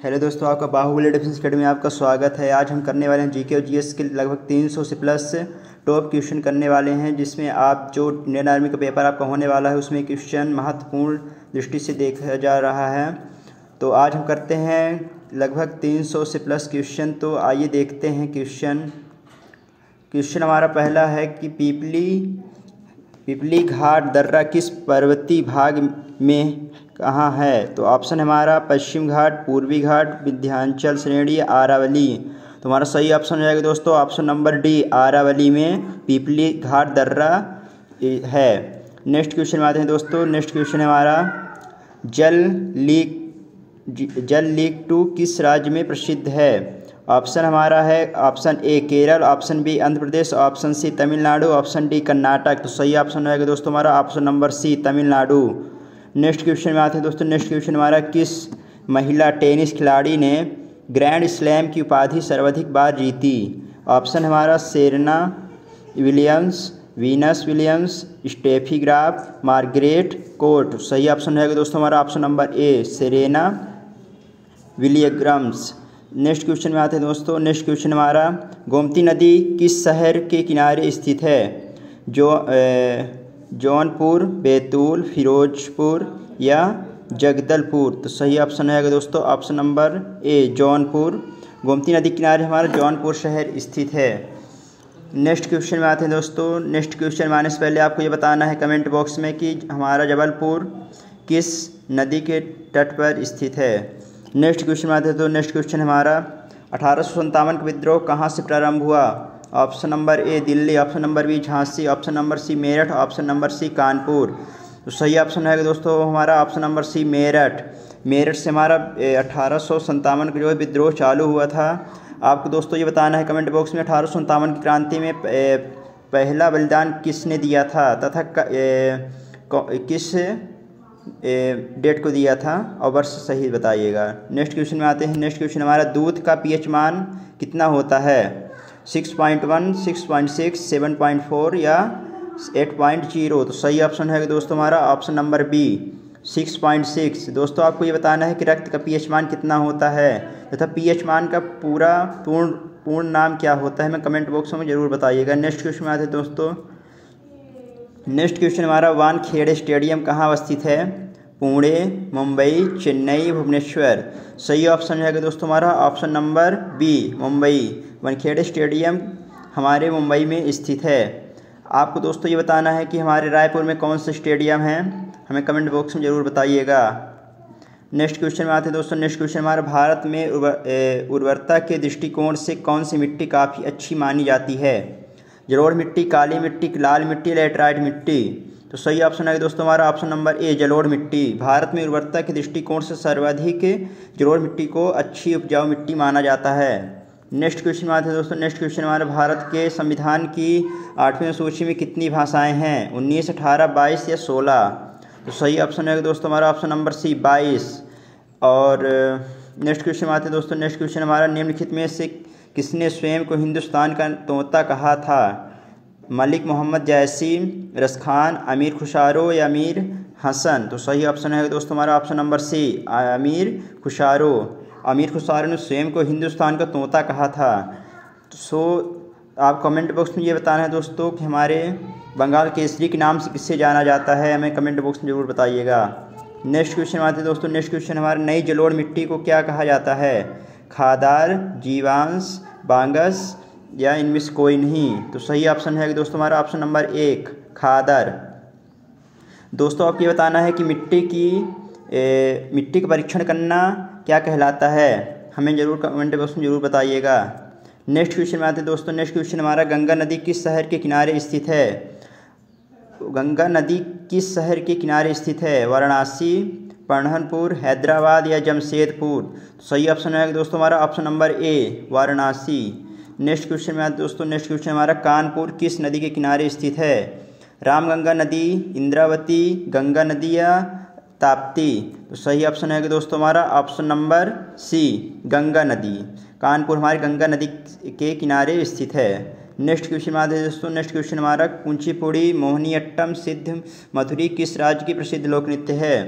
Hello दोस्तों, आपका Baahubali defence academy में आपका स्वागत है। आज हम करने वाले हैं जीके और जीएस के लगभग 300 से प्लस टॉप क्वेश्चन करने वाले हैं, जिसमें आप जो इंडियन आर्मी का पेपर आपका होने वाला है उसमें क्वेश्चन महत्वपूर्ण दृष्टि से देखा जा रहा है। तो आज हम करते हैं लगभग 300 से प्लस क्वेश्चन। तो आइए देखते हैं क्वेश्चन हमारा पहला है कि पिपली घाट दर्रा किस पर्वतीय भाग में कहाँ है। तो ऑप्शन हमारा पश्चिम घाट, पूर्वी घाट, विंध्याचल श्रेणी, अरावली। तो हमारा सही ऑप्शन हो जाएगा दोस्तों ऑप्शन नंबर डी, अरावली में पिपली घाट दर्रा है। नेक्स्ट क्वेश्चन में आते हैं दोस्तों। नेक्स्ट क्वेश्चन हमारा जल लीक 2 किस राज्य में प्रसिद्ध है। ऑप्शन हमारा है option A Kerala, option B Andhra Pradesh, option C Tamil Nadu, option D Karnataka. तो सही ऑप्शन रहेगा दोस्तों हमारा option number C, Tamil Nadu. Next question में आते हैं दोस्तों। नेक्स्ट क्वेश्चन हमारा किस महिला टेनिस खिलाड़ी ने ग्रैंड स्लैम की उपाधि सर्वाधिक बार जीती। ऑप्शन हमारा Serena Williams, Venus Williams, Steffi Graf, Margaret Court. सही ऑप्शन रहेगा दोस्तों हमारा option number A, Serena Williams. Next question में आते हैं दोस्तों। नेक्स्ट क्वेश्चन हमारा गोमती नदी किस शहर के किनारे स्थित है। जौनपुर, बैतूल, फिरोजपुर या जगदलपुर। तो सही ऑप्शन रहेगा दोस्तों option number A, Jaunpur. Gomti नदी किनारे हमारा जौनपुर शहर स्थित है। नेक्स्ट क्वेश्चन में आते हैं दोस्तों। नेक्स्ट क्वेश्चन में आने से पहले आपको ये बताना है कमेंट बॉक्स में कि हमारा जबलपुर किस नदी के तट पर स्थित है। नेक्स्ट क्वेश्चन में आते हैं तो नेक्स्ट क्वेश्चन हमारा 1857 का विद्रोह कहाँ से प्रारंभ हुआ। Option number A Delhi, option number B Jhansi, option number C Meerut, option number C Kanpur. तो सही ऑप्शन है दोस्तों हमारा option number C Meerut. Meerut से हमारा 1857 का जो विद्रोह चालू हुआ था। आपको दोस्तों ये बताना है कमेंट बॉक्स में 1857 की क्रांति में पहला बलिदान किसने दिया था तथा किस डेट को दिया था और वर्ष सही बताइएगा। नेक्स्ट क्वेश्चन में आते हैं। नेक्स्ट क्वेश्चन हमारा दूध का पीएच मान कितना होता है। 6.1, 6.6, 7.4 या 8.0। तो सही ऑप्शन है दोस्तों हमारा ऑप्शन नंबर बी, 6.6। दोस्तों आपको ये बताना है कि रक्त का पीएच मान कितना होता है तथा पीएच मान का पूर्ण नाम क्या होता है, हमें कमेंट बॉक्स में ज़रूर बताइएगा। नेक्स्ट क्वेश्चन में आते हैं दोस्तों। नेक्स्ट क्वेश्चन हमारा वानखेड़े स्टेडियम कहाँ अवस्थित है। पुणे, मुंबई, चेन्नई, भुवनेश्वर। सही ऑप्शन है दोस्तों हमारा option number B, Mumbai. Wankhede stadium हमारे मुंबई में स्थित है। आपको दोस्तों ये बताना है कि हमारे रायपुर में कौन से स्टेडियम हैं, हमें कमेंट बॉक्स में ज़रूर बताइएगा। नेक्स्ट क्वेश्चन में आते हैं दोस्तों। नेक्स्ट क्वेश्चन हमारा भारत में उर्वरता के दृष्टिकोण से कौन सी मिट्टी काफ़ी अच्छी मानी जाती है। जलोढ़ मिट्टी, काली मिट्टी, लाल मिट्टी, लैटराइट मिट्टी। तो सही ऑप्शन है दोस्तों हमारा ऑप्शन नंबर ए, जलोढ़ मिट्टी। भारत में उर्वरता के दृष्टिकोण से सर्वाधिक जलोढ़ मिट्टी को अच्छी उपजाऊ मिट्टी माना जाता है। नेक्स्ट क्वेश्चन में आते हैं दोस्तों। नेक्स्ट क्वेश्चन हमारा भारत के संविधान की 8वीं सूची में कितनी भाषाएं हैं। 19, 18, 22 या 16। तो सही ऑप्शन है दोस्तों हमारा ऑप्शन नंबर सी, 22। और नेक्स्ट क्वेश्चन में आते हैं दोस्तों। नेक्स्ट क्वेश्चन हमारा निम्नलिखित में से किसने स्वयं को हिंदुस्तान का तोता कहा था। मलिक मोहम्मद जैसी, रसखान, अमीर खुशारो या अमीर हसन। तो सही ऑप्शन है दोस्तों हमारा ऑप्शन नंबर सी, अमीर खुशारो। अमीर खुशारो ने स्वयं को हिंदुस्तान का तोता कहा था। सो आप कमेंट बॉक्स में ये बताना है दोस्तों कि हमारे बंगाल केसरी के नाम से किससे जाना जाता है, हमें कमेंट बॉक्स में ज़रूर बताइएगा। नेक्स्ट क्वेश्चन आते हैं दोस्तों। नेक्स्ट क्वेश्चन हमारे नई जलोढ़ मिट्टी को क्या कहा जाता है। खादार, जीवांश, बांगस या इनमें से कोई नहीं। तो सही ऑप्शन है दोस्तों हमारा ऑप्शन नंबर 1, खादर। दोस्तों आपको ये बताना है कि मिट्टी का परीक्षण करना क्या कहलाता है, हमें ज़रूर कमेंट बॉक्स में ज़रूर बताइएगा। नेक्स्ट क्वेश्चन में आते हैं दोस्तों। नेक्स्ट क्वेश्चन हमारा गंगा नदी किस शहर के किनारे स्थित है। गंगा नदी किस शहर के किनारे स्थित है। वाराणसी, पढ़नपुर, हैदराबाद या जमशेदपुर। तो सही ऑप्शन है दोस्तों हमारा option number A, Varanasi. Next question में आते दोस्तों। नेक्स्ट क्वेश्चन हमारा कानपुर किस नदी के किनारे स्थित है। रामगंगा नदी, इंद्रावती, गंगा नदी या ताप्ती। तो सही ऑप्शन है दोस्तों हमारा ऑप्शन नंबर सी, गंगा नदी। कानपुर हमारी गंगा नदी के किनारे स्थित है। नेक्स्ट क्वेश्चन में आते हैं दोस्तों। नेक्स्ट क्वेश्चन हमारा कुचिपुड़ी, मोहिनीअट्टम, सिद्ध मथुरी किस राज्य की प्रसिद्ध लोक नृत्य है।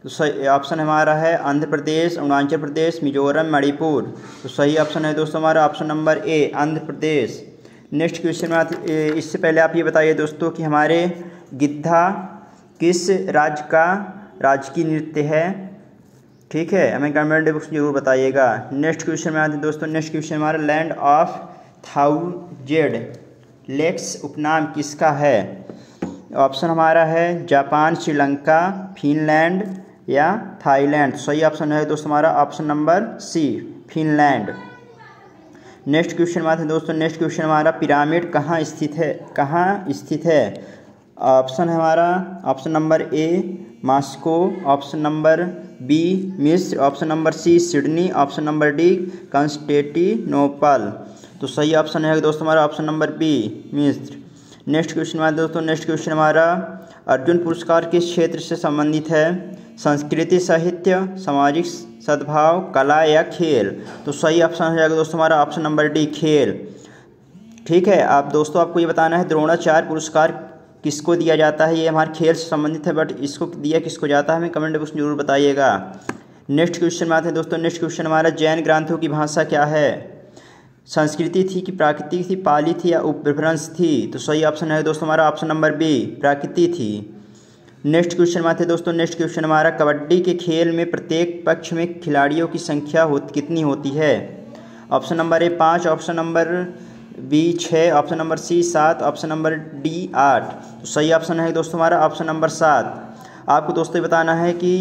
तो सही ऑप्शन हमारा है आंध्र प्रदेश, अरुणाचल प्रदेश, मिजोरम, मणिपुर। तो सही ऑप्शन है दोस्तों हमारा option number A Andhra Pradesh. Next question में इससे पहले आप ये बताइए दोस्तों कि हमारे गिद्धा किस राज्य का राजकीय नृत्य है। ठीक है, हमें कमेंट बॉक्स में जरूर बताइएगा। नेक्स्ट क्वेश्चन में आते हैं दोस्तों। नेक्स्ट क्वेश्चन हमारा लैंड ऑफ थाउजेंड लेक्स उपनाम किसका है। ऑप्शन हमारा है जापान, श्रीलंका, फिनलैंड या थाईलैंड। सही ऑप्शन है दोस्तों हमारा option number C Finland. Next question में आते हैं दोस्तों। नेक्स्ट क्वेश्चन हमारा पिरामिड कहाँ स्थित है, कहाँ स्थित है। ऑप्शन है हमारा option number A Moscow, option number B मिस्र, option number C Sydney, option number D Constantinople. तो सही ऑप्शन है दोस्तों हमारा ऑप्शन नंबर बी मिस्र। नेक्स्ट क्वेश्चन हमारा दोस्तों। नेक्स्ट क्वेश्चन हमारा अर्जुन पुरस्कार किस क्षेत्र से संबंधित है। संस्कृति, साहित्य, सामाजिक सद्भाव, कला या खेल। तो सही ऑप्शन हो जाएगा दोस्तों हमारा ऑप्शन नंबर डी खेल। ठीक है, आप दोस्तों आपको ये बताना है द्रोणाचार्य पुरस्कार किसको दिया जाता है। ये हमारे खेल से संबंधित है, बट इसको दिया किसको जाता है हमें कमेंट बॉक्स में जरूर बताइएगा। नेक्स्ट क्वेश्चन में आते हैं दोस्तों। नेक्स्ट क्वेश्चन हमारा जैन ग्रंथों की भाषा क्या है। संस्कृति थी कि प्राकृतिक थी, पाली थी या उपभ्रंश थी। तो सही ऑप्शन है दोस्तों हमारा ऑप्शन नंबर बी प्राकृति थी। नेक्स्ट क्वेश्चन में आते हैं दोस्तों। नेक्स्ट क्वेश्चन हमारा कबड्डी के खेल में प्रत्येक पक्ष में खिलाड़ियों की संख्या कितनी होती है। Option number A 5, option number B 6, option number C 7, option number D 8। तो सही ऑप्शन है दोस्तों हमारा ऑप्शन नंबर 7। आपको दोस्तों ये बताना है कि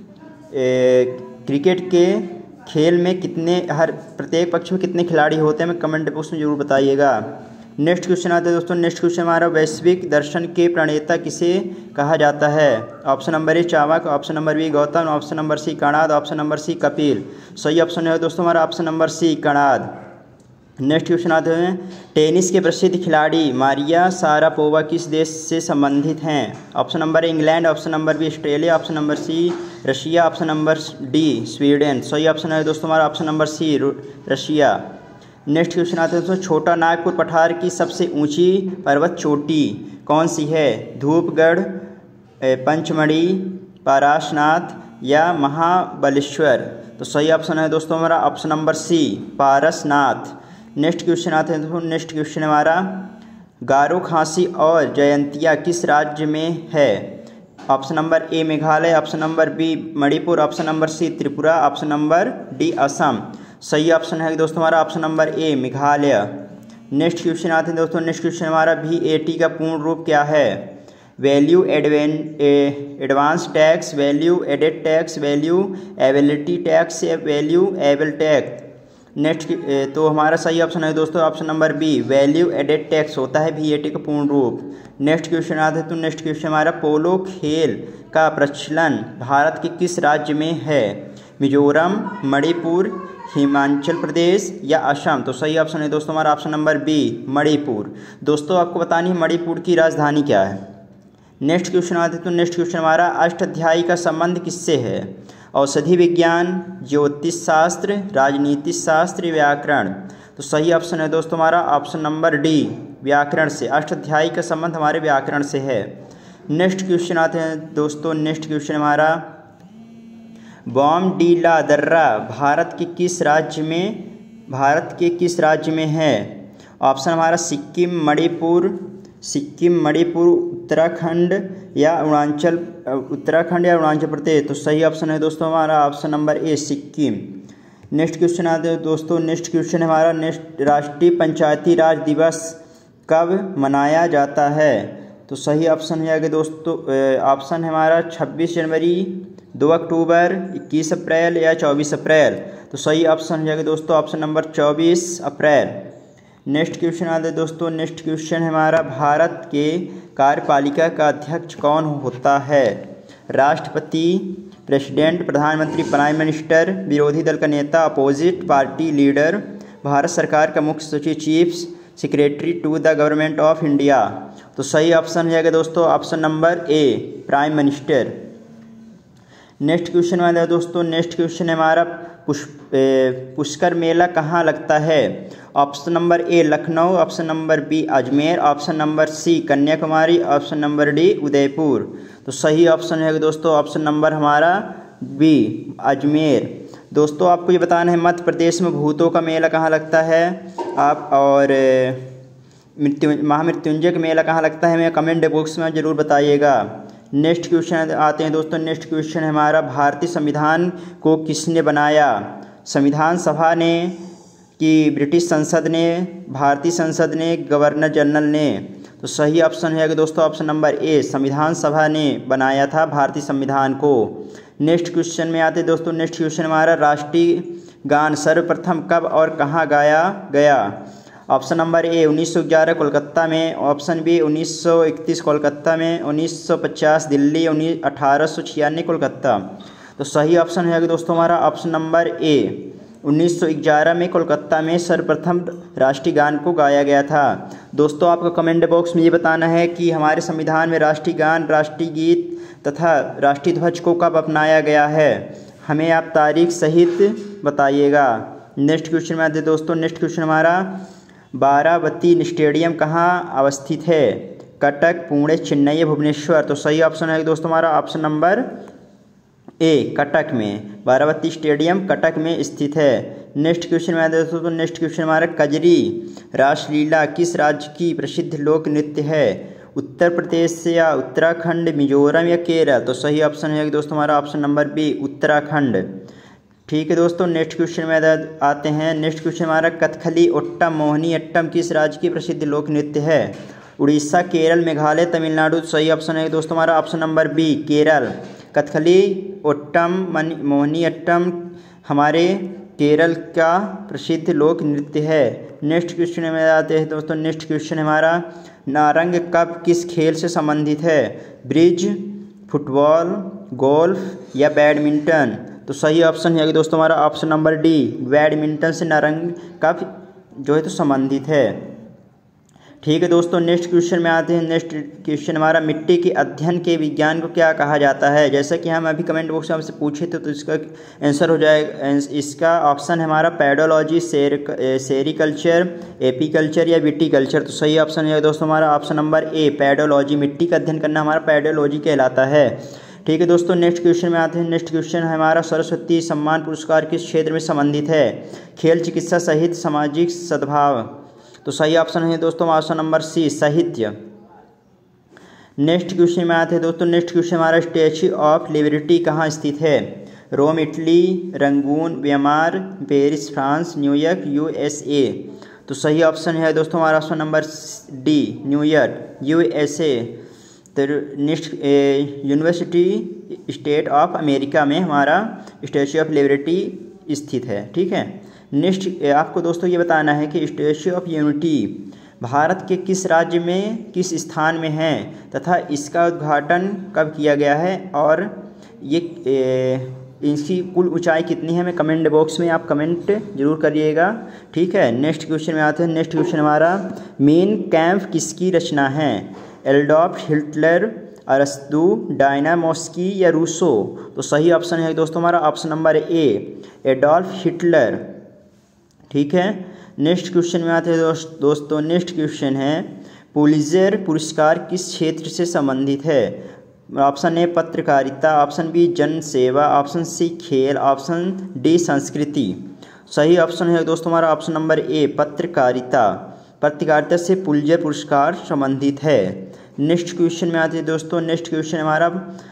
क्रिकेट के खेल में कितने हर प्रत्येक पक्ष में कितने खिलाड़ी होते हैं हमें कमेंट बॉक्स में जरूर बताइएगा। नेक्स्ट क्वेश्चन आता है दोस्तों। नेक्स्ट क्वेश्चन हमारा वैश्विक दर्शन के प्रणेता किसे कहा जाता है। Option number A Chanakya, option number B Gautam, option number C Kanad, option number C Kapil. सही ऑप्शन है दोस्तों हमारा option number C Kanad. Next question आते हैं। टेनिस के प्रसिद्ध खिलाड़ी मारिया शारापोवा किस देश से संबंधित हैं। Option number A England, option number B Australia, option number C Russia, option number D Sweden. सही ऑप्शन है दोस्तों हमारा option number C Russia. Next question आते हैं दोस्तों। छोटा नागपुर पठार की सबसे ऊंची पर्वत चोटी कौन सी है। धूपगढ़, पंचमढ़ी, पारसनाथ या महाबलेश्वर। तो सही ऑप्शन है दोस्तों हमारा option number C Parasnath. Next question आते हैं दोस्तों। नेक्स्ट क्वेश्चन हमारा गारो, खासी और जयंतिया किस राज्य में है। Option number A Meghalaya, option number B Manipur, option number C Tripura, option number D Assam. सही ऑप्शन है दोस्तों हमारा option number A Meghalaya. Next question आते हैं दोस्तों। नेक्स्ट क्वेश्चन हमारा VAT का पूर्ण रूप क्या है। Value advance tax, value added tax, value ability tax या वैल्यू एबल टैक्स। नेक्स्ट तो हमारा सही ऑप्शन है दोस्तों option number B value added tax होता है VAT का पूर्ण रूप। नेक्स्ट क्वेश्चन आते हैं तो नेक्स्ट क्वेश्चन हमारा पोलो खेल का प्रचलन भारत के किस राज्य में है। मिजोरम, मणिपुर, हिमाचल प्रदेश या असम। तो सही ऑप्शन है दोस्तों हमारा ऑप्शन नंबर बी मणिपुर। दोस्तों आपको बतानी है मणिपुर की राजधानी क्या है। नेक्स्ट क्वेश्चन आते हैं तो नेक्स्ट क्वेश्चन हमारा अष्टाध्यायी का संबंध किससे है। औषधि विज्ञान, ज्योतिष शास्त्र, राजनीति शास्त्र, व्याकरण। तो सही ऑप्शन है दोस्तों हमारा ऑप्शन नंबर डी व्याकरण से। अष्टाध्यायी का संबंध हमारे व्याकरण से है। नेक्स्ट क्वेश्चन आते हैं दोस्तों। नेक्स्ट क्वेश्चन हमारा बॉमडिला दर्रा भारत के किस राज्य में है। ऑप्शन हमारा सिक्किम, मणिपुर, उत्तराखंड या अरुणाचल प्रदेश। तो सही ऑप्शन है दोस्तों हमारा option number A Sikkim. Next question आते हैं दोस्तों। नेक्स्ट क्वेश्चन हमारा राष्ट्रीय पंचायती राज दिवस कब मनाया जाता है। तो सही ऑप्शन है आगे दोस्तों ऑप्शन है हमारा 26 जनवरी, 2 अक्टूबर, 21 अप्रैल या 24 अप्रैल। तो सही ऑप्शन है दोस्तों option number 24 April. Next question आते हैं दोस्तों। नेक्स्ट क्वेश्चन हमारा भारत के कार्यपालिका का अध्यक्ष कौन होता है। राष्ट्रपति, प्रेसिडेंट, प्रधानमंत्री, प्राइम मिनिस्टर, विरोधी दल का नेता, अपोजिट पार्टी लीडर, भारत सरकार का मुख्य सचिव, chief secretary to the government of India. तो सही ऑप्शन है दोस्तों option number A prime minister. Next question वाला है दोस्तों। नेक्स्ट क्वेश्चन हमारा पुष्कर मेला कहाँ लगता है। Option number A Lucknow, option number B Ajmer, option number C Kanyakumari, option number D Udaipur. तो सही ऑप्शन है दोस्तों ऑप्शन नंबर हमारा बी अजमेर। दोस्तों आपको ये बताना है मध्य प्रदेश में भूतों का मेला कहाँ लगता है आप, और महामृत्युंजय का मेला कहाँ लगता है, मैं कमेंट बॉक्स में ज़रूर बताइएगा। नेक्स्ट क्वेश्चन आते हैं दोस्तों। नेक्स्ट क्वेश्चन है हमारा, भारतीय संविधान को किसने बनाया? संविधान सभा ने कि ब्रिटिश संसद ने, भारतीय संसद ने, गवर्नर जनरल ने? तो सही ऑप्शन है कि दोस्तों ऑप्शन नंबर ए, संविधान सभा ने बनाया था भारतीय संविधान को। नेक्स्ट क्वेश्चन में आते हैं दोस्तों। नेक्स्ट क्वेश्चन हमारा, राष्ट्रीय गान सर्वप्रथम कब और कहाँ गाया गया? ऑप्शन नंबर ए 1911 कोलकाता में, ऑप्शन बी 1931 कोलकाता में, 1950 दिल्ली, 1896 कोलकाता। तो सही ऑप्शन है कि दोस्तों हमारा ऑप्शन नंबर ए 1911 में कोलकाता में सर्वप्रथम राष्ट्रीय गान को गाया गया था। दोस्तों आपको कमेंट बॉक्स में ये बताना है कि हमारे संविधान में राष्ट्रीय गान, राष्ट्रीय गीत तथा राष्ट्रीय ध्वज को कब अपनाया गया है, हमें आप तारीख सहित बताइएगा। नेक्स्ट क्वेश्चन में आते हैं दोस्तों। नेक्स्ट क्वेश्चन हमारा, बारावती स्टेडियम कहाँ अवस्थित है? कटक, पुणे, चेन्नई या भुवनेश्वर? तो सही ऑप्शन है दोस्तों हमारा ऑप्शन नंबर ए कटक में, बारावती स्टेडियम कटक में स्थित है। नेक्स्ट क्वेश्चन में आते हैं दोस्तों। नेक्स्ट क्वेश्चन हमारा, कजरी रासलीला किस राज्य की प्रसिद्ध लोक नृत्य है? उत्तर प्रदेश या उत्तराखंड, मिजोरम या केरल? तो सही ऑप्शन है दोस्तों हमारा ऑप्शन नंबर बी उत्तराखंड। ठीक है दोस्तों, नेक्स्ट क्वेश्चन में आते हैं। नेक्स्ट क्वेश्चन हमारा, कथकली, ओट्टम, मोहिनी अट्टम किस राज्य की प्रसिद्ध लोक नृत्य है? उड़ीसा, केरल, मेघालय, तमिलनाडु? तो सही ऑप्शन है दोस्तों हमारा option number B Kerala. Kathakali, Ottam, Mohiniyattam हमारे केरल का प्रसिद्ध लोक नृत्य है। नेक्स्ट क्वेश्चन में आते हैं दोस्तों। नेक्स्ट क्वेश्चन हमारा, नारंग कप किस खेल से संबंधित है? ब्रिज, फुटबॉल, गोल्फ या बैडमिंटन? तो सही ऑप्शन है कि दोस्तों हमारा ऑप्शन नंबर डी, बैडमिंटन से नारंग कप जो है तो संबंधित है। ठीक है दोस्तों, नेक्स्ट क्वेश्चन में आते हैं। नेक्स्ट क्वेश्चन हमारा, मिट्टी के अध्ययन के विज्ञान को क्या कहा जाता है? जैसा कि हम अभी कमेंट बॉक्स में हमसे पूछे थे तो इसका आंसर हो जाएगा, इसका ऑप्शन है हमारा पेडोलॉजी, सेरिकल्चर, एपीकल्चर या विटीकल्चर? तो सही ऑप्शन है दोस्तों हमारा ऑप्शन नंबर ए पेडोलॉजी। मिट्टी का अध्ययन करना हमारा पेडोलॉजी कहलाता है। ठीक है दोस्तों, नेक्स्ट क्वेश्चन में आते हैं। नेक्स्ट क्वेश्चन है हमारा, सरस्वती सम्मान पुरस्कार किस क्षेत्र में संबंधित है? खेल, चिकित्सा, साहित्य, सामाजिक सद्भाव? तो सही ऑप्शन है दोस्तों ऑप्शन नंबर सी साहित्य। नेक्स्ट क्वेश्चन में आते हैं दोस्तों। नेक्स्ट क्वेश्चन हमारा, स्टैच्यू ऑफ लिबर्टी कहाँ स्थित है? Rome, Italy, Rangoon, Myanmar, Paris, France, New York, USA? तो सही ऑप्शन है दोस्तों हमारा option number D New York, USA. तो next, university state of America में हमारा स्टैच्यू ऑफ लिबर्टी स्थित है। ठीक है, नेक्स्ट आपको दोस्तों ये बताना है कि स्टैच्यू ऑफ यूनिटी भारत के किस राज्य में किस स्थान में है तथा इसका उद्घाटन कब किया गया है, और ये इसकी कुल ऊंचाई कितनी है, मैं कमेंट बॉक्स में आप कमेंट जरूर करिएगा। ठीक है, नेक्स्ट क्वेश्चन में आते हैं। नेक्स्ट क्वेश्चन हमारा, मेन कैंप किसकी रचना है? एडोल्फ हिटलर, अरस्तु, डायना मॉस्की या रूसो? तो सही ऑप्शन है दोस्तों हमारा option number A Adolf Hitler. ठीक है, नेक्स्ट क्वेश्चन में आते हैं दोस्तों। नेक्स्ट क्वेश्चन है, पुलित्जर पुरस्कार किस क्षेत्र से संबंधित है? ऑप्शन ए पत्रकारिता, ऑप्शन बी जन सेवा, ऑप्शन सी खेल, ऑप्शन डी संस्कृति? सही ऑप्शन है दोस्तों हमारा ऑप्शन नंबर ए पत्रकारिता। पत्रकारिता से पुलित्जर पुरस्कार संबंधित है। नेक्स्ट क्वेश्चन में आते हैं दोस्तों। नेक्स्ट क्वेश्चन हमारा,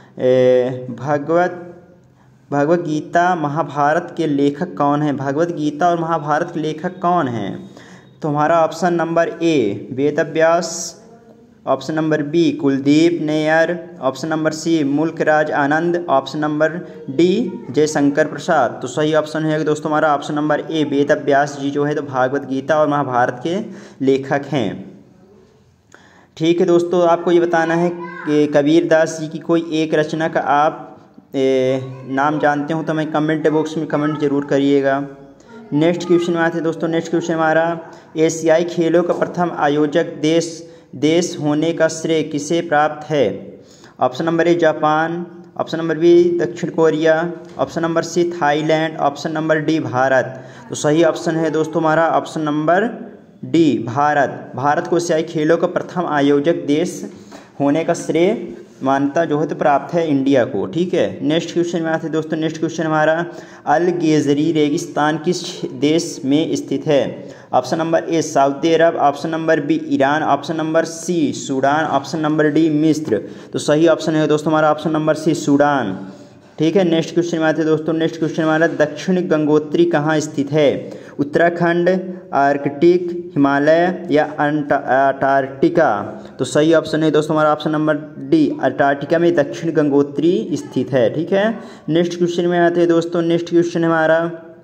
भगवत गीता महाभारत के लेखक कौन है? भगवत गीता और महाभारत के लेखक कौन हैं? तो हमारा option number A Vedvyas, option number B Kuldip Nayar, option number C Mulk Raj Anand, option number D Jaishankar Prasad? तो सही ऑप्शन है दोस्तों हमारा option number A Vedvyas ji जो है तो भागवत गीता और महाभारत के लेखक हैं। ठीक है दोस्तों, आपको ये बताना है कि कबीरदास जी की कोई एक रचना का आप नाम जानते हो तो मैं कमेंट बॉक्स में कमेंट जरूर करिएगा। नेक्स्ट क्वेश्चन में आते हैं दोस्तों। नेक्स्ट क्वेश्चन हमारा, एशियाई खेलों का प्रथम आयोजक देश होने का श्रेय किसे प्राप्त है? Option number A Japan, option number B दक्षिण Korea, option number C Thailand, option number D Bharat? तो सही ऑप्शन है दोस्तों हमारा option number D Bharat. Bharat को एशियाई खेलों का प्रथम आयोजक देश होने का श्रेय मान्यता जो है तो प्राप्त है इंडिया को। ठीक है, नेक्स्ट क्वेश्चन में आते हैं दोस्तों। नेक्स्ट क्वेश्चन हमारा अल-गेज़री रेगिस्तान किस देश में स्थित है? Option number A Saudi Arab, option number B Iran, option number C Sudan, option number D मिस्र। तो सही ऑप्शन है दोस्तों हमारा ऑप्शन नंबर सी सूडान। ठीक है, नेक्स्ट क्वेश्चन में आते हैं दोस्तों। नेक्स्ट क्वेश्चन हमारा दक्षिण गंगोत्री कहाँ स्थित है? उत्तराखंड, आर्कटिक, हिमालय या अंटार्कटिका। तो सही ऑप्शन है दोस्तों हमारा ऑप्शन नंबर डी अंटार्कटिका में दक्षिण गंगोत्री स्थित है। ठीक है, नेक्स्ट क्वेश्चन में आते हैं दोस्तों। नेक्स्ट क्वेश्चन हमारा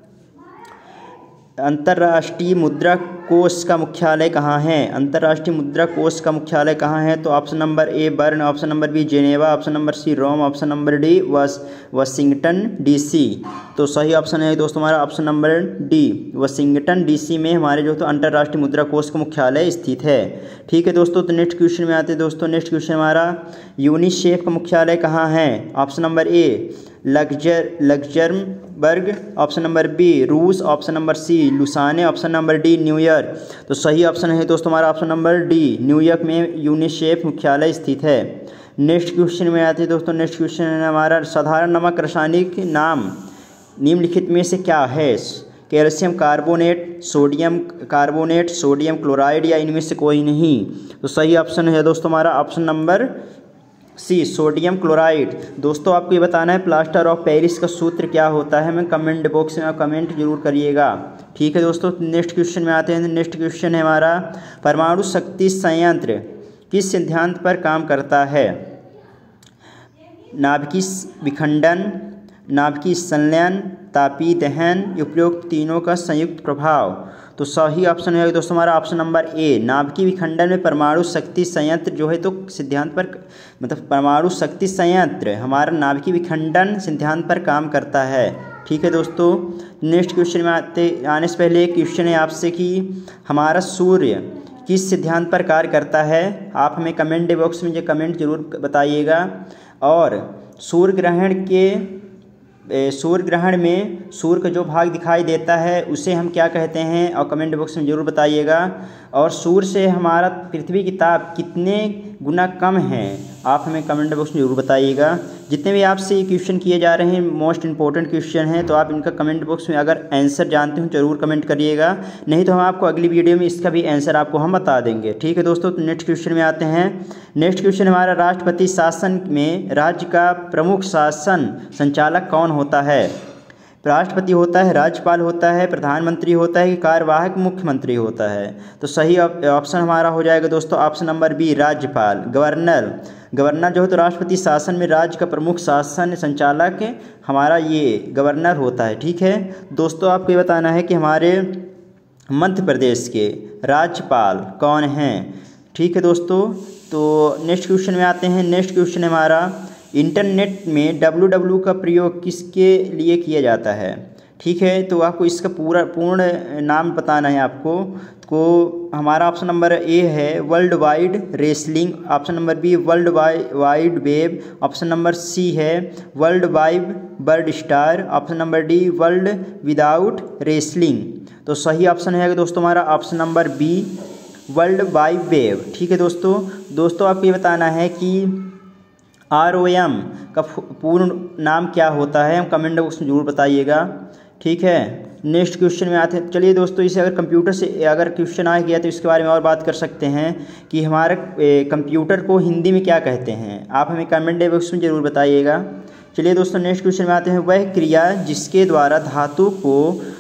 अंतर्राष्ट्रीय मुद्रा कोष का मुख्यालय कहाँ है? अंतर्राष्ट्रीय मुद्रा कोष का मुख्यालय कहाँ है? तो option number A Bern, option number B Geneva, option number C Rome, option number D Washington DC. तो सही ऑप्शन है दोस्तों हमारा option number D Washington DC में हमारे जो तो अंतर्राष्ट्रीय मुद्रा कोष का मुख्यालय स्थित है। ठीक है दोस्तों, तो नेक्स्ट क्वेश्चन में आते हैं दोस्तों। नेक्स्ट क्वेश्चन हमारा यूनिसेफ का मुख्यालय कहाँ है? Option number A Luxembourg, option number B रूस, option number C Lausanne, option number D New York. तो सही ऑप्शन है दोस्तों हमारा ऑप्शन नंबर डी न्यूयॉर्क में यूनिसेफ मुख्यालय स्थित है। नेक्स्ट क्वेश्चन में आते हैं दोस्तों। नेक्स्ट क्वेश्चन है हमारा साधारण नमक रासायनिक नाम निम्नलिखित में से क्या है? Calcium carbonate, sodium carbonate, sodium chloride या इनमें से कोई नहीं। तो सही ऑप्शन है दोस्तों हमारा option number C sodium chloride. दोस्तों आपको ये बताना है प्लास्टर ऑफ पेरिस का सूत्र क्या होता है? हमें कमेंट बॉक्स में कमेंट जरूर करिएगा। ठीक है दोस्तों, नेक्स्ट क्वेश्चन में आते हैं। नेक्स्ट क्वेश्चन है हमारा परमाणु शक्ति संयंत्र किस सिद्धांत पर काम करता है? नाभिकीय विखंडन, नाभिकीय संलयन, तापीय दहन, उपरोक्त तीनों का संयुक्त प्रभाव। तो सही ऑप्शन है दोस्तों हमारा ऑप्शन नंबर ए नाभिकीय विखंडन में परमाणु शक्ति संयंत्र जो है तो सिद्धांत पर मतलब परमाणु शक्ति संयंत्र हमारा नाभिकीय विखंडन सिद्धांत पर काम करता है। ठीक है दोस्तों, नेक्स्ट क्वेश्चन में आने से पहले एक क्वेश्चन है आपसे कि हमारा सूर्य किस सिद्धांत पर कार्य करता है? आप हमें कमेंट बॉक्स में जो कमेंट जरूर बताइएगा। और सूर्य ग्रहण में सूर्य का जो भाग दिखाई देता है उसे हम क्या कहते हैं? और कमेंट बॉक्स में ज़रूर बताइएगा। और सूर्य से हमारा पृथ्वी की ताप कितने गुना कम है? आप हमें कमेंट बॉक्स में ज़रूर बताइएगा। जितने भी आपसे ये क्वेश्चन किए जा रहे हैं मोस्ट इंपॉर्टेंट क्वेश्चन हैं, तो आप इनका कमेंट बॉक्स में अगर आंसर जानते हो ज़रूर कमेंट करिएगा, नहीं तो हम आपको अगली वीडियो में इसका भी आंसर आपको हम बता देंगे। ठीक है दोस्तों, तो नेक्स्ट क्वेश्चन में आते हैं। नेक्स्ट क्वेश्चन हमारा राष्ट्रपति शासन में राज्य का प्रमुख शासन संचालक कौन होता है? राष्ट्रपति होता है, राज्यपाल होता है, प्रधानमंत्री होता है कि कार्यवाहक मुख्यमंत्री होता है? तो सही ऑप्शन हमारा हो जाएगा दोस्तों ऑप्शन नंबर बी राज्यपाल। गवर्नर जो है तो राष्ट्रपति शासन में राज्य का प्रमुख शासन संचालक हमारा ये गवर्नर होता है। ठीक है दोस्तों, आपको ये बताना है कि हमारे मध्य प्रदेश के राज्यपाल कौन हैं। ठीक है दोस्तों, तो नेक्स्ट क्वेश्चन में आते हैं। नेक्स्ट क्वेश्चन हमारा इंटरनेट में www का प्रयोग किसके लिए किया जाता है? ठीक है, तो आपको इसका पूर्ण नाम बताना है आपको। तो हमारा ऑप्शन नंबर ए है world wide wrestling, option number B world wide web, option number C है world wide bird star, option number D world without wrestling. तो सही ऑप्शन है दोस्तों हमारा option number B world wide web. ठीक है दोस्तों आपको ये बताना है कि ROM का पूर्ण नाम क्या होता है? हम कमेंट बॉक्स में जरूर बताइएगा। ठीक है, नेक्स्ट क्वेश्चन में आते हैं। चलिए दोस्तों, इसे अगर कंप्यूटर से अगर क्वेश्चन आ गया तो इसके बारे में और बात कर सकते हैं कि हमारे कंप्यूटर को हिंदी में क्या कहते हैं? आप हमें कमेंट बॉक्स में ज़रूर बताइएगा। चलिए दोस्तों, नेक्स्ट क्वेश्चन में आते हैं। वह क्रिया जिसके द्वारा धातु को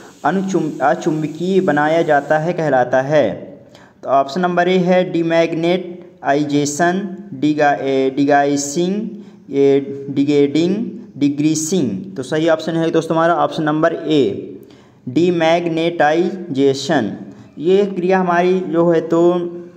अचुंबकीय बनाया जाता है कहलाता है? तो ऑप्शन नंबर ए है डीमैग्नेटाइजेशन, डिगाइसिंग, डिगेडिंग, डिग्रीसिंग। तो सही ऑप्शन है दोस्तों हमारा ऑप्शन नंबर ए डीमैग्नेटाइजेशन। ये क्रिया हमारी जो है तो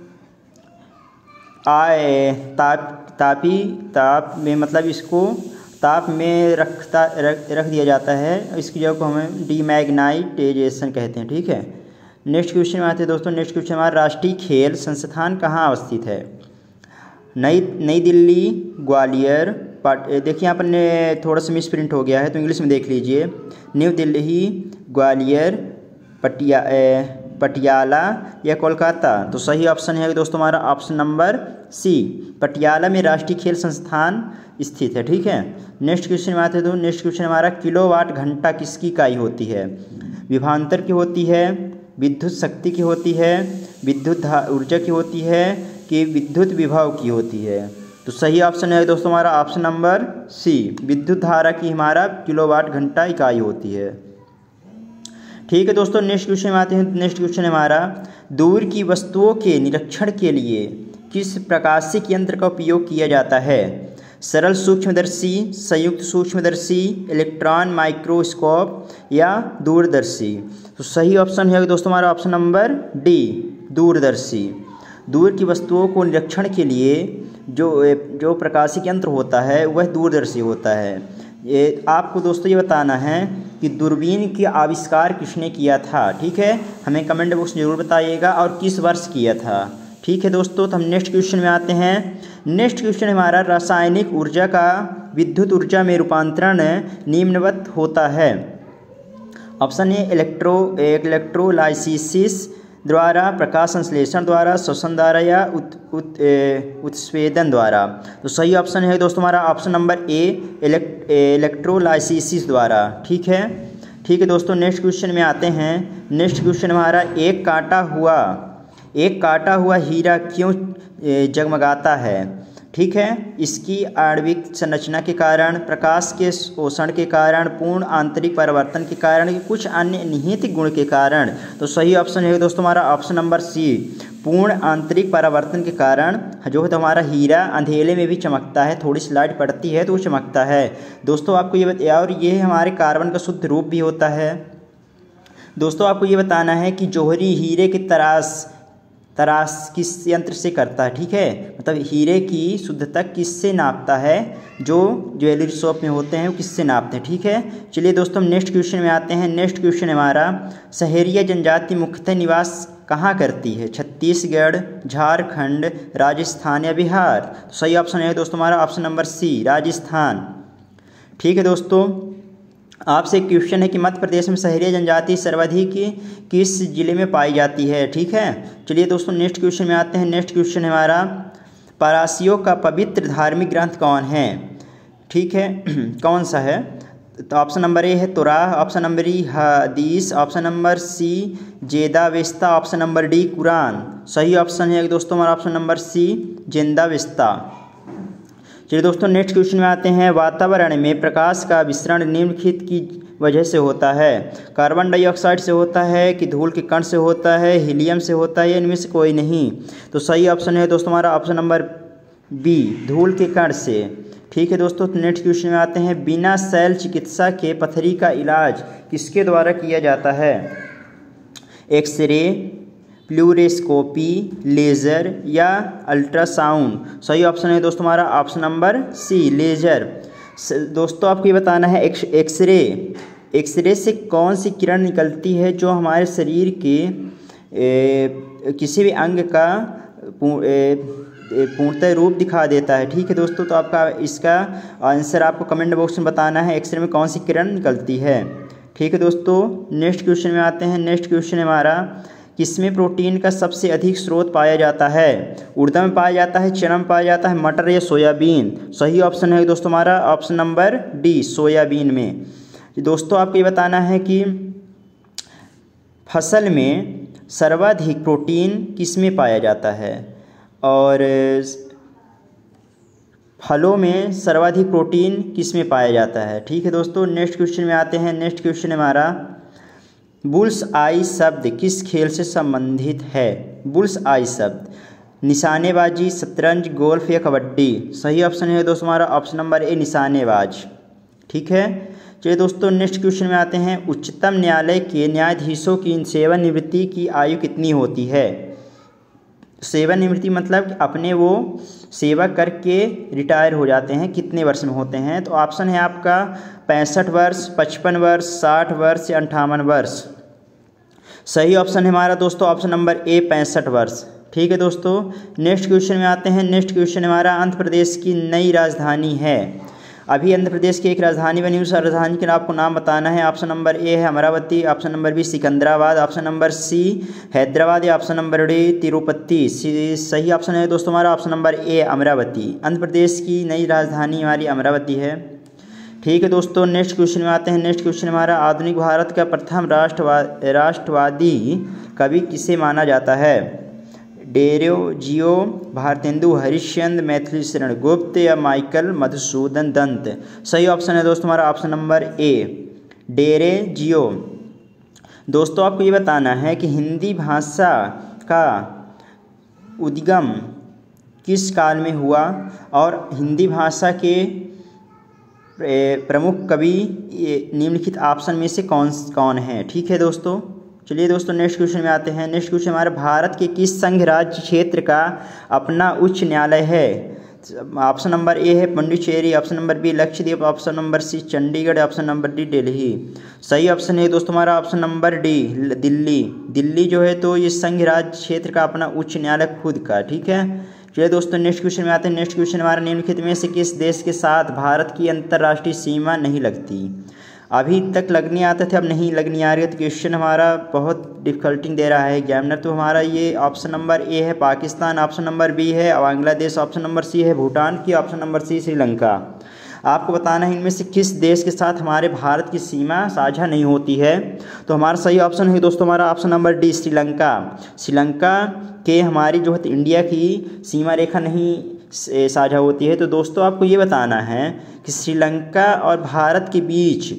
ताप में मतलब इसको ताप में रख दिया जाता है, इसकी जगह को हमें डीमैग्नेटाइजेशन कहते हैं। ठीक है, नेक्स्ट क्वेश्चन में आते हैं दोस्तों। नेक्स्ट क्वेश्चन हमारा राष्ट्रीय खेल संस्थान कहाँ अवस्थित है? नई दिल्ली, ग्वालियर, देखिए यहाँ पर थोड़ा सा मिस प्रिंट हो गया है तो इंग्लिश में देख लीजिए। न्यू दिल्ली, ग्वालियर, पटियाला या कोलकाता? तो सही ऑप्शन है दोस्तों हमारा ऑप्शन नंबर सी, पटियाला में राष्ट्रीय खेल संस्थान स्थित है। ठीक है, नेक्स्ट क्वेश्चन में आते हैं। तो नेक्स्ट क्वेश्चन हमारा, किलोवाट घंटा किसकी इकाई होती है? विभवांतर की होती है, विद्युत शक्ति की होती है, विद्युत ऊर्जा की होती है कि विद्युत विभव की होती है? तो सही ऑप्शन है दोस्तों हमारा ऑप्शन नंबर सी, विद्युत धारा की हमारा किलोवाट घंटा इकाई होती है। ठीक है दोस्तों, नेक्स्ट क्वेश्चन में आते हैं। नेक्स्ट क्वेश्चन हमारा, दूर की वस्तुओं के निरीक्षण के लिए किस प्रकाशिक यंत्र का उपयोग किया जाता है? सरल सूक्ष्मदर्शी, संयुक्त सूक्ष्मदर्शी, इलेक्ट्रॉन माइक्रोस्कोप या दूरदर्शी? तो सही ऑप्शन है दोस्तों हमारा ऑप्शन नंबर डी, दूरदर्शी। दूर की वस्तुओं को निरीक्षण के लिए जो प्रकाशिक यंत्र होता है वह दूरदर्शी होता है। ये आपको दोस्तों ये बताना है कि दूरबीन के आविष्कार किसने किया था। ठीक है, हमें कमेंट बॉक्स में जरूर बताइएगा और किस वर्ष किया था। ठीक है दोस्तों, तो हम नेक्स्ट क्वेश्चन में आते हैं। नेक्स्ट क्वेश्चन हमारा, रासायनिक ऊर्जा का विद्युत ऊर्जा में रूपांतरण निम्नवत होता है। ऑप्शन ए, इलेक्ट्रोलाइसिस द्वारा, प्रकाश संश्लेषण द्वारा, श्वसन द्वारा या उत्स्वेदन द्वारा? तो सही ऑप्शन है दोस्तों हमारा ऑप्शन नंबर ए, इलेक्ट्रोलाइसिस द्वारा। ठीक है दोस्तों, नेक्स्ट क्वेश्चन में आते हैं। नेक्स्ट क्वेश्चन हमारा, एक काटा हुआ हीरा क्यों जगमगाता है? ठीक है, इसकी आणविक संरचना के कारण, प्रकाश के शोषण के कारण, पूर्ण आंतरिक परिवर्तन के कारण, कुछ अन्य निहित गुण के कारण? तो सही ऑप्शन है दोस्तों हमारा ऑप्शन नंबर सी, पूर्ण आंतरिक परिवर्तन के कारण जो है तो हमारा हीरा अंधेरे में भी चमकता है, थोड़ी सी लाइट पड़ती है तो वो चमकता है। दोस्तों आपको ये बताया, और ये हमारे कार्बन का शुद्ध रूप भी होता है। दोस्तों आपको ये बताना है कि जौहरी हीरे की तराश किस यंत्र से करता है? ठीक है, मतलब हीरे की शुद्धता किससे नापता है? जो ज्वेलरी शॉप में होते हैं वो किससे नापते हैं? ठीक है, चलिए दोस्तों हम नेक्स्ट क्वेश्चन में आते हैं। नेक्स्ट क्वेश्चन हमारा, सहरिया जनजाति मुख्यतः निवास कहाँ करती है? छत्तीसगढ़, झारखंड, राजस्थान या बिहार? तो सही ऑप्शन है दोस्तों हमारा ऑप्शन नंबर सी, राजस्थान। ठीक है दोस्तों, आपसे एक क्वेश्चन है कि मध्य प्रदेश में सहरिया जनजाति सर्वाधिक किस जिले में पाई जाती है? ठीक है, चलिए दोस्तों नेक्स्ट क्वेश्चन में आते हैं। नेक्स्ट क्वेश्चन हमारा, पारसियों का पवित्र धार्मिक ग्रंथ कौन है? ठीक है, कौन सा है? तो ऑप्शन नंबर ए है तौराह, ऑप्शन नंबर ई हदीस, ऑप्शन नंबर सी जेदावेस्ता, ऑप्शन नंबर डी कुरान? सही ऑप्शन है दोस्तों हमारा ऑप्शन नंबर सी, जेदावेस्ता। चलिए दोस्तों नेक्स्ट क्वेश्चन में आते हैं। वातावरण में प्रकाश का विसरण निम्नलिखित की वजह से होता है? कार्बन डाइऑक्साइड से होता है कि धूल के कण से होता है, हीलियम से होता है या इनमें से कोई नहीं? तो सही ऑप्शन है दोस्तों हमारा ऑप्शन नंबर बी, धूल के कण से। ठीक है दोस्तों, तो नेक्स्ट क्वेश्चन में आते हैं। बिना शल्य चिकित्सा के पथरी का इलाज किसके द्वारा किया जाता है? एक्सरे, फ्लूरेस्कोपी, लेज़र या अल्ट्रासाउंड? सही ऑप्शन है दोस्तों हमारा ऑप्शन नंबर सी, लेज़र। दोस्तों आपको ये बताना है, एक्सरे से कौन सी किरण निकलती है जो हमारे शरीर के किसी भी अंग का पूर्णतः रूप दिखा देता है? ठीक है दोस्तों, तो आपका इसका आंसर आपको कमेंट बॉक्स में बताना है, एक्सरे में कौन सी किरण निकलती है। ठीक है दोस्तों, नेक्स्ट क्वेश्चन में आते हैं। नेक्स्ट क्वेश्चन हमारा, किसमें प्रोटीन का सबसे अधिक स्रोत पाया जाता है? उड़द में पाया जाता है, चना में पाया जाता है, मटर या सोयाबीन? सही ऑप्शन है दोस्तों हमारा ऑप्शन नंबर डी, सोयाबीन में। दोस्तों आपको ये बताना है कि फसल में सर्वाधिक प्रोटीन किस में पाया जाता है और फलों में सर्वाधिक प्रोटीन किस में पाया जाता है? ठीक है दोस्तों, नेक्स्ट क्वेश्चन में आते हैं। नेक्स्ट क्वेश्चन हमारा, बुल्स आई शब्द किस खेल से संबंधित है? बुल्स आई शब्द, निशानेबाजी, शतरंज, गोल्फ या कबड्डी? सही ऑप्शन है दोस्तों हमारा ऑप्शन नंबर ए, निशानेबाज। ठीक है, चलिए दोस्तों नेक्स्ट क्वेश्चन में आते हैं। उच्चतम न्यायालय के न्यायाधीशों की सेवानिवृत्ति की आयु कितनी होती है? सेवानिवृत्ति मतलब अपने वो सेवा करके रिटायर हो जाते हैं, कितने वर्ष में होते हैं? तो ऑप्शन है आपका 65 वर्ष, 55 वर्ष, 60 वर्ष या 58 वर्ष? सही ऑप्शन है हमारा दोस्तों ऑप्शन नंबर ए, 65 वर्ष। ठीक है दोस्तों, नेक्स्ट क्वेश्चन में आते हैं। नेक्स्ट क्वेश्चन हमारा, आंध्र प्रदेश की नई राजधानी है? अभी आंध्र प्रदेश की एक राजधानी बनी, उस राजधानी के आपको नाम बताना है। ऑप्शन नंबर ए है Amaravati, option number B Secunderabad, option number C Hyderabad या ऑप्शन नंबर डी तिरुपति। सही ऑप्शन है दोस्तों हमारा option number A Amaravati. Andhra Pradesh की नई राजधानी हमारी अमरावती है। ठीक है दोस्तों, नेक्स्ट क्वेश्चन में आते हैं। नेक्स्ट क्वेश्चन हमारा, आधुनिक भारत का प्रथम राष्ट्रवादी कवि किसे माना जाता है? डेरोजियो, भारतेंदु हरिश्चंद्र, मैथिली शरण गुप्त या माइकल मधुसूदन दत्त। सही ऑप्शन है दोस्तों हमारा ऑप्शन नंबर ए डेरोजियो। दोस्तों आपको ये बताना है कि हिंदी भाषा का उद्गम किस काल में हुआ और हिंदी भाषा के प्रमुख कवि निम्नलिखित ऑप्शन में से कौन है? ठीक है दोस्तों, चलिए दोस्तों नेक्स्ट क्वेश्चन में आते हैं। नेक्स्ट क्वेश्चन हमारे, भारत के किस संघ राज्य क्षेत्र का अपना उच्च न्यायालय है? ऑप्शन नंबर ए है Puducherry, option number B Lakshadweep, option number C Chandigarh, option number D Delhi. सही ऑप्शन है दोस्तों हमारा option number D Delhi. Delhi जो है तो ये संघ राज्य क्षेत्र का अपना उच्च न्यायालय खुद का। ठीक है, चलिए दोस्तों नेक्स्ट क्वेश्चन में आते हैं। नेक्स्ट क्वेश्चन हमारा, निम्नलिखित में से किस देश के साथ भारत की अंतर्राष्ट्रीय सीमा नहीं लगती? अभी तक लगने आते थे, अब नहीं लगने आ रही है। तो क्वेश्चन हमारा बहुत डिफिकल्टिंग दे रहा है एग्जामिनर। तो हमारा ये ऑप्शन नंबर ए है पाकिस्तान, ऑप्शन नंबर बी है बांग्लादेश, ऑप्शन नंबर सी है भूटान की, ऑप्शन नंबर सी श्रीलंका। आपको बताना है इनमें से किस देश के साथ हमारे भारत की सीमा साझा नहीं होती है। तो हमारा सही ऑप्शन है दोस्तों हमारा option number D Sri Lanka. Sri Lanka के हमारी जो है इंडिया की सीमा रेखा नहीं साझा होती है। तो दोस्तों आपको ये बताना है कि श्रीलंका और भारत के बीच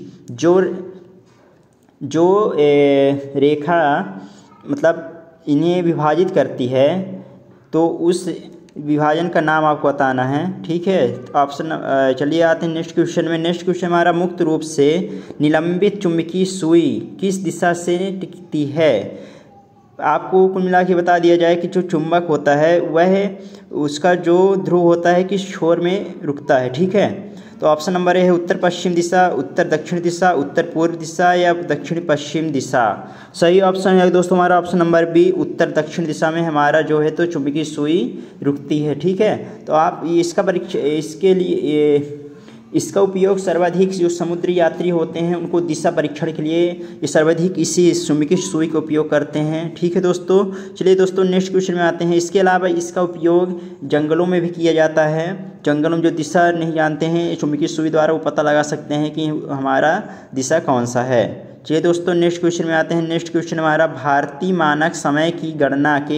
जो रेखा मतलब इन्हें विभाजित करती है, तो उस विभाजन का नाम आपको बताना है। ठीक है, तो ऑप्शन चलिए आते हैं नेक्स्ट क्वेश्चन में। नेक्स्ट क्वेश्चन हमारा, मुक्त रूप से निलंबित चुंबकीय सुई किस दिशा से टिकती है? आपको कुल मिला के बता दिया जाए कि जो चुंबक होता है वह उसका जो ध्रुव होता है किस छोर में रुकता है। ठीक है, तो ऑप्शन नंबर ए है उत्तर पश्चिम दिशा, उत्तर दक्षिण दिशा, उत्तर पूर्व दिशा या दक्षिण पश्चिम दिशा। सही ऑप्शन है दोस्तों हमारा ऑप्शन नंबर बी उत्तर दक्षिण दिशा में हमारा जो है तो चुंबकीय सुई रुकती है। ठीक है, तो आप इसके लिए इसका उपयोग सर्वाधिक जो समुद्री यात्री होते हैं उनको दिशा परीक्षण के लिए ये सर्वाधिक इसी चुंबकीय सुई का उपयोग करते हैं। ठीक है दोस्तों, चलिए दोस्तों नेक्स्ट क्वेश्चन में आते हैं। इसके अलावा इसका उपयोग जंगलों में भी किया जाता है। जंगलों में जो दिशा नहीं जानते हैं चुंबकीय सुई द्वारा वो पता लगा सकते हैं कि हमारा दिशा कौन सा है। चलिए दोस्तों नेक्स्ट क्वेश्चन में आते हैं। नेक्स्ट क्वेश्चन हमारा, भारतीय मानक समय की गणना के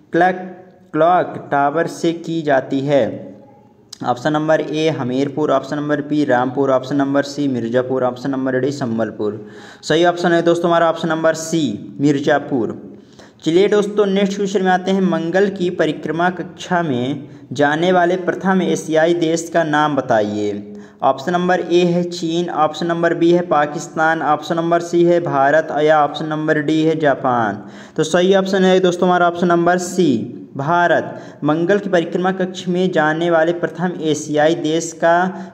क्लॉक टावर से की जाती है? Option number A Hamirpur, option number B Rampur, option number C Mirzapur, option number D Sambalpur. सही ऑप्शन है दोस्तों हमारा ऑप्शन नंबर सी मिर्ज़ापुर। चलिए दोस्तों नेक्स्ट क्वेश्चन में आते हैं। मंगल की परिक्रमा कक्षा में जाने वाले प्रथम एशियाई देश का नाम बताइए। ऑप्शन नंबर ए है चीन, ऑप्शन नंबर बी है पाकिस्तान, ऑप्शन नंबर सी है भारत या ऑप्शन नंबर डी है जापान। तो सही ऑप्शन है दोस्तों हमारा ऑप्शन नंबर सी भारत। मंगल की परिक्रमा कक्ष में जाने वाले प्रथम एशियाई देश का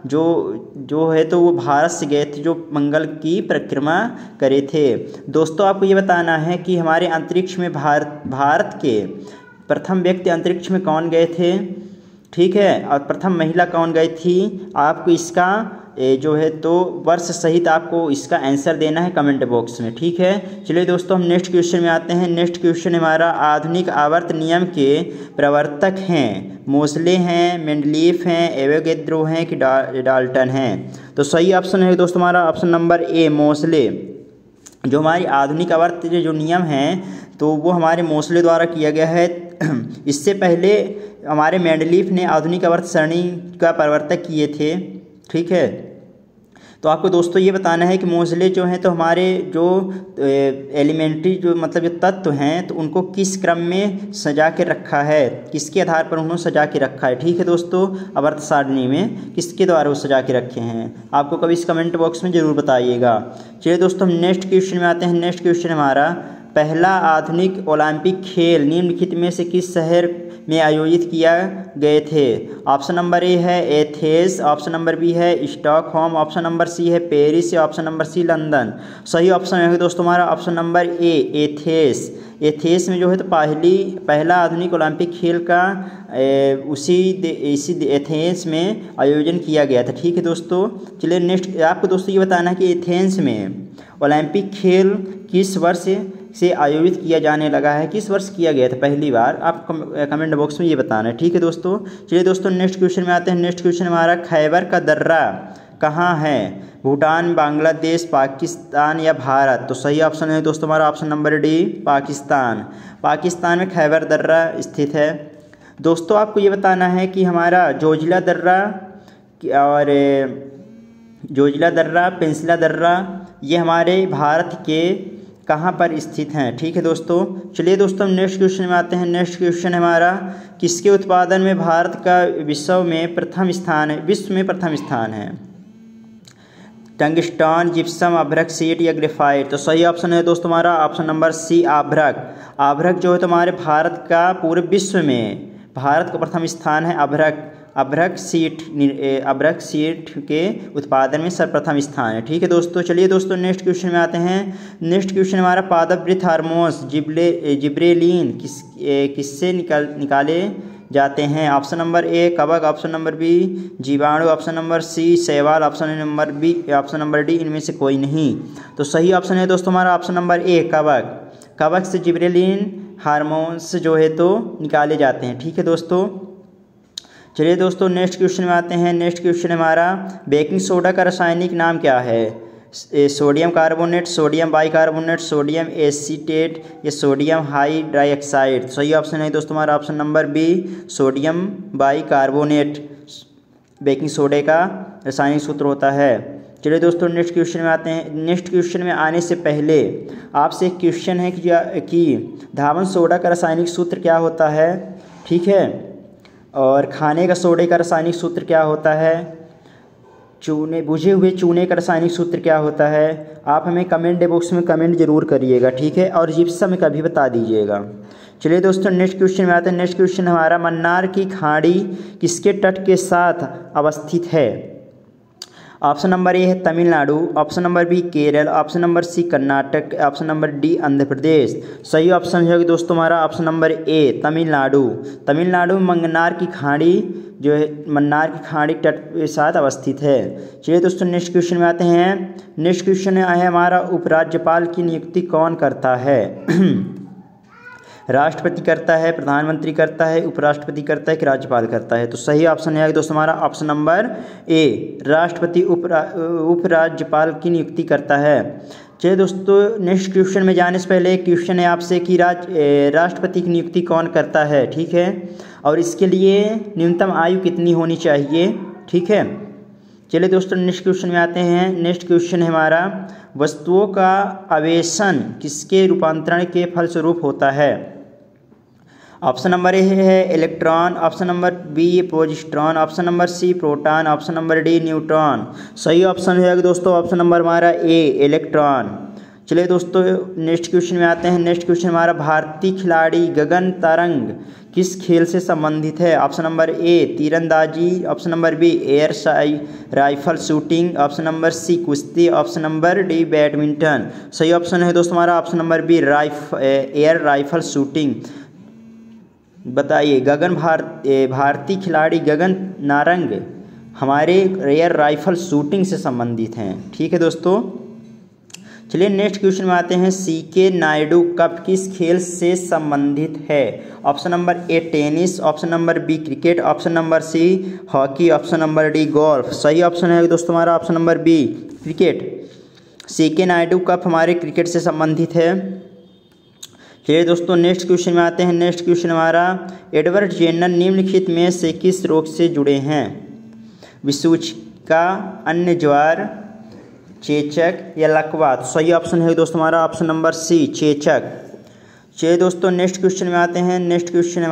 जो है तो वो भारत से गए थे, जो मंगल की परिक्रमा करे थे। दोस्तों आपको ये बताना है कि हमारे अंतरिक्ष में भारत के प्रथम व्यक्ति अंतरिक्ष में कौन गए थे। ठीक है, और प्रथम महिला कौन गई थी? आपको इसका जो है तो वर्ष सहित आपको इसका आंसर देना है कमेंट बॉक्स में। ठीक है, चलिए दोस्तों हम नेक्स्ट क्वेश्चन में आते हैं। नेक्स्ट क्वेश्चन हमारा, आधुनिक आवर्त नियम के प्रवर्तक हैं मोसले हैं, मेंडलीफ हैं, एवोगैड्रो हैं कि डाल्टन हैं? तो सही ऑप्शन है दोस्तों हमारा ऑप्शन नंबर ए मोसले। जो हमारी आधुनिक आवर्त जो नियम हैं तो वो हमारे मोसले द्वारा किया गया है। इससे पहले हमारे मेंडलीफ ने आधुनिक आवर्त सरणी का प्रवर्तक किए थे। ठीक है, तो आपको दोस्तों ये बताना है कि मोसले जो हैं तो हमारे जो एलिमेंट्री जो मतलब जो तत्व हैं तो उनको किस क्रम में सजा के रखा है, किसके आधार पर उन्होंने सजा के रखा है। ठीक है दोस्तों, आवर्त सारणी में किसके द्वारा वो सजा के रखे हैं आपको कभी इस कमेंट बॉक्स में ज़रूर बताइएगा। चलिए दोस्तों हम नेक्स्ट क्वेश्चन में आते हैं। नेक्स्ट क्वेश्चन हमारा, पहला आधुनिक ओलंपिक खेल निम्नलिखित में से किस शहर में आयोजित किया गए थे? ऑप्शन नंबर ए है एथेंस, ऑप्शन नंबर बी है स्टॉकहोम, ऑप्शन नंबर सी है पेरिस या ऑप्शन नंबर सी लंदन। सही ऑप्शन है दोस्तों हमारा option number A Athens. Athens में जो है तो पहला आधुनिक ओलंपिक खेल का इसी एथेंस में आयोजन किया गया था। ठीक है दोस्तों, चलिए नेक्स्ट आपको दोस्तों ये बताना है कि एथेंस में ओलंपिक खेल किस वर्ष से आयोजित किया जाने लगा है, किस वर्ष किया गया था पहली बार, आप कमेंट बॉक्स में ये बताना है। ठीक है दोस्तों, चलिए दोस्तों नेक्स्ट क्वेश्चन में आते हैं। नेक्स्ट क्वेश्चन हमारा खैबर का दर्रा कहाँ है? भूटान, बांग्लादेश, पाकिस्तान या भारत? तो सही ऑप्शन है दोस्तों हमारा option number D Pakistan. Pakistan में खैबर दर्रा स्थित है। दोस्तों आपको ये बताना है कि हमारा जोजिला दर्रा और जोजिला दर्रा, पेंसिला दर्रा ये हमारे भारत के कहाँ पर स्थित हैं? ठीक है दोस्तों, चलिए दोस्तों नेक्स्ट क्वेश्चन में आते हैं। नेक्स्ट क्वेश्चन हमारा किसके उत्पादन में भारत का विश्व में प्रथम स्थान है? टंगस्टन, जिप्सम, अभ्रक, सीट या ग्रेफाइट? तो सही ऑप्शन है दोस्तों हमारा ऑप्शन नंबर सी अभ्रक। अभ्रक जो है तो हमारे भारत का पूरे विश्व में भारत का प्रथम स्थान है। अभ्रक सीट के उत्पादन में सर्वप्रथम स्थान है। ठीक है दोस्तों, चलिए दोस्तों नेक्स्ट क्वेश्चन में आते हैं। नेक्स्ट क्वेश्चन हमारा पादप हार्मोन्स जिब्रेलिन किससे निकाले जाते हैं? ऑप्शन नंबर ए कवक, ऑप्शन नंबर बी जीवाणु, ऑप्शन नंबर सी शैवाल, ऑप्शन नंबर डी इनमें से कोई नहीं। तो सही ऑप्शन है दोस्तों हमारा ऑप्शन नंबर ए कवक। कवक से जिब्रेलिन हार्मोन्स जो है तो निकाले जाते हैं। ठीक है दोस्तों, चलिए दोस्तों नेक्स्ट क्वेश्चन में आते हैं। नेक्स्ट क्वेश्चन हमारा बेकिंग सोडा का रासायनिक नाम क्या है? Sodium carbonate, sodium bicarbonate, sodium acetate या सोडियम हाइड्रोक्साइड? सही ऑप्शन है दोस्तों हमारा option number B sodium bicarbonate baking सोडे का रासायनिक सूत्र होता है। चलिए दोस्तों नेक्स्ट क्वेश्चन में आते हैं। नेक्स्ट क्वेश्चन में आने से पहले आपसे एक क्वेश्चन है कि धावन सोडा का रासायनिक सूत्र क्या होता है? ठीक है, और खाने का सोडे का रासायनिक सूत्र क्या होता है? बुझे हुए चूने का रासायनिक सूत्र क्या होता है? आप हमें कमेंट बॉक्स में कमेंट जरूर करिएगा। ठीक है, और जिप्सम का भी बता दीजिएगा। चलिए दोस्तों नेक्स्ट क्वेश्चन में आते हैं। नेक्स्ट क्वेश्चन हमारा मन्नार की खाड़ी किसके तट के साथ अवस्थित है? ऑप्शन नंबर ए है Tamil Nadu, option number B Kerala, option number C Karnataka, option number D Andhra Pradesh? सही ऑप्शन है दोस्तों हमारा option number A Tamil Nadu. Tamil Nadu में मन्नार की खाड़ी जो है मन्नार की खाड़ी तट के साथ अवस्थित है। चलिए दोस्तों नेक्स्ट क्वेश्चन में आते हैं। नेक्स्ट क्वेश्चन है हमारा उपराज्यपाल की नियुक्ति कौन करता है? राष्ट्रपति करता है, प्रधानमंत्री करता है, उपराष्ट्रपति करता है कि राज्यपाल करता है? तो सही ऑप्शन है दोस्तों हमारा ऑप्शन नंबर ए राष्ट्रपति उपराज्यपाल की नियुक्ति करता है। चलिए दोस्तों नेक्स्ट क्वेश्चन में जाने से पहले एक क्वेश्चन है आपसे कि राष्ट्रपति की नियुक्ति कौन करता है? ठीक है, और इसके लिए न्यूनतम आयु कितनी होनी चाहिए? ठीक है, चलिए दोस्तों नेक्स्ट क्वेश्चन में आते हैं। नेक्स्ट क्वेश्चन है हमारा वस्तुओं का आवेशन किसके रूपांतरण के फलस्वरूप होता है? ऑप्शन नंबर ए है electron, option number B positron, option number C proton, option number D neutron? सही ऑप्शन है दोस्तों ऑप्शन नंबर हमारा ए इलेक्ट्रॉन। चलिए दोस्तों नेक्स्ट क्वेश्चन में आते हैं। नेक्स्ट क्वेश्चन हमारा भारतीय खिलाड़ी गगन तरंग किस खेल से संबंधित है? ऑप्शन नंबर ए तीरंदाजी, option number B air rifle shooting, option number C कुश्ती, ऑप्शन नंबर डी बैडमिंटन? सही ऑप्शन है दोस्तों हमारा option number B air rifle shooting. बताइए भारतीय खिलाड़ी गगन नारंग हमारे एयर राइफल शूटिंग से संबंधित हैं। ठीक है दोस्तों, चलिए नेक्स्ट क्वेश्चन में आते हैं। सीके नायडू कप किस खेल से संबंधित है? Option number A tennis, option number B cricket, option number C hockey, option number D golf? सही ऑप्शन है दोस्तों हमारा option number B cricket. CK Naidu cup हमारे क्रिकेट से संबंधित है। चलिए दोस्तों नेक्स्ट क्वेश्चन में आते हैं। नेक्स्ट क्वेश्चन हमारा एडवर्ड जेनर निम्नलिखित में से किस रोग से जुड़े हैं? विसूचिका, अन्य ज्वर, चेचक या लकवा? तो सही ऑप्शन है दोस्तों हमारा ऑप्शन नंबर सी चेचक। चलिए दोस्तों नेक्स्ट क्वेश्चन में आते हैं। नेक्स्ट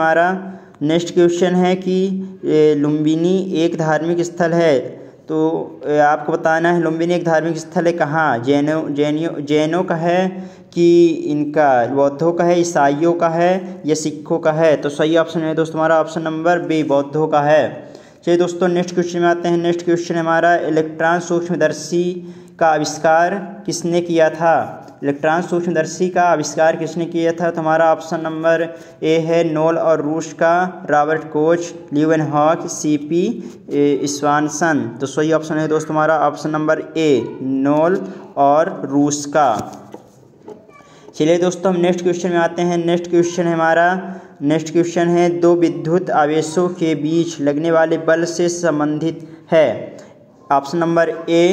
क्वेश्चन है कि लुम्बिनी एक धार्मिक स्थल है, तो आपको बताना है लुम्बिनी एक धार्मिक स्थल है कहाँ? जैनों का है कि इनका बौद्धों का है, ईसाइयों का है या सिखों का है? तो सही ऑप्शन है दोस्तों हमारा ऑप्शन नंबर बी, बौद्धों का है। चलिए दोस्तों नेक्स्ट क्वेश्चन में आते हैं। नेक्स्ट क्वेश्चन हमारा इलेक्ट्रॉन सूक्ष्मदर्शी का आविष्कार किसने किया था? इलेक्ट्रॉन सूक्ष्मदर्शी का आविष्कार किसने किया था? तो हमारा ऑप्शन नंबर ए है नोल और रूस का Robert Koch, Leeuwenhoek, CP Swanson. तो सही ऑप्शन है दोस्तों हमारा ऑप्शन नंबर ए, नोल और रूस का। चलिए दोस्तों हम नेक्स्ट क्वेश्चन में आते हैं। नेक्स्ट क्वेश्चन है दो विद्युत आवेशों के बीच लगने वाले बल से संबंधित है। ऑप्शन नंबर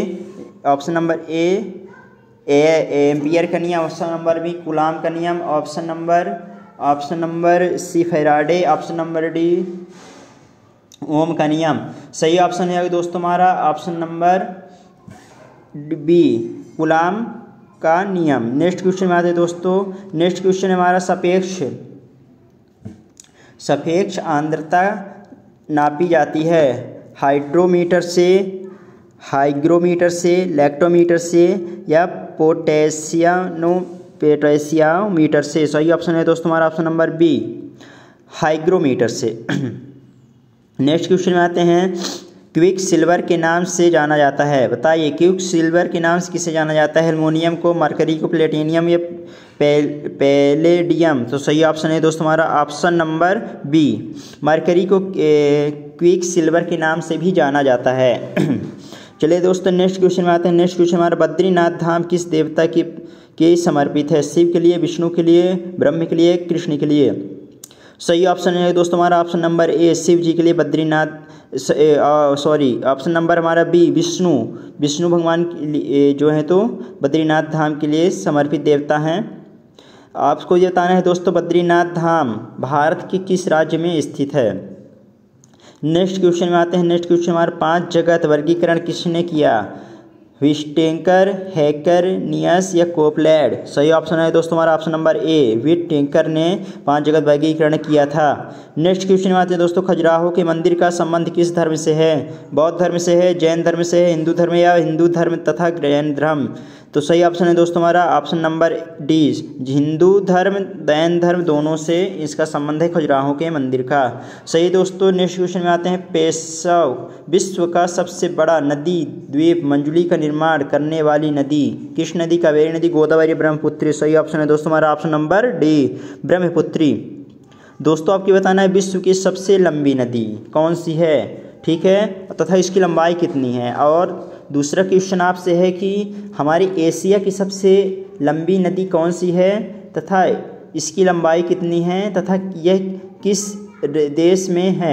ए एम्पियर का नियम, ऑप्शन नंबर बी कूलाम का नियम, option number C Faraday, option number D Ohm का नियम। सही ऑप्शन है दोस्तों हमारा ऑप्शन नंबर बी कूलाम का नियम। नेक्स्ट क्वेश्चन में आते हैं दोस्तों। नेक्स्ट क्वेश्चन हमारा सापेक्ष आर्द्रता नापी जाती है हाइग्रोमीटर से, लैक्टोमीटर से या पोटेशियोमीटर से। सही ऑप्शन है दोस्तों हमारा ऑप्शन नंबर बी, हाइग्रोमीटर से। नेक्स्ट क्वेश्चन में आते हैं। क्विक सिल्वर के नाम से जाना जाता है, बताइए क्विक सिल्वर के नाम से किसे जाना जाता है? एल्युमिनियम को, मरकरी को, प्लेटिनियम या पैलेडियम। तो सही ऑप्शन है दोस्तों हमारा ऑप्शन नंबर बी, मरकरी को क्विक सिल्वर के नाम से भी जाना जाता है। चलिए दोस्तों नेक्स्ट क्वेश्चन में आते हैं। नेक्स्ट क्वेश्चन हमारा बद्रीनाथ धाम किस देवता के समर्पित है? शिव के लिए, विष्णु के लिए, ब्रह्म के लिए, कृष्ण के लिए। सही ऑप्शन है दोस्तों हमारा option number A, Shiv ji के लिए बद्रीनाथ, ऑप्शन नंबर हमारा बी, विष्णु भगवान जो है तो बद्रीनाथ धाम के लिए समर्पित देवता हैं। आपको ये बताना है दोस्तों बद्रीनाथ धाम भारत के किस राज्य में स्थित है? नेक्स्ट क्वेश्चन में आते हैं। नेक्स्ट क्वेश्चन हमारा 5 जगत वर्गीकरण किसने किया? विस्टेंकर, हैकर, नियस या कोपलैड। सही ऑप्शन है दोस्तों हमारा ऑप्शन नंबर ए, विस्टेंकर ने 5 जगत वर्गीकरण किया था। नेक्स्ट क्वेश्चन में आते हैं दोस्तों। खजुराहो के मंदिर का संबंध किस धर्म से है? बौद्ध धर्म से है, जैन धर्म से है, हिंदू धर्म या हिंदू धर्म तथा जैन धर्म। तो सही ऑप्शन है दोस्तों हमारा ऑप्शन नंबर डी, हिंदू धर्म, जैन धर्म दोनों से इसका संबंध है खजुराहो के मंदिर का। सही दोस्तों नेक्स्ट क्वेश्चन में आते हैं। पेशव विश्व का सबसे बड़ा नदी द्वीप मंजुली का निर्माण करने वाली नदी किस नदी? कावेरी नदी, गोदावरी, ब्रह्मपुत्री। सही ऑप्शन है दोस्तों हमारा ऑप्शन नंबर डी, ब्रह्मपुत्री। दोस्तों आपको बताना है विश्व की सबसे लंबी नदी कौन सी है, ठीक है, तथा इसकी लंबाई कितनी है। और दूसरा क्वेश्चन आपसे है कि हमारी एशिया की सबसे लंबी नदी कौन सी है तथा इसकी लंबाई कितनी है तथा यह किस देश में है।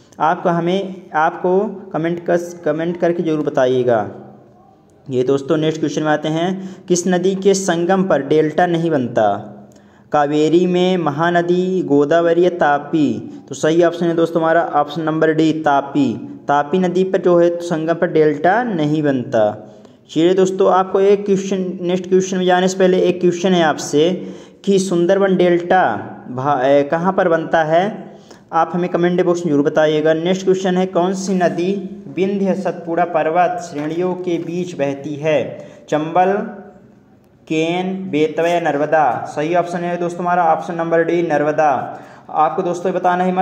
आपको कमेंट करके जरूर बताइएगा। ये दोस्तों नेक्स्ट क्वेश्चन में आते हैं। किस नदी के संगम पर डेल्टा नहीं बनता? कावेरी में, महानदी, गोदावरी या तापी। तो सही ऑप्शन है दोस्तों हमारा ऑप्शन नंबर डी, तापी नदी पर जो है संगम पर डेल्टा नहीं बनता। चलिए दोस्तों आपको एक क्वेश्चन, नेक्स्ट क्वेश्चन में जाने से पहले एक क्वेश्चन है आपसे कि सुंदरबन डेल्टा कहाँ पर बनता है? आप हमें कमेंट बॉक्स में जरूर बताइएगा। नेक्स्ट क्वेश्चन है कौन सी नदी विंध्य सतपुड़ा पर्वत श्रेणियों के बीच बहती है? चंबल, केन, बेतवा या नर्मदा। सही ऑप्शन है दोस्तों हमारा ऑप्शन नंबर डी, नर्मदा। आपको दोस्तों बताना है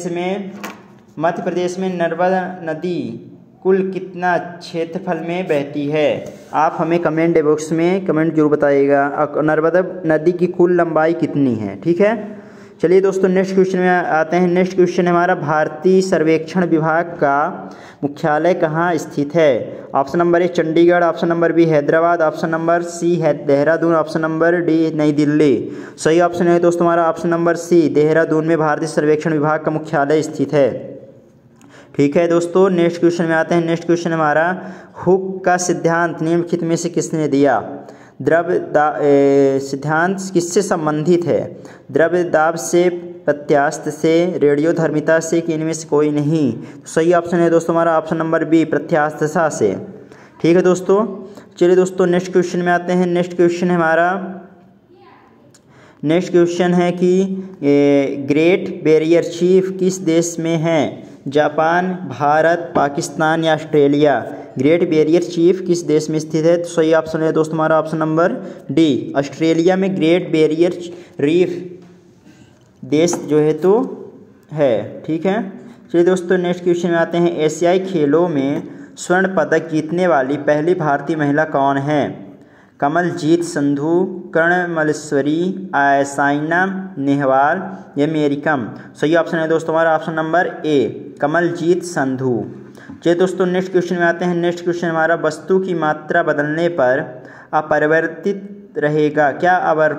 मध्य प्रदेश में नर्मदा नदी कुल कितना क्षेत्रफल में बहती है? आप हमें कमेंट बॉक्स में कमेंट जरूर बताइएगा नर्मदा नदी की कुल लंबाई कितनी है, ठीक है। चलिए दोस्तों नेक्स्ट क्वेश्चन में आते हैं। नेक्स्ट क्वेश्चन हमारा भारतीय सर्वेक्षण विभाग का मुख्यालय कहाँ स्थित है? Option number A Chandigarh, option number B Hyderabad, option number C है Dehradun, option number D New Delhi. सही ऑप्शन है दोस्तों हमारा ऑप्शन नंबर सी, देहरादून में भारतीय सर्वेक्षण विभाग का मुख्यालय स्थित है, ठीक है दोस्तों। नेक्स्ट क्वेश्चन में आते हैं। नेक्स्ट क्वेश्चन हमारा हुक का सिद्धांत निम्नलिखित में से किसने दिया? सिद्धांत किससे संबंधित है? द्रव्य दाब से, प्रत्यास्थ से, रेडियोधर्मिता से कि इनमें से कोई नहीं। तो सही ऑप्शन है दोस्तों हमारा ऑप्शन नंबर बी, प्रत्यास्थता से, ठीक है दोस्तों। चलिए दोस्तों नेक्स्ट क्वेश्चन में आते हैं। नेक्स्ट क्वेश्चन है कि ग्रेट बैरियर रीफ किस देश में है? जापान, भारत, पाकिस्तान या ऑस्ट्रेलिया। ग्रेट बैरियर रीफ किस देश में स्थित है? तो सही ऑप्शन है दोस्तों हमारा ऑप्शन नंबर डी, ऑस्ट्रेलिया में ग्रेट बैरियर रीफ देश जो है तो है। ठीक है, चलिए दोस्तों नेक्स्ट क्वेश्चन में आते हैं। एशियाई खेलों में स्वर्ण पदक जीतने वाली पहली भारतीय महिला कौन है? कमलजीत संधू, कर्णमलेश्वरी, साइना नेहवाल या मेरी कॉम? सही ऑप्शन है दोस्तों हमारा option number A, Kamaljeet Sandhu. चलिए दोस्तों नेक्स्ट क्वेश्चन में आते हैं। नेक्स्ट क्वेश्चन हमारा, वस्तु की मात्रा बदलने पर अपरिवर्तित रहेगा क्या?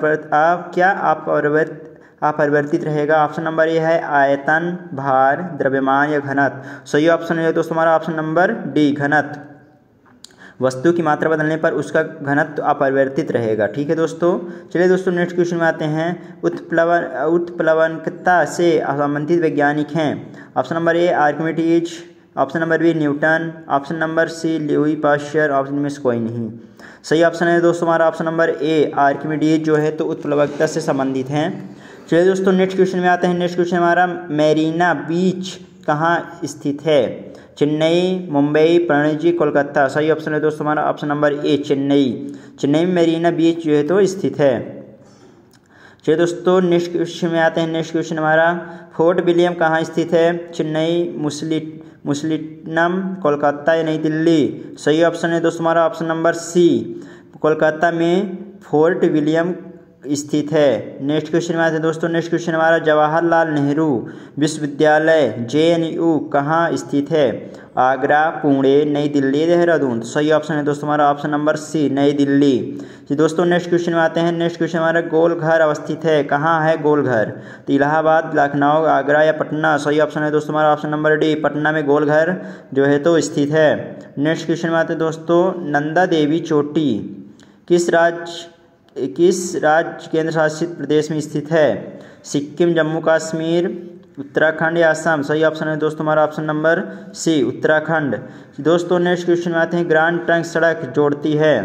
अपरिवर्तित रहेगा? ऑप्शन नंबर ए है आयतन, भार, द्रव्यमान या घनत्व? सही ऑप्शन है दोस्तों हमारा ऑप्शन नंबर डी, घनत्व। वस्तु की मात्रा बदलने पर उसका घनत्व अपरिवर्तित रहेगा। ठीक है दोस्तों, चलिए दोस्तों नेक्स्ट क्वेश्चन में आते हैं। उत्प्लवनकता से संबंधित वैज्ञानिक हैं? Option number A Archimedes, option number B Newton, option number C Louis Pasteur, option में से कोई नहीं। सही ऑप्शन है दोस्तों हमारा ऑप्शन नंबर ए, आर्किमिडीज जो है तो उत्प्लवकता से संबंधित हैं। चलिए दोस्तों नेक्स्ट क्वेश्चन में आते हैं। नेक्स्ट क्वेश्चन हमारा, मैरीना बीच कहाँ स्थित है? चेन्नई, मुंबई, पणजी, कोलकाता? सही ऑप्शन है दोस्तों हमारा ऑप्शन नंबर ए, चेन्नई में मैरीना बीच जो है तो स्थित है। चलिए दोस्तों नेक्स्ट क्वेश्चन में आते हैं। नेक्स्ट क्वेश्चन हमारा, फोर्ट विलियम कहाँ स्थित है? चेन्नई, मुस्लिनम, कोलकाता या नई दिल्ली? सही ऑप्शन है दोस्तों हमारा ऑप्शन नंबर सी, कोलकाता में फोर्ट विलियम स्थित है। नेक्स्ट क्वेश्चन में आते हैं दोस्तों। नेक्स्ट क्वेश्चन हमारा, जवाहरलाल नेहरू विश्वविद्यालय JNU कहाँ स्थित है? आगरा, पुणे, नई दिल्ली, देहरादून? सही ऑप्शन है दोस्तों हमारा ऑप्शन नंबर सी, नई दिल्ली। जी दोस्तों नेक्स्ट क्वेश्चन में आते हैं। नेक्स्ट क्वेश्चन हमारा, गोलघर अवस्थित है कहाँ है गोलघर? तो इलाहाबाद, लखनऊ, आगरा या पटना? सही ऑप्शन है दोस्तों हमारा ऑप्शन नंबर डी, पटना में गोलघर जो है तो स्थित है। नेक्स्ट क्वेश्चन में आते हैं दोस्तों, नंदा देवी चोटी किस राज्य केंद्र शासित प्रदेश में स्थित है? सिक्किम, जम्मू कश्मीर, उत्तराखंड या असम? सही ऑप्शन है दोस्तों हमारा ऑप्शन नंबर सी, उत्तराखंड। दोस्तों नेक्स्ट क्वेश्चन में आते हैं। ग्रांड ट्रंक सड़क जोड़ती है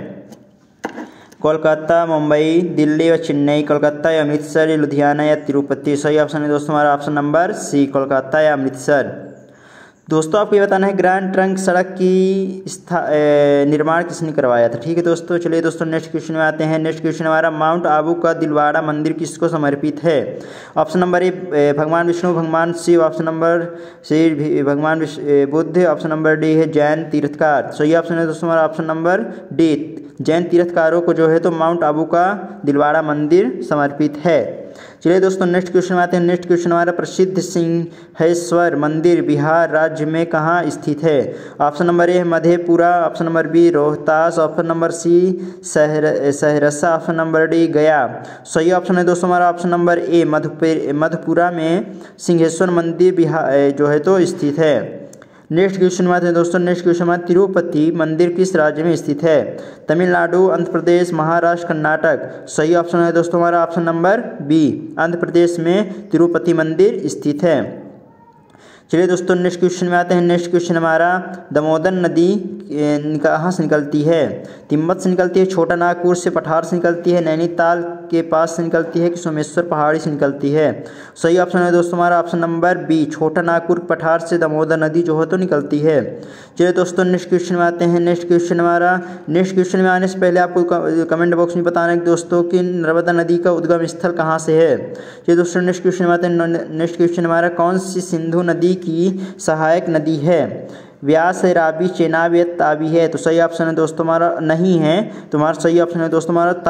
कोलकाता, मुंबई, दिल्ली और चेन्नई? कोलकाता या अमृतसर या लुधियाना या तिरुपति? सही ऑप्शन है दोस्तों हमारा ऑप्शन नंबर सी, कोलकाता या अमृतसर। दोस्तों आपको ये बताना है ग्रांड ट्रंक सड़क की निर्माण किसने करवाया था? ठीक है दोस्तों, चलिए दोस्तों नेक्स्ट क्वेश्चन में आते हैं। नेक्स्ट क्वेश्चन हमारा, माउंट आबू का दिलवाड़ा मंदिर किसको समर्पित है? ऑप्शन नंबर ए भगवान विष्णु, भगवान शिव, ऑप्शन नंबर सी भगवान बुद्ध, ऑप्शन नंबर डी है जैन तीर्थकार? सही ऑप्शन है दोस्तों हमारा ऑप्शन नंबर डी, जैन तीर्थकारों को जो है तो माउंट आबू का दिलवाड़ा मंदिर समर्पित है। चलिए दोस्तों नेक्स्ट क्वेश्चन में आते हैं। नेक्स्ट क्वेश्चन हमारा, प्रसिद्ध सिंहेश्वर मंदिर बिहार राज्य में कहाँ स्थित है? Option number A Madhepura, option number B Rohtas, option number C Saharsa, option number D Gaya? सही ऑप्शन है दोस्तों हमारा ऑप्शन नंबर ए, मधेपुरा में सिंहेश्वर मंदिर बिहार जो है तो स्थित है। नेक्स्ट क्वेश्चन में आते हैं दोस्तों। नेक्स्ट क्वेश्चन में, तिरुपति मंदिर किस राज्य में स्थित है? तमिलनाडु, आंध्र प्रदेश, महाराष्ट्र, कर्नाटक? सही ऑप्शन है दोस्तों हमारा option number B, Andhra Pradesh में तिरुपति मंदिर स्थित है। चलिए दोस्तों नेक्स्ट क्वेश्चन में आते हैं। नेक्स्ट क्वेश्चन हमारा, दामोदर नदी कहाँ से निकलती है? तिब्बत से निकलती है, छोटा नागपुर से, पठार से निकलती है, नैनीताल के पास से निकलती है कि सोमेश्वर पहाड़ी से निकलती है? सही ऑप्शन है दोस्तों हमारा ऑप्शन नंबर बी, छोटा नागपुर पठार से दामोदर नदी जो है तो निकलती है। चलिए दोस्तों नेक्स्ट क्वेश्चन में आते हैं। नेक्स्ट क्वेश्चन में आने से पहले आपको कमेंट बॉक्स में बताना है दोस्तों कि नर्मदा नदी का उद्गम स्थल कहाँ से है। चलिए दोस्तों नेक्स्ट क्वेश्चन में आते हैं। नेक्स्ट क्वेश्चन हमारा, कौन सी सिंधु नदी की सहायक नदी है? व्यास है, रावी, चेनाब या तावी है? तो सही ऑप्शन है दोस्तों हमारा नहीं है, तुम्हारा सही ऑप्शन है दोस्तों हमारा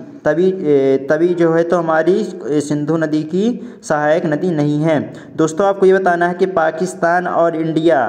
तवी जो है तो हमारी सिंधु नदी की सहायक नदी नहीं है। दोस्तों आपको ये बताना है कि पाकिस्तान और इंडिया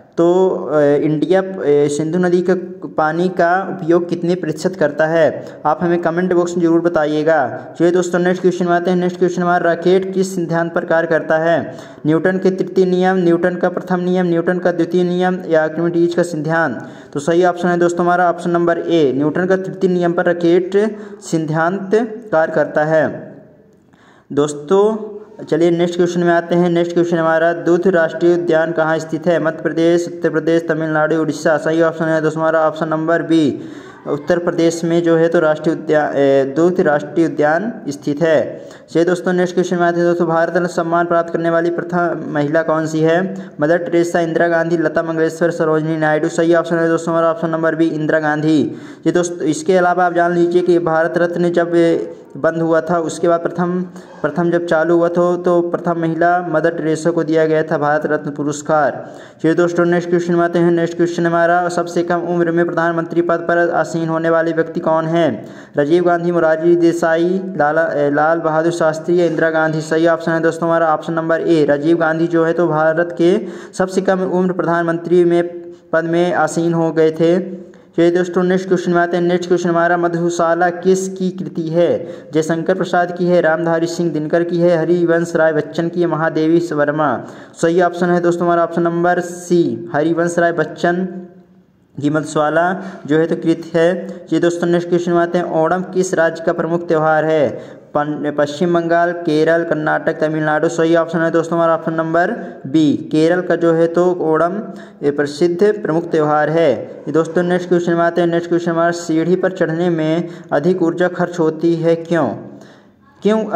सिंधु नदी का पानी का उपयोग कितने प्रतिशत करता है? आप हमें कमेंट बॉक्स में जरूर बताइएगा। चलिए दोस्तों नेक्स्ट क्वेश्चन में आते हैं। नेक्स्ट क्वेश्चन हमारा, रॉकेट किस सिद्धांत पर कार्य करता है? न्यूटन के तृतीय नियम, न्यूटन का प्रथम नियम, न्यूटन का द्वितीय नियम या आर्किमिडीज का सिद्धांत? तो सही ऑप्शन है दोस्तों हमारा ऑप्शन नंबर ए, न्यूटन का तृतीय नियम पर रॉकेट सिद्धांत कार्य करता है। दोस्तों चलिए नेक्स्ट क्वेश्चन में आते हैं। नेक्स्ट क्वेश्चन हमारा, दूध राष्ट्रीय उद्यान कहाँ स्थित है? मध्य प्रदेश, उत्तर प्रदेश, तमिलनाडु, उड़ीसा? सही ऑप्शन है दोस्तों हमारा option number B, Uttar Pradesh में जो है तो दूध राष्ट्रीय उद्यान स्थित है। चलिए दोस्तों नेक्स्ट क्वेश्चन में आते हैं दोस्तों, भारत रत्न सम्मान प्राप्त करने वाली प्रथम महिला कौन सी है? Mother Teresa, Indira Gandhi, Lata Mangeshkar, Sarojini Naidu. सही ऑप्शन है दोस्तों हमारा option number B, Indira Gandhi. ये दोस्तों इसके अलावा आप जान लीजिए कि भारत रत्न जब बंद हुआ था उसके बाद प्रथम जब चालू हुआ था तो प्रथम महिला मदर टेरेसा को दिया गया था भारत रत्न पुरस्कार। चलिए दोस्तों नेक्स्ट क्वेश्चन में आते हैं। नेक्स्ट क्वेश्चन हमारा, सबसे कम उम्र में प्रधानमंत्री पद पर आसीन होने वाले व्यक्ति कौन है? राजीव गांधी, मोरारजी देसाई, लाल बहादुर शास्त्री या इंदिरा गांधी। सही ऑप्शन है दोस्तों हमारा option number A, Rajiv Gandhi जो है तो भारत के सबसे कम उम्र प्रधानमंत्री में पद में आसीन हो गए थे। चलिए दोस्तों नेक्स्ट क्वेश्चन में आते हैं। नेक्स्ट क्वेश्चन हमारा, मधुशाला किस की कृति है? जयशंकर प्रसाद की है, रामधारी सिंह दिनकर की है, हरिवंश राय बच्चन की है, महादेवी वर्मा। सही ऑप्शन है दोस्तों हमारा option number C, Harivansh Rai Bachchan की मधुशाला जो है तो कृत है। ये दोस्तों नेक्स्ट क्वेश्चन में आते हैं। ओणम किस राज्य का प्रमुख त्यौहार है? पश्चिम बंगाल, केरल, कर्नाटक, तमिलनाडु। सही ऑप्शन है दोस्तों हमारा ऑप्शन नंबर बी, केरल का जो है तो ओणम प्रसिद्ध प्रमुख त्यौहार है। ये दोस्तों नेक्स्ट क्वेश्चन में आते हैं। नेक्स्ट क्वेश्चन हमारा, सीढ़ी पर चढ़ने में अधिक ऊर्जा खर्च होती है क्यों? क्यों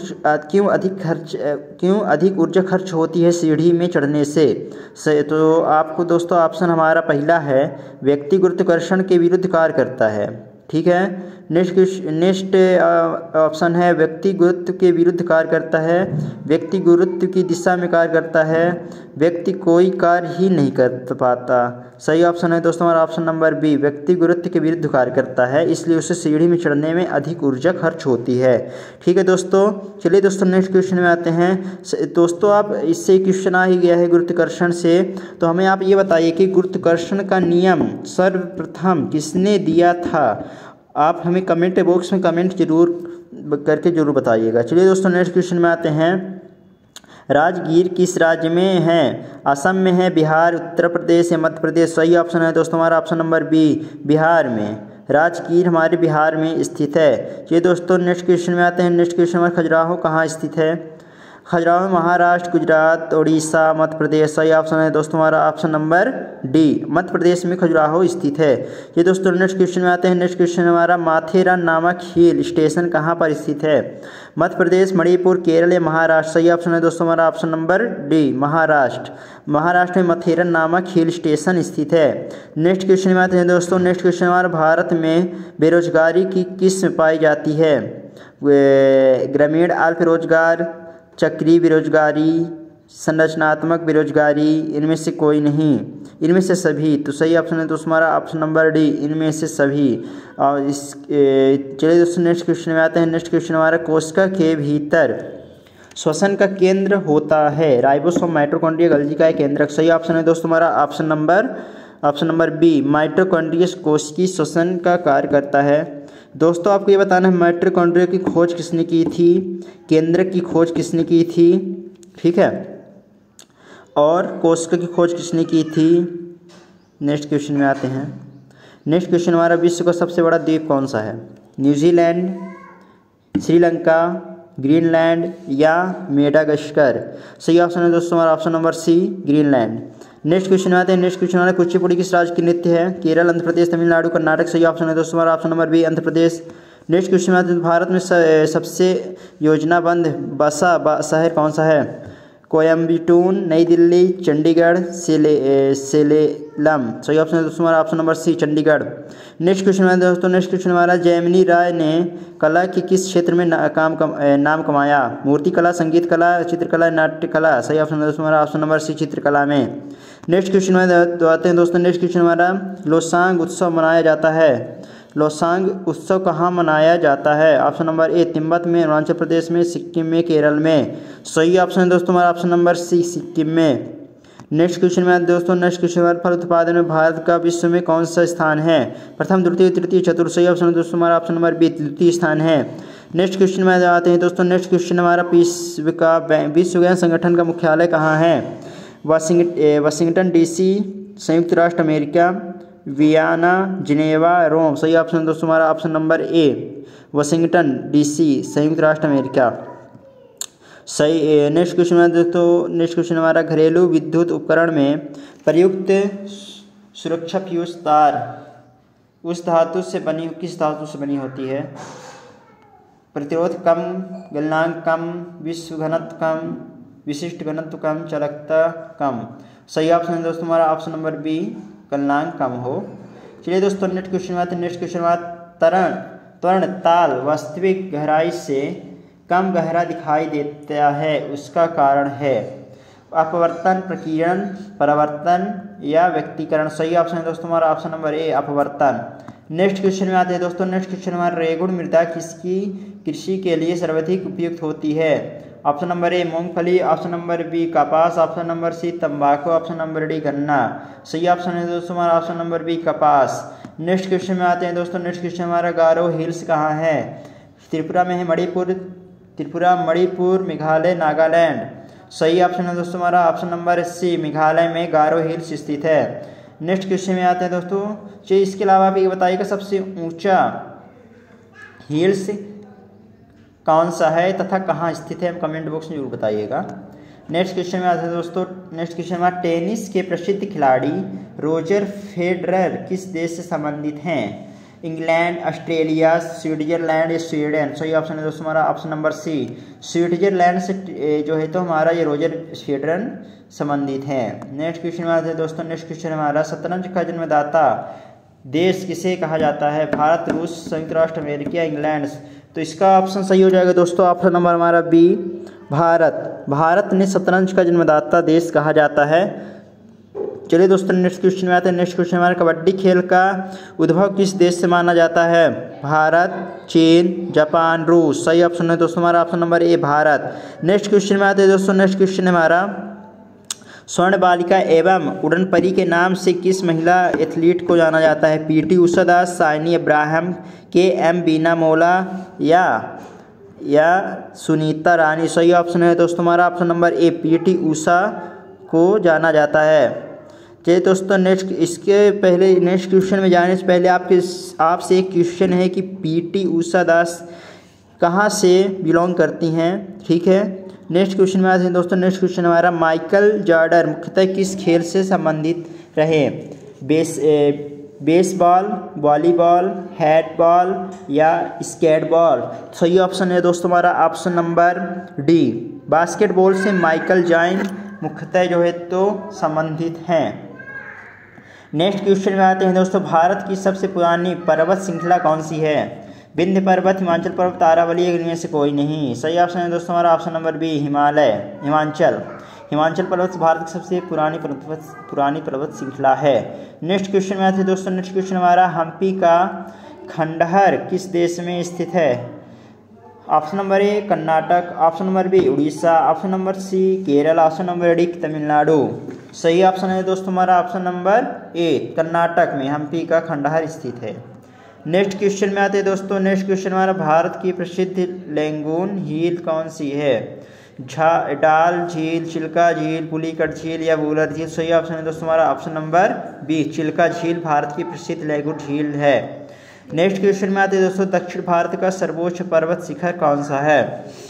अधिक ऊर्जा खर्च होती है सीढ़ी में चढ़ने से? तो आपको दोस्तों ऑप्शन हमारा पहला है, व्यक्ति गुरुत्वाकर्षण के विरुद्ध कार्य करता है। ठीक है, नेक्स्ट ऑप्शन है, व्यक्ति गुरुत्व के विरुद्ध कार्य करता है, व्यक्ति गुरुत्व की दिशा में कार्य करता है, व्यक्ति कोई कार्य ही नहीं कर पाता। सही ऑप्शन है दोस्तों हमारा ऑप्शन नंबर बी, व्यक्ति गुरुत्व के विरुद्ध कार्य करता है इसलिए उसे सीढ़ी में चढ़ने में अधिक ऊर्जा खर्च होती है। ठीक है दोस्तों, चलिए दोस्तों नेक्स्ट क्वेश्चन में आते हैं। दोस्तों आप इससे क्वेश्चन आ ही गया है गुरुत्वाकर्षण से, तो हमें आप ये बताइए कि गुरुत्वाकर्षण का नियम सर्वप्रथम किसने दिया था? आप हमें कमेंट बॉक्स में कमेंट जरूर करके जरूर बताइएगा। चलिए दोस्तों नेक्स्ट क्वेश्चन में आते हैं। राजगीर किस राज्य में है? असम में है, बिहार, उत्तर प्रदेश या मध्य प्रदेश। सही ऑप्शन है दोस्तों हमारा ऑप्शन नंबर बी, बिहार में। राजगीर हमारे बिहार में स्थित है। ये दोस्तों नेक्स्ट क्वेश्चन में आते हैं। नेक्स्ट क्वेश्चन में, खजुराहो कहाँ स्थित है? खजुराहो महाराष्ट्र, गुजरात, उड़ीसा, मध्य प्रदेश। सही ऑप्शन है दोस्तों हमारा option number D, Madhya Pradesh में खजुराहो स्थित है। ये दोस्तों नेक्स्ट क्वेश्चन में आते हैं। नेक्स्ट क्वेश्चन हमारा, माथेरान नामक हिल स्टेशन कहाँ पर स्थित है? मध्य प्रदेश, मणिपुर, केरल या महाराष्ट्र। सही ऑप्शन है दोस्तों हमारा option number D, Maharashtra. Maharashtra में माथेरान नामक हिल स्टेशन स्थित है। नेक्स्ट क्वेश्चन में आते हैं दोस्तों। नेक्स्ट क्वेश्चन हमारा, भारत में बेरोजगारी की किस्म पाई जाती है? ग्रामीण अल्प रोजगार, चक्रीय बेरोजगारी, संरचनात्मक बेरोजगारी, इनमें से कोई नहीं, इनमें से सभी। तो सही ऑप्शन है दोस्तों हमारा ऑप्शन नंबर डी, इनमें से सभी। और चलिए दोस्तों नेक्स्ट क्वेश्चन में आते हैं। नेक्स्ट क्वेश्चन हमारा, कोशिका के भीतर श्वसन का केंद्र होता है? राइबोसोम, माइटोकॉन्ड्रिया, गल्गी का केंद्रक। सही ऑप्शन है दोस्तों हमारा ऑप्शन नंबर बी, माइटोकॉन्ड्रिया कोशिकीय श्वसन का कार्य करता है। दोस्तों आपको ये बताना है माइटोकॉन्ड्रिया की खोज किसने की थी, केंद्रक की खोज किसने की थी, ठीक है, और कोशिका की खोज किसने की थी। नेक्स्ट क्वेश्चन में आते हैं। नेक्स्ट क्वेश्चन हमारा, विश्व का सबसे बड़ा द्वीप कौन सा है? न्यूजीलैंड, श्रीलंका, ग्रीनलैंड या मेडागास्कर। सही ऑप्शन है दोस्तों हमारा option number C, Greenland. Next question में आते हैं। नेक्स्ट क्वेश्चन हमारा, कुचिपुड़ी किस राज्य की नृत्य है? केरल, आंध्र प्रदेश, तमिलनाडु, कर्नाटक। सही ऑप्शन है दोस्तों हमारा option number B, Andhra Pradesh. Next question में आते हैं। भारत में सबसे योजनाबद्ध बसा शहर कौन सा है? कोयम्बटूर, नई दिल्ली, चंडीगढ़, सेलेम। सही ऑप्शन है दोस्तों हमारा option number C, Chandigarh. Next question में दोस्तों, नेक्स्ट क्वेश्चन हमारा, जैमिनी राय ने कला के किस क्षेत्र में नाम कमाया? मूर्ति कला, संगीत कला, चित्रकला, नाट्य कला। सही ऑप्शन है दोस्तों हमारा ऑप्शन नंबर सी, चित्रकला में। नेक्स्ट क्वेश्चन में आते हैं दोस्तों। नेक्स्ट क्वेश्चन हमारा, लोसांग उत्सव मनाया जाता है? लोसांग उत्सव कहाँ मनाया जाता है? ऑप्शन नंबर ए, तिब्बत में, अरुणाचल प्रदेश में, सिक्किम में, केरल में। सही ऑप्शन है दोस्तों हमारा ऑप्शन नंबर सी, सिक्किम में। नेक्स्ट क्वेश्चन में दोस्तों, नेक्स्ट क्वेश्चन हमारा, फल उत्पादन में भारत का विश्व में कौन सा स्थान है? प्रथम, द्वितीय, तृतीय, चतुर्थ। सही ऑप्शन है दोस्तों हमारा ऑप्शन नंबर बी, द्वितीय स्थान है। नेक्स्ट क्वेश्चन में आते हैं दोस्तों। नेक्स्ट क्वेश्चन हमारा, विश्व विज्ञान संगठन का मुख्यालय कहाँ है? वाशिंगटन डीसी, संयुक्त राष्ट्र अमेरिका, वियना, जिनेवा, रोम। सही ऑप्शन है दोस्तों हमारा option number A, Washington DC, संयुक्त राष्ट्र अमेरिका। सही। नेक्स्ट क्वेश्चन है दोस्तों। नेक्स्ट क्वेश्चन हमारा, घरेलू विद्युत उपकरण में प्रयुक्त सुरक्षा फ्यूज तार किस धातु से बनी होती है? प्रतिरोध कम, गलनांक कम, विश्व घनत्व कम, विशिष्ट घनत्व कम, चालकता कम। सही ऑप्शन है दोस्तों हमारा ऑप्शन नंबर बी, गलनांक कम हो। चलिए दोस्तों नेक्स्ट क्वेश्चन बात है। नेक्स्ट क्वेश्चन बात त्वरण ताल वास्तविक गहराई से कम गहरा दिखाई देता है, उसका कारण है अपवर्तन, प्रकीर्णन, परावर्तन या व्यक्तीकरण। सही ऑप्शन है दोस्तों हमारा ऑप्शन नंबर ए, अपवर्तन। नेक्स्ट क्वेश्चन में आते हैं दोस्तों। नेक्स्ट क्वेश्चन हमारा रेगुण मृदा किसकी कृषि के लिए सर्वाधिक उपयुक्त होती है? ऑप्शन नंबर ए मूंगफली, ऑप्शन नंबर बी कपास, ऑप्शन नंबर सी तंबाकू, ऑप्शन नंबर डी गन्ना। सही ऑप्शन है दोस्तों हमारा ऑप्शन नंबर बी कपास। नेक्स्ट क्वेश्चन में आते हैं दोस्तों। नेक्स्ट क्वेश्चन हमारा गारो हिल्स कहाँ है? त्रिपुरा में है, मणिपुर, मेघालय, नागालैंड। सही ऑप्शन है दोस्तों हमारा ऑप्शन नंबर सी, मेघालय में गारो हिल्स स्थित है। नेक्स्ट क्वेश्चन में आते हैं दोस्तों। चलिए इसके अलावा आप ये बताइएगा सबसे ऊंचा हिल्स कौन सा है तथा कहाँ स्थित है, कमेंट बॉक्स में जरूर बताइएगा। नेक्स्ट क्वेश्चन में आते हैं दोस्तों। नेक्स्ट क्वेश्चन में टेनिस के प्रसिद्ध खिलाड़ी रोजर फेडरर किस देश से संबंधित हैं? इंग्लैंड, ऑस्ट्रेलिया, स्विट्जरलैंड या स्वीडन। सही ऑप्शन है दोस्तों हमारा ऑप्शन नंबर सी, स्विट्जरलैंड से जो है तो हमारा ये रोजर फेडरर संबंधित हैं। नेक्स्ट क्वेश्चन में आते हैं दोस्तों। नेक्स्ट क्वेश्चन हमारा शतरंज का जन्मदाता देश किसे कहा जाता है? भारत, रूस, संयुक्त राष्ट्र अमेरिका, इंग्लैंड। तो इसका ऑप्शन सही हो जाएगा दोस्तों ऑप्शन नंबर हमारा बी, भारत। भारत ने शतरंज का जन्मदाता देश कहा जाता है। चलिए दोस्तों नेक्स्ट क्वेश्चन में आते हैं। नेक्स्ट क्वेश्चन हमारा कबड्डी खेल का उद्भव किस देश से माना जाता है? भारत, चीन, जापान, रूस। सही ऑप्शन है दोस्तों हमारा option number A, Bharat. Next question में आते हैं दोस्तों। नेक्स्ट क्वेश्चन हमारा स्वर्ण बालिका एवं उड़न परी के नाम से किस महिला एथलीट को जाना जाता है? PT Usha Das, Shiny Abraham, K M Beena Mol या सुनीता रानी। सही ऑप्शन है दोस्तों हमारा option number A, PT Usha को जाना जाता है। चलिए दोस्तों नेक्स्ट क्वेश्चन में जाने से पहले आपसे एक क्वेश्चन है कि पीटी उषा दास कहाँ से बिलोंग करती हैं, ठीक है। नेक्स्ट क्वेश्चन में आते हैं दोस्तों। नेक्स्ट क्वेश्चन हमारा माइकल जॉर्डन मुख्यतः किस खेल से संबंधित रहे? बेसबॉल, वॉलीबॉल, हैंडबॉल या स्केटबॉल। सही ऑप्शन है दोस्तों हमारा ऑप्शन नंबर डी, बास्केटबॉल से माइकल जॉर्डन मुख्यतः जो है तो संबंधित हैं। नेक्स्ट क्वेश्चन में आते हैं दोस्तों। भारत की सबसे पुरानी पर्वत श्रृंखला कौन सी है? विंध्य पर्वत, हिमाचल पर्वत, अरावली, इनमें से कोई नहीं। सही ऑप्शन है दोस्तों हमारा ऑप्शन नंबर बी, हिमाचल पर्वत भारत की सबसे पुरानी पर्वत श्रृंखला है। नेक्स्ट क्वेश्चन में आते हैं दोस्तों। नेक्स्ट क्वेश्चन हमारा हम्पी का खंडहर किस देश में स्थित है? Option number A Karnataka, option number B Orissa, option number C Kerala, option number D Tamil Nadu. सही ऑप्शन है दोस्तों हमारा ऑप्शन नंबर ए, कर्नाटक में हम्पी का खंडहर स्थित है। नेक्स्ट क्वेश्चन में आते हैं दोस्तों। नेक्स्ट क्वेश्चन हमारा भारत की प्रसिद्ध लैंगून झील कौन सी है? डाल झील, चिल्का झील, पुलिकट झील या वूलर झील। सही ऑप्शन है दोस्तों हमारा ऑप्शन नंबर बी, चिल्का झील भारत की प्रसिद्ध लैंगून झील है। नेक्स्ट क्वेश्चन में आते हैं दोस्तों। दक्षिण भारत का सर्वोच्च पर्वत शिखर कौन सा है?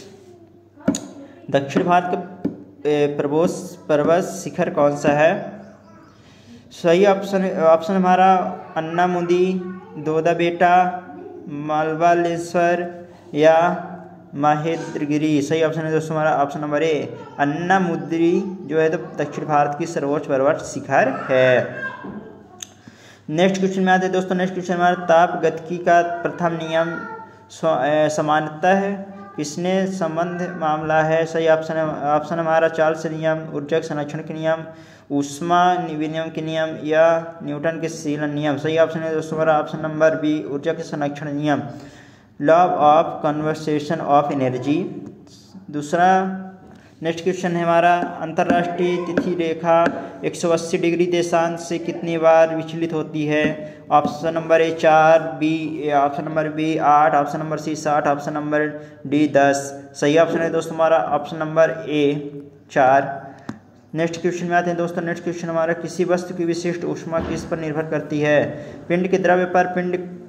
दक्षिण भारत का पर्वत शिखर कौन सा है? सही ऑप्शन हमारा अन्नामुदी, दोदा बेटा, मालवालेश्वर या महेंद्रगिरी। सही ऑप्शन है दोस्तों हमारा ऑप्शन नंबर ए, अन्नामुदी जो है तो दक्षिण भारत की सर्वोच्च पर्वत शिखर है। नेक्स्ट क्वेश्चन में आते हैं दोस्तों। नेक्स्ट क्वेश्चन हमारा ताप गतिकी का प्रथम नियम समानता है किसने संबंध मामला है? सही ऑप्शन हमारा चार्ल्स नियम, ऊर्जा संरक्षण के नियम, ऊष्मा विनिमय के नियम या न्यूटन के सीलन नियम। सही ऑप्शन है दोस्तों हमारा ऑप्शन नंबर बी, ऊर्जा के संरक्षण नियम, law of conservation of energy. दूसरा नेक्स्ट क्वेश्चन है हमारा अंतर्राष्ट्रीय तिथि रेखा 180 डिग्री देशांत से कितनी बार विचलित होती है? Option number A 4, option number B 8, option number C 60, option number D 10। सही ऑप्शन है दोस्तों हमारा option number A 4। Next question में आते हैं दोस्तों। नेक्स्ट क्वेश्चन हमारा किसी वस्तु की विशिष्ट ऊष्मा किस पर निर्भर करती है? पिंड के द्रव्य पर, पिंड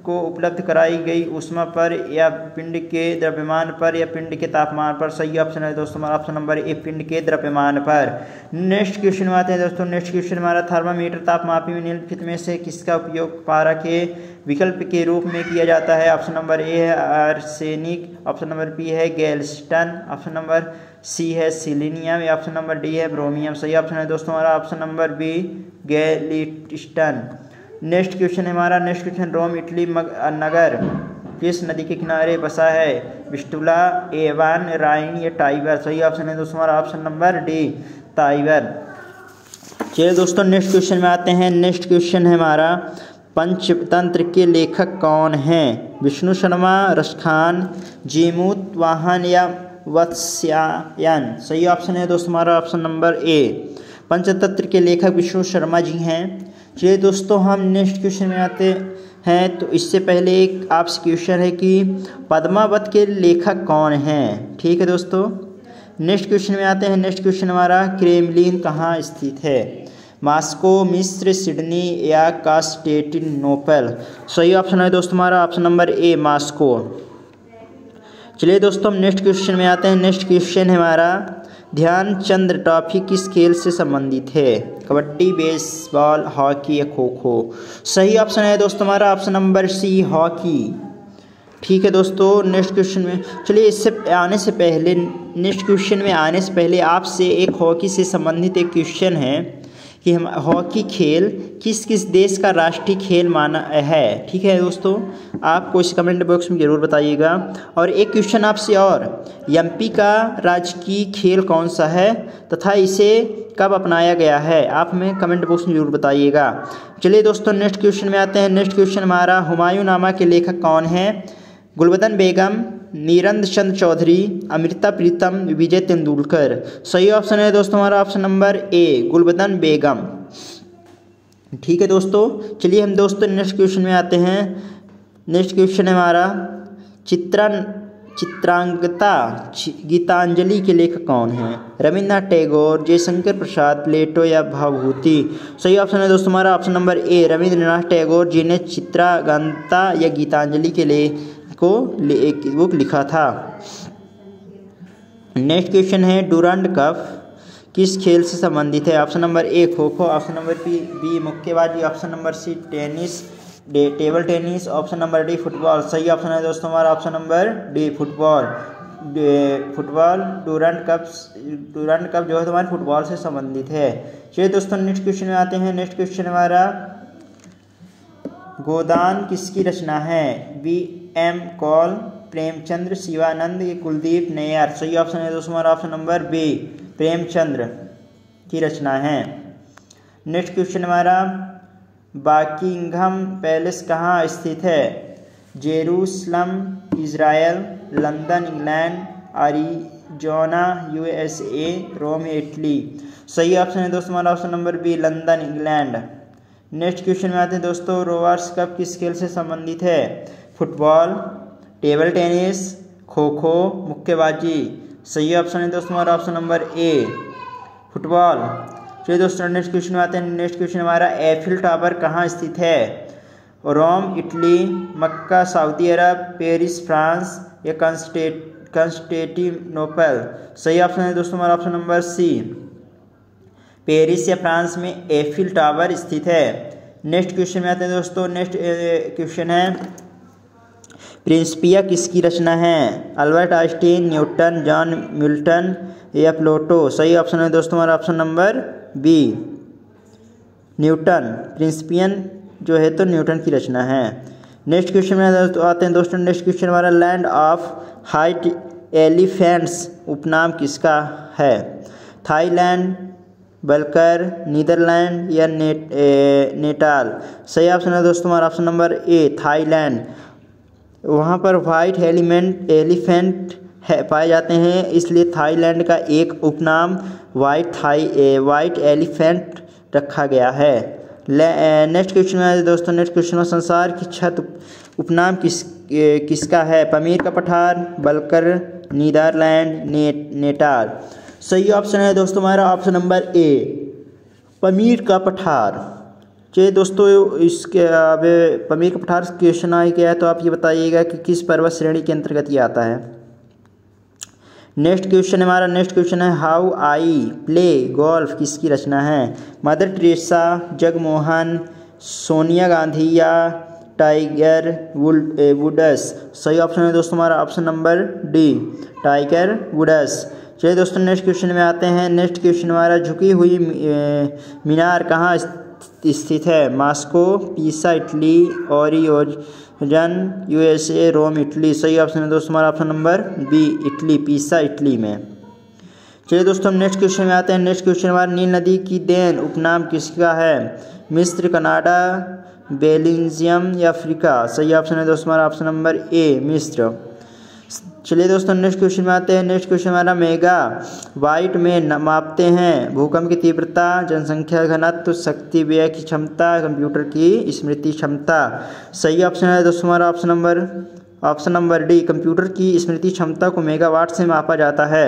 को उपलब्ध कराई गई ऊष्मा पर या पिंड के द्रव्यमान पर या पिंड के तापमान पर। सही ऑप्शन है दोस्तों हमारा ऑप्शन नंबर ए पिंड के द्रव्यमान पर। नेक्स्ट क्वेश्चन में आते हैं दोस्तों। नेक्स्ट क्वेश्चन हमारा थर्मामीटर तापमापी में निम्नलिखित में से किसका उपयोग पारा के विकल्प के रूप में किया जाता है। ऑप्शन नंबर ए है आर्सेनिक, ऑप्शन नंबर बी है गैल्स्टन, ऑप्शन नंबर सी है सिलीनियम या ऑप्शन नंबर डी है ब्रोमियम। सही ऑप्शन है दोस्तों हमारा ऑप्शन नंबर बी गैल्स्टन। नेक्स्ट क्वेश्चन है हमारा। नेक्स्ट क्वेश्चन रोम इटली नगर किस नदी के किनारे बसा है। विस्टुला, एवान, राइन या टाइबर। सही ऑप्शन है दोस्तों हमारा ऑप्शन नंबर डी टाइबर। चलिए दोस्तों नेक्स्ट क्वेश्चन में आते हैं। नेक्स्ट क्वेश्चन है हमारा पंचतंत्र के लेखक कौन हैं। विष्णु शर्मा, रसखान, जीमूत वाहन या वत्स्यायन। सही ऑप्शन है दोस्तों हमारा ऑप्शन नंबर ए पंचतंत्र के लेखक विष्णु शर्मा जी हैं। चलिए दोस्तों हम नेक्स्ट क्वेश्चन में आते हैं। तो इससे पहले एक आपसे क्वेश्चन है कि पद्मावत के लेखक कौन हैं। ठीक है दोस्तों नेक्स्ट क्वेश्चन में आते हैं। नेक्स्ट क्वेश्चन हमारा क्रेमलिन कहाँ स्थित है। मॉस्को, मिस्र, सिडनी या कॉन्स्टेंटिनोपल। सही ऑप्शन है दोस्तों हमारा ऑप्शन नंबर ए मॉस्को। चलिए दोस्तों हम नेक्स्ट क्वेश्चन में आते हैं। नेक्स्ट क्वेश्चन है हमारा ध्यानचंद ट्रॉफी किस खेल से संबंधित है। कबड्डी, बेसबॉल, हॉकी या खो खो। सही ऑप्शन है दोस्तों हमारा ऑप्शन नंबर सी हॉकी। ठीक है दोस्तों नेक्स्ट क्वेश्चन में चलिए नेक्स्ट क्वेश्चन में आने से पहले आपसे एक हॉकी से संबंधित एक क्वेश्चन है कि हम हॉकी खेल किस किस देश का राष्ट्रीय खेल माना है। ठीक है दोस्तों आपको इस कमेंट बॉक्स में ज़रूर बताइएगा। और एक क्वेश्चन आपसे और एमपी का राजकीय खेल कौन सा है तथा इसे कब अपनाया गया है। आप हमें कमेंट बॉक्स में ज़रूर बताइएगा। चलिए दोस्तों नेक्स्ट क्वेश्चन में आते हैं। नेक्स्ट क्वेश्चन हमारा हुमायूंनामा के लेखक कौन हैं। गुलबदन बेगम, नीरंद चंद चौधरी, अमृता प्रीतम, विजय तेंदुलकर। सही ऑप्शन है दोस्तों हमारा option number A Gulbadan Begum. ठीक है दोस्तों चलिए हम दोस्तों नेक्स्ट क्वेश्चन में आते हैं। नेक्स्ट क्वेश्चन है हमारा चित्रांगदा गीतांजलि के लेखक कौन हैं। रविन्द्रनाथ टैगोर, जयशंकर प्रसाद, प्लेटो या भावभूति। सही ऑप्शन है दोस्तों हमारा option number A Rabindranath Tagore ji ने चित्रांगदा या गीतांजलि के लिए एक बुक लिखा था। नेक्स्ट क्वेश्चन है डूरंड कप किस खेल से संबंधित है। Option number A kho kho, option number B मुक्केबाजी, option number C tennis table tennis, option number D football. सही ऑप्शन है दोस्तों हमारा option number D football. Durand Cup जो है तुम्हारे फुटबॉल से संबंधित है। चलिए दोस्तों नेक्स्ट क्वेश्चन में आते हैं। नेक्स्ट क्वेश्चन हमारा गोदान किसकी रचना है। B.M. कौल, प्रेमचंद्र, शिवानंद या कुलदीप नैयर। सही ऑप्शन है दोस्तों हमारा ऑप्शन नंबर बी प्रेमचंद्र की रचना है। नेक्स्ट क्वेश्चन हमारा बकिंघम पैलेस कहाँ स्थित है। Jerusalem Israel, London England, Arizona USA, Rome Italy. सही ऑप्शन है दोस्तों हमारा option number B London England. Next question में आते हैं दोस्तों रोवर्स कप किस खेल से संबंधित है। Football, table tennis, kho kho, मुक्केबाजी। सही ऑप्शन है दोस्तों हमारा ऑप्शन नंबर ए फुटबॉल। चलिए दोस्तों नेक्स्ट क्वेश्चन में आते हैं। नेक्स्ट क्वेश्चन हमारा एफिल टावर कहाँ स्थित है। Rome Italy, Mecca Saudi Arab, Paris France या कॉन्स्टेंटिनोपल। सही ऑप्शन है दोस्तों हमारा ऑप्शन नंबर सी पेरिस या फ्रांस में एफिल टावर स्थित है। नेक्स्ट क्वेश्चन में आते हैं दोस्तों। नेक्स्ट क्वेश्चन है प्रिंसिपिया किसकी रचना है। Albert Einstein, Newton, John Milton या प्लेटो। सही ऑप्शन है दोस्तों हमारा option number B Newton. Principia जो है तो न्यूटन की रचना है। नेक्स्ट क्वेश्चन में आते हैं दोस्तों। नेक्स्ट क्वेश्चन हमारा लैंड ऑफ हाइट एलिफेंट्स उपनाम किसका है। थाईलैंड, बल्कर, नीदरलैंड या नेपाल। सही ऑप्शन है दोस्तों हमारा ऑप्शन नंबर ए थाईलैंड। वहाँ पर वाइट एलिफेंट पाए जाते हैं इसलिए थाईलैंड का एक उपनाम वाइट एलिफेंट रखा गया है। नेक्स्ट क्वेश्चन में दोस्तों। नेक्स्ट क्वेश्चन में संसार की छत उपनाम किसका है। पमीर का पठार, बल्कर, नीदरलैंड, नेपाल। सही ऑप्शन है दोस्तों हमारा ऑप्शन नंबर ए पमीर का पठार। चलिए दोस्तों, इसके अब पमीर का पठार क्वेश्चन आ गया है, तो आप ये बताइएगा कि किस पर्वत श्रेणी के अंतर्गत ये आता है। नेक्स्ट क्वेश्चन है हाउ आई प्ले गोल्फ किसकी रचना है। मदर टेरेसा, जगमोहन, सोनिया गांधी या टाइगर वुड्स। सही ऑप्शन है दोस्तों हमारा option number D, Tiger Woods. चलिए दोस्तों नेक्स्ट क्वेश्चन में आते हैं। नेक्स्ट क्वेश्चन हमारा झुकी हुई मीनार कहाँ स्थित है। Moscow, Pisa Italy, Oregon USA, Rome Italy. सही ऑप्शन है दोस्तों हमारा option number B, Italy, Pisa Italy में। चलिए दोस्तों हम नेक्स्ट क्वेश्चन में आते हैं। नेक्स्ट क्वेश्चन हमारा नील नदी की देन उपनाम किसका है। मिस्र, कनाडा, बेल्जियम या अफ्रीका। सही ऑप्शन है दोस्तों हमारा ऑप्शन नंबर ए, मिस्र। चलिए दोस्तों नेक्स्ट क्वेश्चन में आते हैं। नेक्स्ट क्वेश्चन हमारा मेगा वाइट में मापते हैं। भूकंप की तीव्रता, जनसंख्या घनत्व, शक्ति व्यय की क्षमता, कंप्यूटर की स्मृति क्षमता। सही ऑप्शन है दोस्तों हमारा ऑप्शन नंबर डी, कंप्यूटर की स्मृति क्षमता को मेगावाट से मापा जाता है।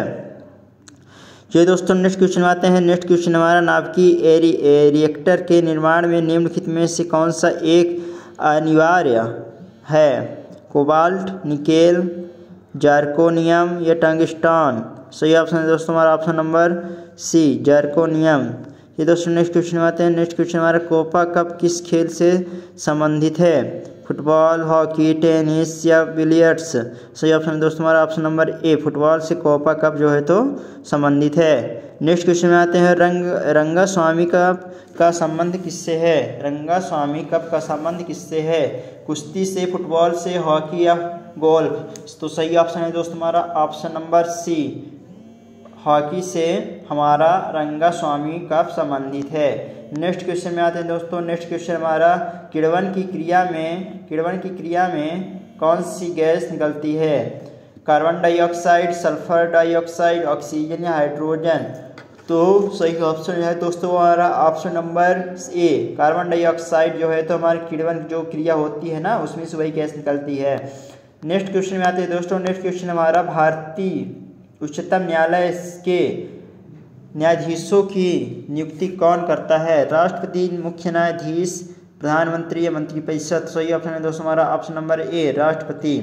चलिए दोस्तों नेक्स्ट क्वेश्चन में आते हैं। नेक्स्ट क्वेश्चन हमारा नाभिकीय रिएक्टर के निर्माण में निम्नलिखित में से कौन सा एक अनिवार्य है। कोबाल्ट, निकेल, जर्कोनियम या टंगस्टन। सही ऑप्शन है दोस्तों हमारा ऑप्शन नंबर सी, जर्कोनियम। ये दोस्तों नेक्स्ट क्वेश्चन में आते हैं। नेक्स्ट क्वेश्चन हमारा कोपा कप किस खेल से संबंधित है। फुटबॉल, हॉकी, टेनिस या बिलियर्ड्स। सही ऑप्शन है दोस्तों हमारा ऑप्शन नंबर ए, फुटबॉल से कोपा कप जो है तो संबंधित है। नेक्स्ट क्वेश्चन में आते हैं। रंगास्वामी कप का संबंध किससे है। रंगास्वामी कप का संबंध किससे है। कुश्ती से, फुटबॉल से, हॉकी या गोल्फ। तो सही ऑप्शन है दोस्तों हमारा ऑप्शन नंबर सी, हॉकी से हमारा रंगास्वामी कप संबंधित है। नेक्स्ट क्वेश्चन में आते हैं दोस्तों। नेक्स्ट क्वेश्चन हमारा किण्वन की क्रिया में कौन सी गैस निकलती है। Carbon dioxide, sulphur dioxide, oxygen या हाइड्रोजन। तो सही ऑप्शन है दोस्तों हमारा option number A, carbon dioxide जो है तो हमारी किण्वन जो क्रिया होती है ना उसमें से वही गैस निकलती है। नेक्स्ट क्वेश्चन में आते हैं दोस्तों। नेक्स्ट क्वेश्चन हमारा भारतीय उच्चतम न्यायालय के न्यायाधीशों की नियुक्ति कौन करता है। राष्ट्रपति, मुख्य न्यायाधीश, प्रधानमंत्री या मंत्रिपरिषद। सही ऑप्शन है दोस्तों हमारा ऑप्शन नंबर ए, राष्ट्रपति।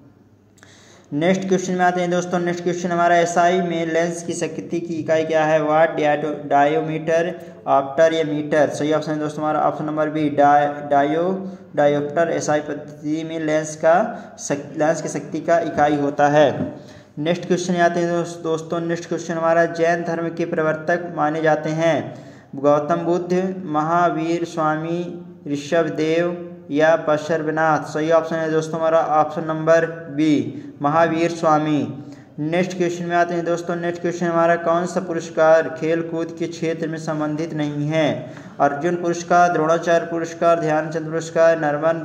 नेक्स्ट क्वेश्चन में आते हैं दोस्तों। नेक्स्ट क्वेश्चन हमारा एसआई में लेंस की शक्ति की इकाई क्या है। वाट, डायोमीटर, ऑप्टर या मीटर। सही ऑप्शन है दोस्तों हमारा option number B, dioptre. SI पद्धति में लेंस की शक्ति का इकाई होता है। नेक्स्ट क्वेश्चन आते हैं दोस्तों। नेक्स्ट क्वेश्चन हमारा जैन धर्म के प्रवर्तक माने जाते हैं। गौतम बुद्ध, महावीर, स्वामी ऋषभदेव या पार्श्वनाथ। सही ऑप्शन है दोस्तों हमारा option number B, Mahavir Swami. Next question में आते हैं दोस्तों। नेक्स्ट क्वेश्चन हमारा कौन सा पुरस्कार खेल कूद के क्षेत्र में संबंधित नहीं है। अर्जुन पुरस्कार, द्रोणाचार्य पुरस्कार, ध्यानचंद पुरस्कार, नॉर्मन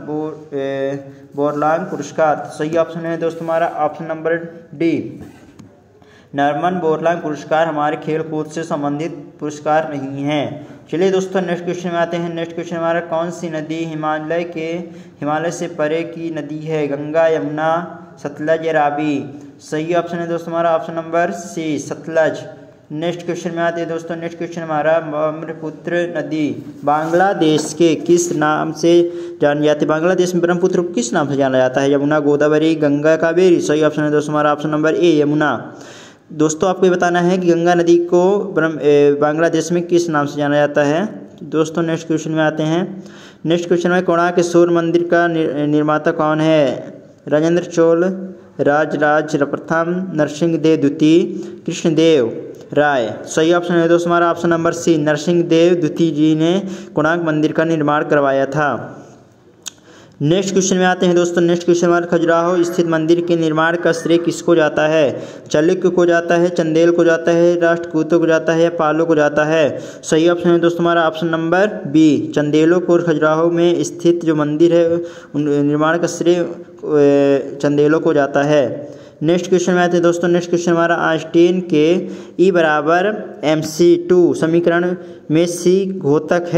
बोरलांग पुरस्कार। सही ऑप्शन है दोस्तों हमारा option number D, Norman Borlaug पुरस्कार हमारे खेल कूद से संबंधित पुरस्कार नहीं है। चलिए दोस्तों नेक्स्ट क्वेश्चन में आते हैं। नेक्स्ट क्वेश्चन हमारा कौन सी नदी हिमालय से परे की नदी है। गंगा, यमुना, सतलज या रावी। सही ऑप्शन है दोस्तों हमारा option number C, Sutlej. Next question में आते हैं दोस्तों। नेक्स्ट क्वेश्चन हमारा ब्रह्मपुत्र नदी बांग्लादेश के किस नाम से जानी जाती है। बांग्लादेश में ब्रह्मपुत्र को किस नाम से जाना जाता है। यमुना, गोदावरी, गंगा, कावेरी। सही ऑप्शन है दोस्तों हमारा ऑप्शन नंबर ए, यमुना। दोस्तों आपको ये बताना है कि गंगा नदी को बांग्लादेश में किस नाम से जाना जाता है। दोस्तों नेक्स्ट क्वेश्चन में आते हैं। नेक्स्ट क्वेश्चन में कोणार्क के सूर्य मंदिर का निर्माता कौन है। राजेंद्र चोल, राजराज प्रथम, नरसिंहदेव द्वितीय, कृष्णदेव राय। सही ऑप्शन है दोस्तों हमारा ऑप्शन नंबर सी, नरसिंहदेव द्वितीय जी ने कोणार्क मंदिर का निर्माण करवाया था। नेक्स्ट क्वेश्चन में आते हैं दोस्तों। नेक्स्ट क्वेश्चन हमारा खजुराहो स्थित मंदिर के निर्माण का श्रेय किसको जाता है। चालुक्य को जाता है, चंदेल को जाता है, राष्ट्रकूतों को जाता है या पालों को जाता है। सही ऑप्शन है दोस्तों हमारा ऑप्शन नंबर बी, चंदेलों को। खजुराहो में स्थित जो मंदिर है निर्माण का श्रेय चंदेलों को जाता है। नेक्स्ट क्वेश्चन में आते हैं दोस्तों। नेक्स्ट क्वेश्चन हमारा आइंस्टीन के E बराबर mc2 समीकरण में सी घोतक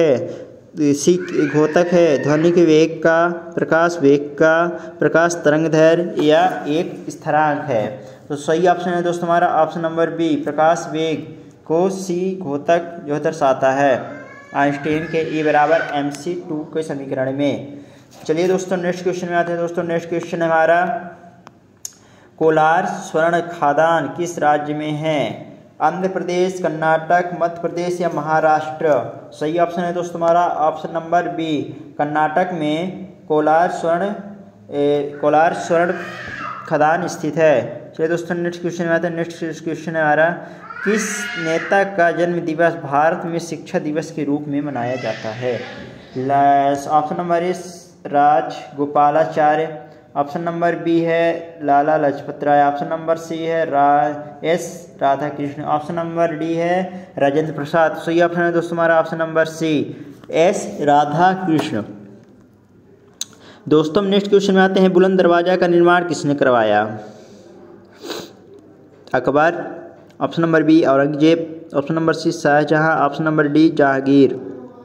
है। ध्वनि के वेग का, प्रकाश वेग का, प्रकाश तरंगदैर्घ्य या एक स्थिरांक है। तो सही ऑप्शन है दोस्तों हमारा ऑप्शन नंबर बी, प्रकाश वेग को सी घोतक जो दर्शाता है। आइंस्टाइन के E=mc2 के समीकरण में। चलिए दोस्तों नेक्स्ट क्वेश्चन में आते हैं। दोस्तों नेक्स्ट क्वेश्चन हमारा, कोलार स्वर्ण खदान किस राज्य में है? आंध्र प्रदेश, कर्नाटक, मध्य प्रदेश या महाराष्ट्र? सही ऑप्शन है दोस्तों हमारा ऑप्शन नंबर बी, कर्नाटक में कोलार स्वर्ण खदान स्थित है। चलिए दोस्तों नेक्स्ट क्वेश्चन में आते हैं। नेक्स्ट क्वेश्चन है हमारा, किस नेता का जन्म दिवस भारत में शिक्षा दिवस के रूप में मनाया जाता है? Option number A Rajagopalachari, option number B है Lala Lajpat Rai, option number C है S Radha Krishna, option number D है राजेंद्र प्रसाद। सही ऑप्शन है दोस्तों हमारा option number C, S Radha Krishna. दोस्तों नेक्स्ट क्वेश्चन में आते हैं, बुलंद दरवाजा का निर्माण किसने करवाया? Akbar, option number B Aurangzeb, option number C Shah Jahan, option number D Jahangir.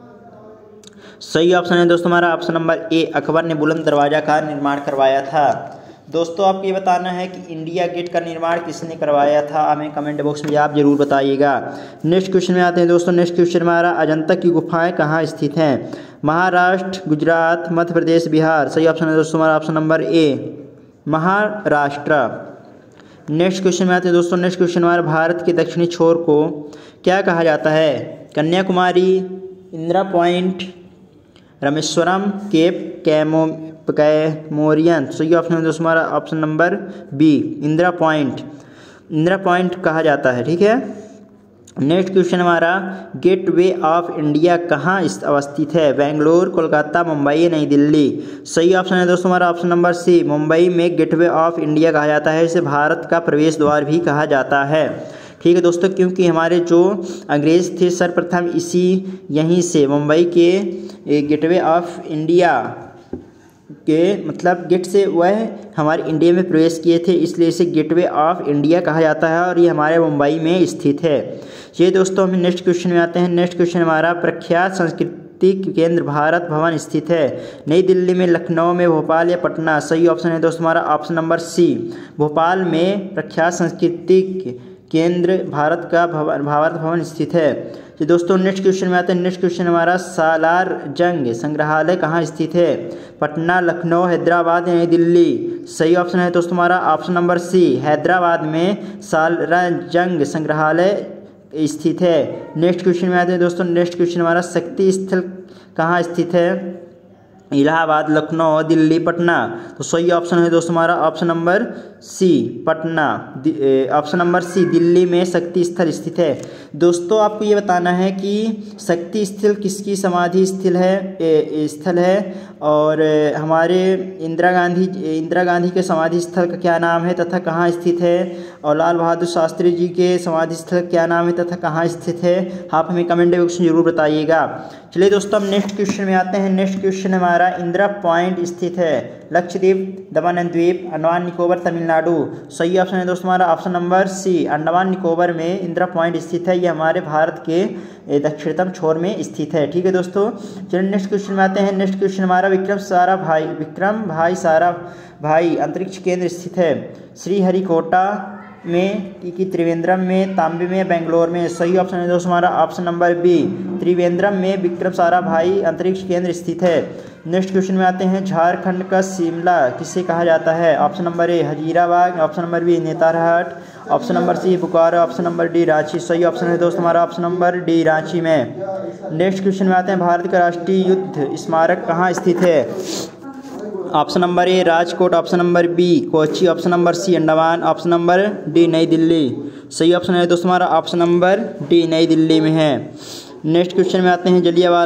सही ऑप्शन है दोस्तों हमारा ऑप्शन नंबर ए, अकबर ने बुलंद दरवाजा का निर्माण करवाया था। दोस्तों आपको ये बताना है कि इंडिया गेट का निर्माण किसने करवाया था, हमें कमेंट बॉक्स में आप जरूर बताइएगा। नेक्स्ट क्वेश्चन में आते हैं दोस्तों। नेक्स्ट क्वेश्चन हमारा, अजंता की गुफाएं कहाँ स्थित हैं? महाराष्ट्र, गुजरात, मध्य प्रदेश, बिहार? सही ऑप्शन है दोस्तों हमारा option number A, Maharashtra. Next question में आते हैं दोस्तों। नेक्स्ट क्वेश्चन हमारा, भारत के दक्षिणी छोर को क्या कहा जाता है? Kanyakumari, Indira Point, Rameswaram, cape Comorin? सही ऑप्शन है दोस्तों हमारा option number B, Indira Point कहा जाता है। ठीक है। नेक्स्ट क्वेश्चन हमारा, गेटवे ऑफ इंडिया कहाँ अवस्थित है? बेंगलोर, कोलकाता, मुंबई, नई दिल्ली? सही ऑप्शन है दोस्तों हमारा ऑप्शन नंबर सी, मुंबई में गेटवे ऑफ इंडिया कहा जाता है। इसे भारत का प्रवेश द्वार भी कहा जाता है। ठीक है दोस्तों, क्योंकि हमारे जो अंग्रेज थे सर्वप्रथम यहीं से मुंबई के गेटवे ऑफ इंडिया के मतलब गेट से वह हमारे इंडिया में प्रवेश किए थे, इसलिए इसे गेटवे ऑफ इंडिया कहा जाता है और ये हमारे मुंबई में स्थित है। ये दोस्तों हम नेक्स्ट क्वेश्चन में आते हैं। नेक्स्ट क्वेश्चन हमारा, प्रख्यात सांस्कृतिक केंद्र भारत भवन स्थित है? नई दिल्ली में, लखनऊ में, भोपाल या पटना? सही ऑप्शन है दोस्तों हमारा ऑप्शन नंबर सी, भोपाल में प्रख्यात सांस्कृतिक केंद्र भारत भवन स्थित है। तो दोस्तों नेक्स्ट क्वेश्चन में आते हैं। नेक्स्ट क्वेश्चन हमारा, सालार जंग संग्रहालय कहाँ स्थित है? पटना, लखनऊ, हैदराबाद या नई दिल्ली? सही ऑप्शन है दोस्तों हमारा ऑप्शन नंबर सी, हैदराबाद में सालार जंग संग्रहालय स्थित है। नेक्स्ट क्वेश्चन में आते हैं दोस्तों। नेक्स्ट क्वेश्चन हमारा, शक्ति स्थल कहाँ स्थित है? इलाहाबाद, लखनऊ, दिल्ली, पटना? तो सही ऑप्शन है दोस्तों हमारा option number C, Patna. Option number C, Delhi में शक्ति स्थल स्थित है। दोस्तों आपको ये बताना है कि शक्ति स्थल किसकी समाधि स्थल है और हमारे इंदिरा गांधी के समाधि स्थल का क्या नाम है तथा कहाँ स्थित है, और लाल बहादुर शास्त्री जी के समाधि स्थल क्या नाम है तथा कहाँ स्थित है, आप हमें कमेंट बॉक्स में जरूर बताइएगा। चलिए दोस्तों हम नेक्स्ट क्वेश्चन में आते हैं। नेक्स्ट क्वेश्चन हमारा, इंदिरा पॉइंट स्थित है लक्षद्वीप, दमन द्वीप, अंडमान निकोबार, तमिलनाडु? सही ऑप्शन है दोस्तों हमारा option number C, Andaman Nicobar में इंदिरा पॉइंट स्थित है। ये हमारे भारत के दक्षिणतम छोर में स्थित है। ठीक है दोस्तों, चलिए नेक्स्ट क्वेश्चन में आते हैं। नेक्स्ट क्वेश्चन हमारा, विक्रम भाई साराभाई अंतरिक्ष केंद्र स्थित है? श्रीहरिकोटा में, की त्रिवेंद्रम में, तांबे में, बेंगलोर में? सही ऑप्शन है दोस्तों हमारा ऑप्शन नंबर बी, त्रिवेंद्रम में विक्रम साराभाई अंतरिक्ष केंद्र स्थित है। नेक्स्ट क्वेश्चन में आते हैं। झारखंड का शिमला किसे कहा जाता है? Option number A Hazaribagh, option number B Netarhat, option number C Bokaro, option number D Ranchi? सही ऑप्शन है दोस्तों हमारा ऑप्शन नंबर डी, रांची में। नेक्स्ट क्वेश्चन में आते हैं। भारत का राष्ट्रीय युद्ध स्मारक कहाँ स्थित है? Option number A Rajkot, option number B Kochi, option number C Andaman, option number D New Delhi? सही ऑप्शन है दोस्तों हमारा option number D, New Delhi में है। नेक्स्ट क्वेश्चन में आते हैं।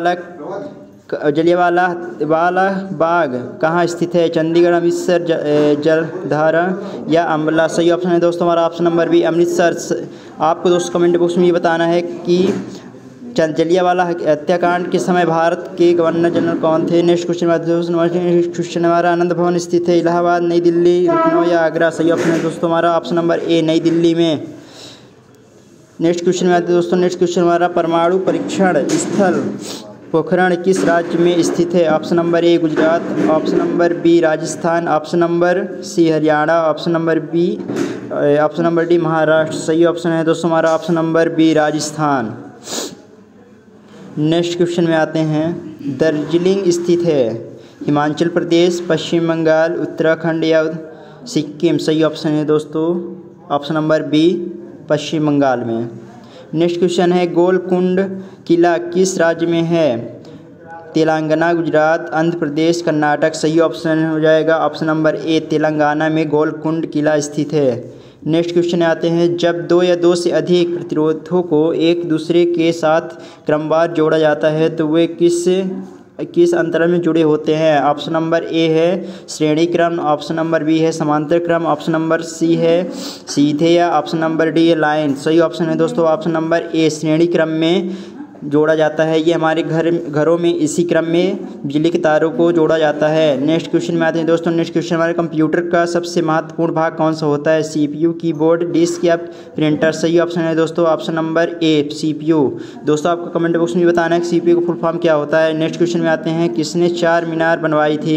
जलियांवाला बाग कहाँ स्थित है? चंडीगढ़, अमृतसर, जलधारा या अम्बाला? सही ऑप्शन है दोस्तों हमारा ऑप्शन नंबर बी अमृतसर। आपको दोस्तों कमेंट बॉक्स में ये बताना है कि जलियांवाला हत्याकांड के समय भारत के गवर्नर जनरल कौन थे? नेक्स्ट क्वेश्चन हमारा, आनंद भवन स्थित है इलाहाबाद, नई दिल्ली, लखनऊ या आगरा? सही ऑप्शन है दोस्तों हमारा ऑप्शन नंबर ए, नई दिल्ली में। नेक्स्ट क्वेश्चन में आते हैं दोस्तों। नेक्स्ट क्वेश्चन हमारा, परमाणु परीक्षण स्थल पोखरण किस राज्य में स्थित है? Option number A Gujarat, option number B Rajasthan, option number C Haryana, option number D Maharashtra? सही ऑप्शन है दोस्तों हमारा option number B Rajasthan. Next question में आते हैं। दार्जिलिंग स्थित है हिमाचल प्रदेश, पश्चिम बंगाल, उत्तराखंड या सिक्किम। सही ऑप्शन है दोस्तों option number B, Paschim Bengal में। नेक्स्ट क्वेश्चन है गोलकुंड किला किस राज्य में है? तेलंगाना, गुजरात, आंध्र प्रदेश, कर्नाटक। सही ऑप्शन हो जाएगा ऑप्शन नंबर ए, तेलंगाना में गोलकुंड किला स्थित है। नेक्स्ट क्वेश्चन आते हैं। जब दो या दो से अधिक प्रतिरोधों को एक दूसरे के साथ क्रमवार जोड़ा जाता है तो वे किस अंतराल में जुड़े होते हैं? ऑप्शन नंबर ए है श्रेणी क्रम, ऑप्शन नंबर बी है समांतर क्रम, ऑप्शन नंबर सी है सीधे या ऑप्शन नंबर डी है लाइन। सही ऑप्शन है दोस्तों ऑप्शन नंबर ए, श्रेणी क्रम में जोड़ा जाता है। ये हमारे घरों में इसी क्रम में बिजली के तारों को जोड़ा जाता है। नेक्स्ट क्वेश्चन में आते हैं दोस्तों। नेक्स्ट क्वेश्चन हमारे कंप्यूटर का सबसे महत्वपूर्ण भाग कौन सा होता है? सीपीयू, कीबोर्ड, डिस्क या प्रिंटर। सही ऑप्शन है दोस्तों ऑप्शन नंबर ए, सीपीयू। दोस्तों आपको कमेंट बॉक्स में बताना है कि सीपीयू का फुल फॉर्म क्या होता है। नेक्स्ट क्वेश्चन में आते हैं। किसने चार मीनार बनवाई थी?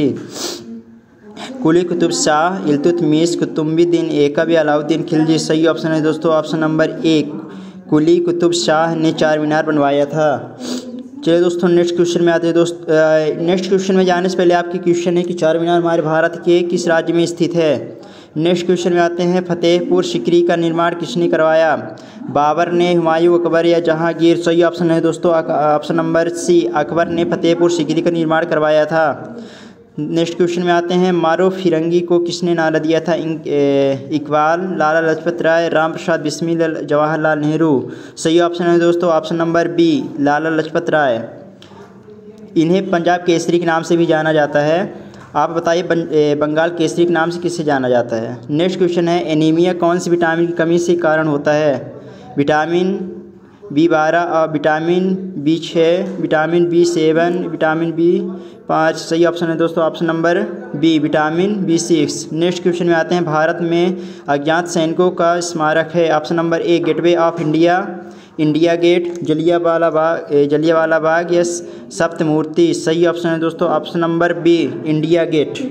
कुली कुतुब शाह, इल्तुतमिश, कुतुबुद्दीन ऐबक या अलाउद्दीन खिलजी। सही ऑप्शन है दोस्तों option number A, Quli Qutb Shah ने चार मीनार बनवाया था। चलिए दोस्तों नेक्स्ट क्वेश्चन में आते हैं। नेक्स्ट क्वेश्चन में जाने से पहले आपकी क्वेश्चन है कि चार मीनार हमारे भारत के किस राज्य में स्थित है? नेक्स्ट क्वेश्चन में आते हैं। फतेहपुर सीकरी का निर्माण किसने करवाया? बाबर ने, हुमायूं, अकबर या जहांगीर। सही ऑप्शन है दोस्तों ऑप्शन नंबर सी, अकबर ने फतेहपुर सीकरी का निर्माण करवाया था। नेक्स्ट क्वेश्चन में आते हैं। मारो फिरंगी को किसने नारा दिया था? इकबाल, लाला लाजपत राय, राम प्रसाद बिस्मिल, जवाहरलाल नेहरू। सही ऑप्शन है दोस्तों option number B, Lala Lajpat Rai. इन्हें पंजाब केसरी के नाम से भी जाना जाता है। आप बताइए बंगाल केसरी के नाम से किससे जाना जाता है? नेक्स्ट क्वेश्चन है। एनीमिया कौन सी विटामिन की कमी से कारण होता है? विटामिन B12 और vitamin B6, vitamin B7, vitamin B5। सही ऑप्शन है दोस्तों option number B, vitamin B6। Next question में आते हैं। भारत में अज्ञात सैनिकों का स्मारक है? Option number A, Gateway of India, India Gate, Jallianwala Bagh या सप्तमूर्ति। सही ऑप्शन है दोस्तों option number B, India Gate.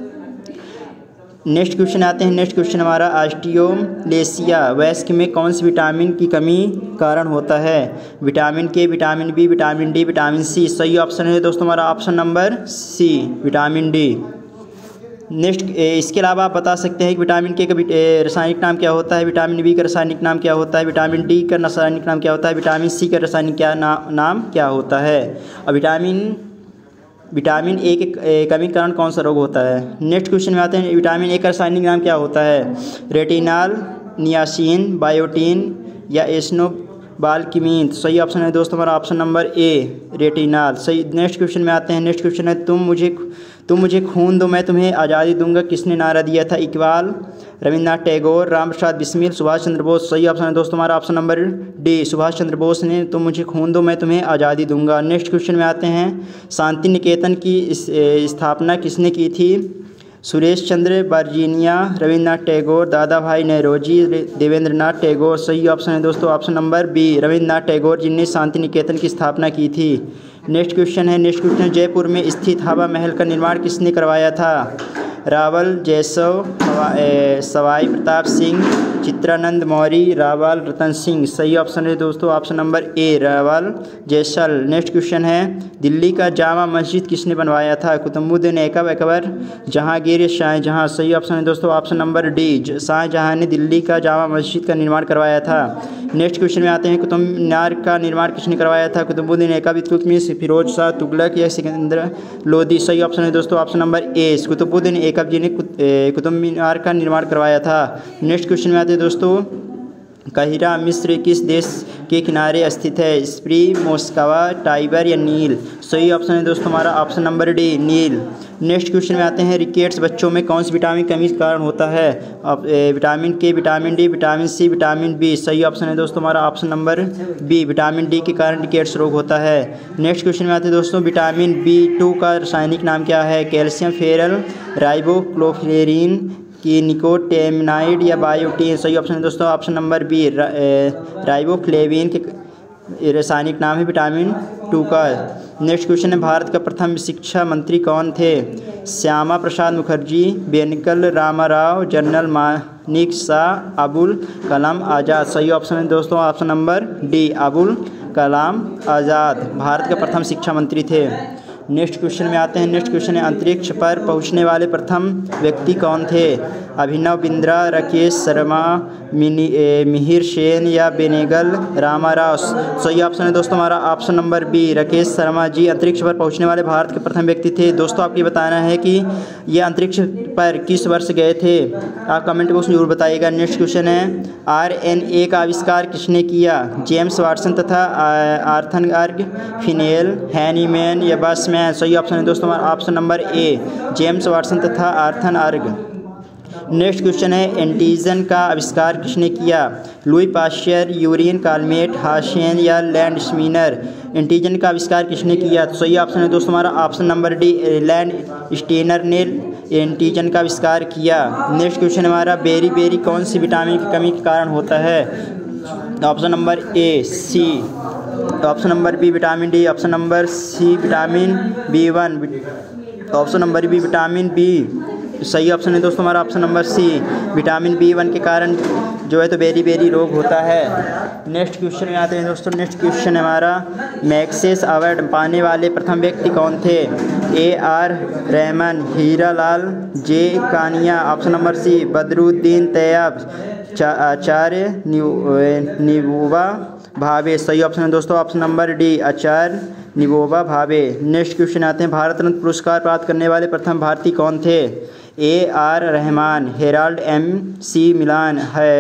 Next question आते हैं। नेक्स्ट क्वेश्चन हमारा ऑस्टियोमलेसिया वयस्क में कौन सी विटामिन की कमी कारण होता है? Vitamin K, vitamin B, vitamin D, vitamin C. सही ऑप्शन है दोस्तों हमारा option number C, vitamin D. Next इसके अलावा आप बता सकते हैं कि विटामिन के का रासायनिक नाम क्या होता है? विटामिन बी का रासायनिक नाम क्या होता है? विटामिन डी का रासायनिक नाम क्या होता है? विटामिन सी का रासायनिक नाम क्या होता है? और विटामिन ए के कमी के कारण कौन सा रोग होता है? नेक्स्ट क्वेश्चन में आते हैं। विटामिन ए का रासायनिक नाम क्या होता है? रेटिनॉल, नियासिन, बायोटीन या एस्नोबाल्किमीन। सही ऑप्शन है दोस्तों हमारा ऑप्शन नंबर ए, रेटिनॉल। सही। नेक्स्ट क्वेश्चन में आते हैं। नेक्स्ट क्वेश्चन है। तुम मुझे खून दो मैं तुम्हें आज़ादी दूंगा किसने नारा दिया था? इकबाल, रविन्द्रनाथ टैगोर, राम प्रसाद बिस्मिल, सुभाष चंद्र बोस। सही ऑप्शन है दोस्तों हमारा option number D, Subhash Chandra Bose ने तुम मुझे खून दो मैं तुम्हें आज़ादी दूंगा। नेक्स्ट क्वेश्चन में आते हैं। शांति निकेतन की स्थापना किसने की थी? Suresh Chandra, Virginia, Rabindranath Tagore, Dadabhai Naoroji, Debendranath Tagore. सही ऑप्शन है दोस्तों option number B, Rabindranath Tagore जिनने शांति निकेतन की स्थापना की थी। नेक्स्ट क्वेश्चन है। नेक्स्ट क्वेश्चन जयपुर में स्थित हवा महल का निर्माण किसने करवाया था? रावल, जयसव, सवाई प्रताप सिंह, चित्रानंद मौर्य, रावल, रतन सिंह। सही ऑप्शन है दोस्तों option number A, Rawal, Jaisal. Next question है। दिल्ली का जामा मस्जिद किसने बनवाया था? कुतुबुद्दीन ऐबक, अकबर, जहांगीर, शाहजहां। सही ऑप्शन है दोस्तों ऑप्शन नंबर डी, शाहजहां ने दिल्ली का जामा मस्जिद का निर्माण करवाया था। नेक्स्ट क्वेश्चन में आते हैं। कुतुब मीनार का निर्माण किसने करवाया था? कुतुबुद्दीन ऐबक, इल्तुतमिश, फिरोज शाह तुगलक या सिकंदर लोदी। सही ऑप्शन है दोस्तों option number A, Qutbuddin Aibak ji ने कुतुब मीनार का निर्माण करवाया था। नेक्स्ट क्वेश्चन में आते हैं दोस्तों। काहिरा मिस्र किस देश के किनारे स्थित है? स्प्री, मोस्कवा, टाइबर या नील। सही ऑप्शन है दोस्तों हमारा option number D, Nile. Next question में आते हैं। रिकेट्स बच्चों में कौन सी विटामिन कमी के कारण होता है? Vitamin K, vitamin D, vitamin C, vitamin B. सही ऑप्शन है दोस्तों हमारा option number B, vitamin D के कारण रिकेट्स रोग होता है। नेक्स्ट क्वेश्चन में आते हैं दोस्तों। विटामिन B2 का रासायनिक नाम क्या है? कैल्शियम, फेरल, राइबोफ्लोरिन, की निकोटेनाइड या बायोटीन। सही ऑप्शन है दोस्तों ऑप्शन नंबर बी, राइबोफ्लेविन के रासायनिक नाम है विटामिन 2 का। नेक्स्ट क्वेश्चन है। भारत का प्रथम शिक्षा मंत्री कौन थे? श्यामा प्रसाद मुखर्जी, वेंकट रामाराव, जनरल मानेक शॉ, अबुल कलाम आज़ाद। सही ऑप्शन है दोस्तों option number D, Abul Kalam Azad Bharat के प्रथम शिक्षा मंत्री थे। नेक्स्ट क्वेश्चन में आते हैं। नेक्स्ट क्वेश्चन है अंतरिक्ष पर पहुंचने वाले प्रथम व्यक्ति कौन थे? अभिनव बिंद्रा, राकेश शर्मा, मिहिर सेन या बेनेगल रामाराव। सही ऑप्शन है दोस्तों हमारा option number B, Rakesh Sharma ji अंतरिक्ष पर पहुंचने वाले भारत के प्रथम व्यक्ति थे। दोस्तों आपको बताना है कि ये अंतरिक्ष पर किस वर्ष गए थे, आप कमेंट बॉक्स में जरूर बताइएगा। नेक्स्ट क्वेश्चन है RNA का आविष्कार किसने किया? जेम्स वाटसन तथा आर्थर अर्ग, फिनेल, हैनीमैन या बसमैन। सही ऑप्शन है दोस्तों हमारा option number A, James Watson तथा आर्थर अर्ग। नेक्स्ट क्वेश्चन है एंटीजन का आविष्कार किसने किया? लुई पाश्चर, यूरियन कालमेट, हाशेन या लैंड स्मीनर। एंटीजन का आविष्कार किसने किया? तो सही ऑप्शन है दोस्तों हमारा option number D, Landsteiner ने एंटीजन का आविष्कार किया। नेक्स्ट क्वेश्चन हमारा बेरी बेरी कौन सी विटामिन की कमी के कारण होता है? Option number A C, option number B vitamin D, option number C vitamin B1, option number B vitamin B. सही ऑप्शन है दोस्तों हमारा option number C, vitamin B1 के कारण जो है तो बेरी बेरी रोग होता है। नेक्स्ट क्वेश्चन में आते हैं दोस्तों। नेक्स्ट क्वेश्चन हमारा मैग्सेस अवार्ड पाने वाले प्रथम व्यक्ति कौन थे? AR Rahman, Hira Lal, J Kania, option number C Badruddin Tyab, Acharya Vinoba Bhave. सही ऑप्शन है दोस्तों option number D, Acharya Vinoba Bhave. Next question आते हैं भारत रत्न पुरस्कार प्राप्त करने वाले प्रथम भारतीय कौन थे? AR रहमान, हेराल्ड MC मिलान,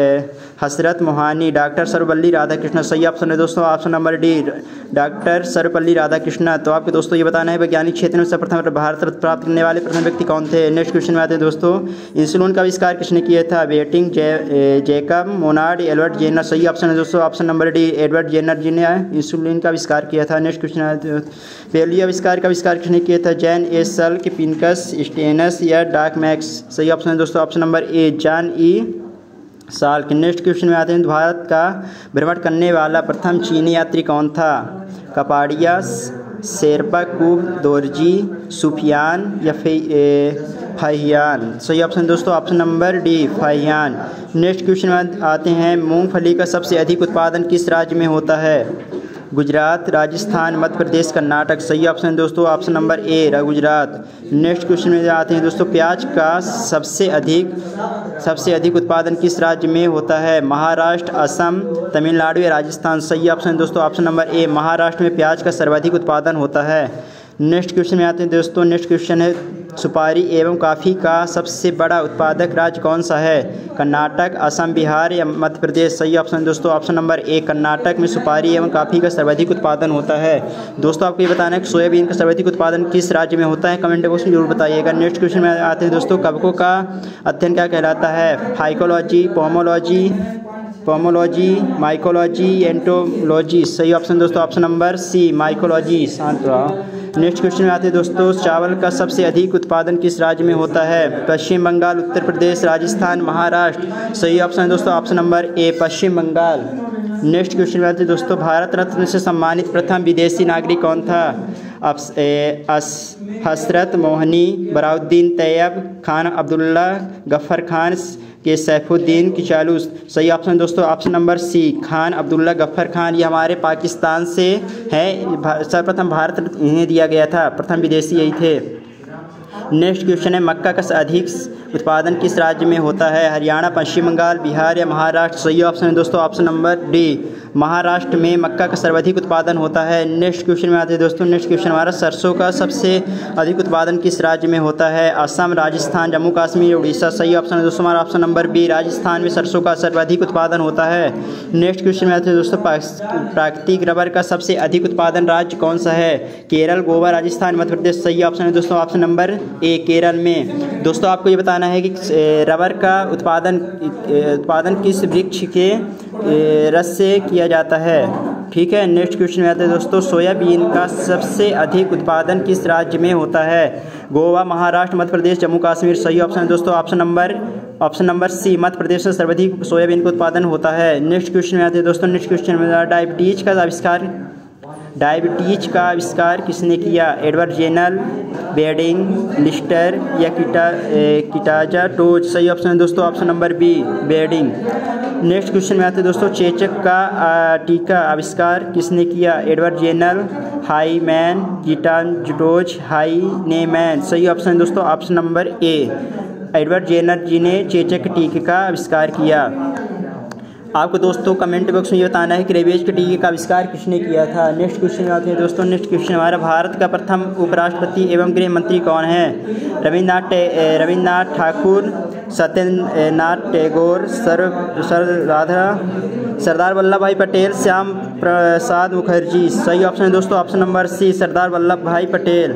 हसरत मोहानी, डॉक्टर सर्वपल्ली राधाकृष्णन। सही ऑप्शन है दोस्तों option number D, doctor Sarvepalli Radhakrishnan. तो आपको दोस्तों ये बताना है वैज्ञानिक क्षेत्र में सर्वप्रथम भारत रत्न प्राप्त करने वाले प्रथम व्यक्ति कौन थे? नेक्स्ट क्वेश्चन में आते हैं दोस्तों। इंसुलिन का आविष्कार किसने किया था? बेटिंग, जैकब, मोनार्ड, एडवर्ड जेनर। सही ऑप्शन है दोस्तों option number D, Edward Jenner ji ने इंसुलिन का आविष्कार किया था। नेक्स्ट क्वेश्चन आते हैं पहली आविष्कार का आविष्कार किसने किया था? जैन ए सल्क, पिनकस, स्टेनस या डार्क मैक्स। सही ऑप्शन है दोस्तों option number A, John E साल के। नेक्स्ट क्वेश्चन में आते हैं भारत का भ्रमण करने वाला प्रथम चीनी यात्री कौन था? कपाडिया, शेरपा, कुब, दोरजी, सुफियान या फाहियान। सही ऑप्शन दोस्तों option number D, Fahien. Next question में आते हैं मूंगफली का सबसे अधिक उत्पादन किस राज्य में होता है? गुजरात, राजस्थान, मध्य प्रदेश, कर्नाटक। सही ऑप्शन है दोस्तों option number A, Gujarat. Next question में आते हैं दोस्तों प्याज का सबसे अधिक उत्पादन किस राज्य में होता है? महाराष्ट्र, असम, तमिलनाडु या राजस्थान। सही ऑप्शन है दोस्तों ऑप्शन नंबर ए, महाराष्ट्र में प्याज का सर्वाधिक उत्पादन होता है। नेक्स्ट क्वेश्चन में आते हैं दोस्तों। नेक्स्ट क्वेश्चन है सुपारी एवं कॉफ़ी का सबसे बड़ा उत्पादक राज्य कौन सा है? कर्नाटक, असम, बिहार या मध्य प्रदेश। सही ऑप्शन है दोस्तों ऑप्शन नंबर ए, कर्नाटक में सुपारी एवं कॉफ़ी का सर्वाधिक उत्पादन होता है। दोस्तों आपको ये बताना है कि सोयाबीन का सर्वाधिक उत्पादन किस राज्य में होता है, कमेंट बॉक्स में जरूर बताइएगा। नेक्स्ट क्वेश्चन में आते हैं दोस्तों कवकों का अध्ययन क्या कहलाता है? Phycology, pomology, mycology, entomology. सही ऑप्शन दोस्तों ऑप्शन नंबर सी, माइकोलॉजी। शांत रहो। नेक्स्ट क्वेश्चन में आते हैं दोस्तों चावल का सबसे अधिक उत्पादन किस राज्य में होता है? पश्चिम बंगाल, उत्तर प्रदेश, राजस्थान, महाराष्ट्र। सही ऑप्शन है दोस्तों option number A, Paschim Bengal. Next question में आते हैं दोस्तों भारत रत्न से सम्मानित प्रथम विदेशी नागरिक कौन था? हसरत मोहनी, बराउद्दीन तैयब, खान अब्दुल्ला, गफ्फर खान के सैफुद्दीन किचालू। सही ऑप्शन दोस्तों option number C, Khan Abdulla Ghaffar Khan. ये हमारे पाकिस्तान से है, सर्वप्रथम भारत रत्न इन्हें दिया गया था, प्रथम विदेशी यही थे। नेक्स्ट क्वेश्चन है मक्का का अधिक उत्पादन किस राज्य में होता है? हरियाणा, पश्चिम बंगाल, बिहार या महाराष्ट्र। सही ऑप्शन है दोस्तों ऑप्शन नंबर डी, महाराष्ट्र में मक्का का सर्वाधिक उत्पादन होता है। नेक्स्ट क्वेश्चन में आते हैं दोस्तों। नेक्स्ट क्वेश्चन हमारा सरसों का सबसे अधिक उत्पादन किस राज्य में होता है? असम, राजस्थान, जम्मू कश्मीर, उड़ीसा। सही ऑप्शन है दोस्तों हमारा ऑप्शन नंबर बी, राजस्थान में सरसों का सर्वाधिक उत्पादन होता है। नेक्स्ट क्वेश्चन में आते हैं दोस्तों प्राकृतिक रबर का सबसे अधिक उत्पादन राज्य कौन सा है? केरल, गोवा, राजस्थान, मध्य प्रदेश। सही ऑप्शन है दोस्तों ऑप्शन नंबर ए, केरल में। दोस्तों आपको ये बताना है कि रबर का उत्पादन किस वृक्ष के रस से किया जाता है। ठीक है। नेक्स्ट क्वेश्चन में आते हैं दोस्तों सोयाबीन का सबसे अधिक उत्पादन किस राज्य में होता है? गोवा, महाराष्ट्र, मध्य प्रदेश, जम्मू कश्मीर। सही ऑप्शन है दोस्तों ऑप्शन नंबर सी, मध्य प्रदेश में सर्वाधिक सोयाबीन का उत्पादन होता है। नेक्स्ट क्वेश्चन में आते हैं दोस्तों। नेक्स्ट क्वेश्चन में डायबिटीज का आविष्कार डायबिटीज का आविष्कार किसने किया? एडवर्ड जेनर, बेडिंग, लिस्टर या किटाजा टोच? सही ऑप्शन है दोस्तों ऑप्शन नंबर बी, बेडिंग। नेक्स्ट क्वेश्चन में आते हैं दोस्तों, चेचक का टीका आविष्कार किसने किया? एडवर्ड जेनर, हाईमैन, किटाजटोच, हाईनेमैन? सही ऑप्शन है दोस्तों option number A, Edward Jenner ji ने चेचक के टीके का आविष्कार किया। आपको दोस्तों कमेंट बॉक्स में ये बताना है कि रेबीज के टीके का आविष्कार किसने किया था। नेक्स्ट क्वेश्चन आते हैं दोस्तों, नेक्स्ट क्वेश्चन हमारा, भारत का प्रथम उपराष्ट्रपति एवं गृह मंत्री कौन है? रविन्द्रनाथ ठाकुर, सत्येंद्रनाथ टैगोर, सरदार वल्लभ भाई पटेल, श्याम प्रसाद मुखर्जी? सही ऑप्शन है दोस्तों option number C, Sardar Vallabhbhai Patel.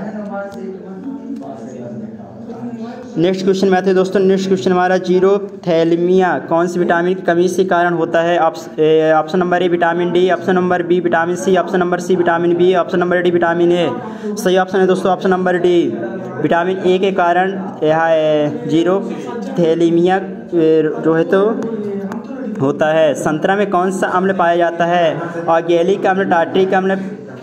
Next question में आते हैं दोस्तों, नेक्स्ट क्वेश्चन हमारा, जीरोथैलेमिया कौन सी विटामिन की कमी से कारण होता है? Option number A vitamin D, option number B vitamin C, option number C vitamin B, option number D vitamin A? सही ऑप्शन है दोस्तों option number D, vitamin A के कारण जीरोथैलेमिया जो है तो होता है। संतरा में कौन सा अम्ल पाया जाता है? ऑर्गेनिक अम्ल, टार्ट्रिक अम्ल,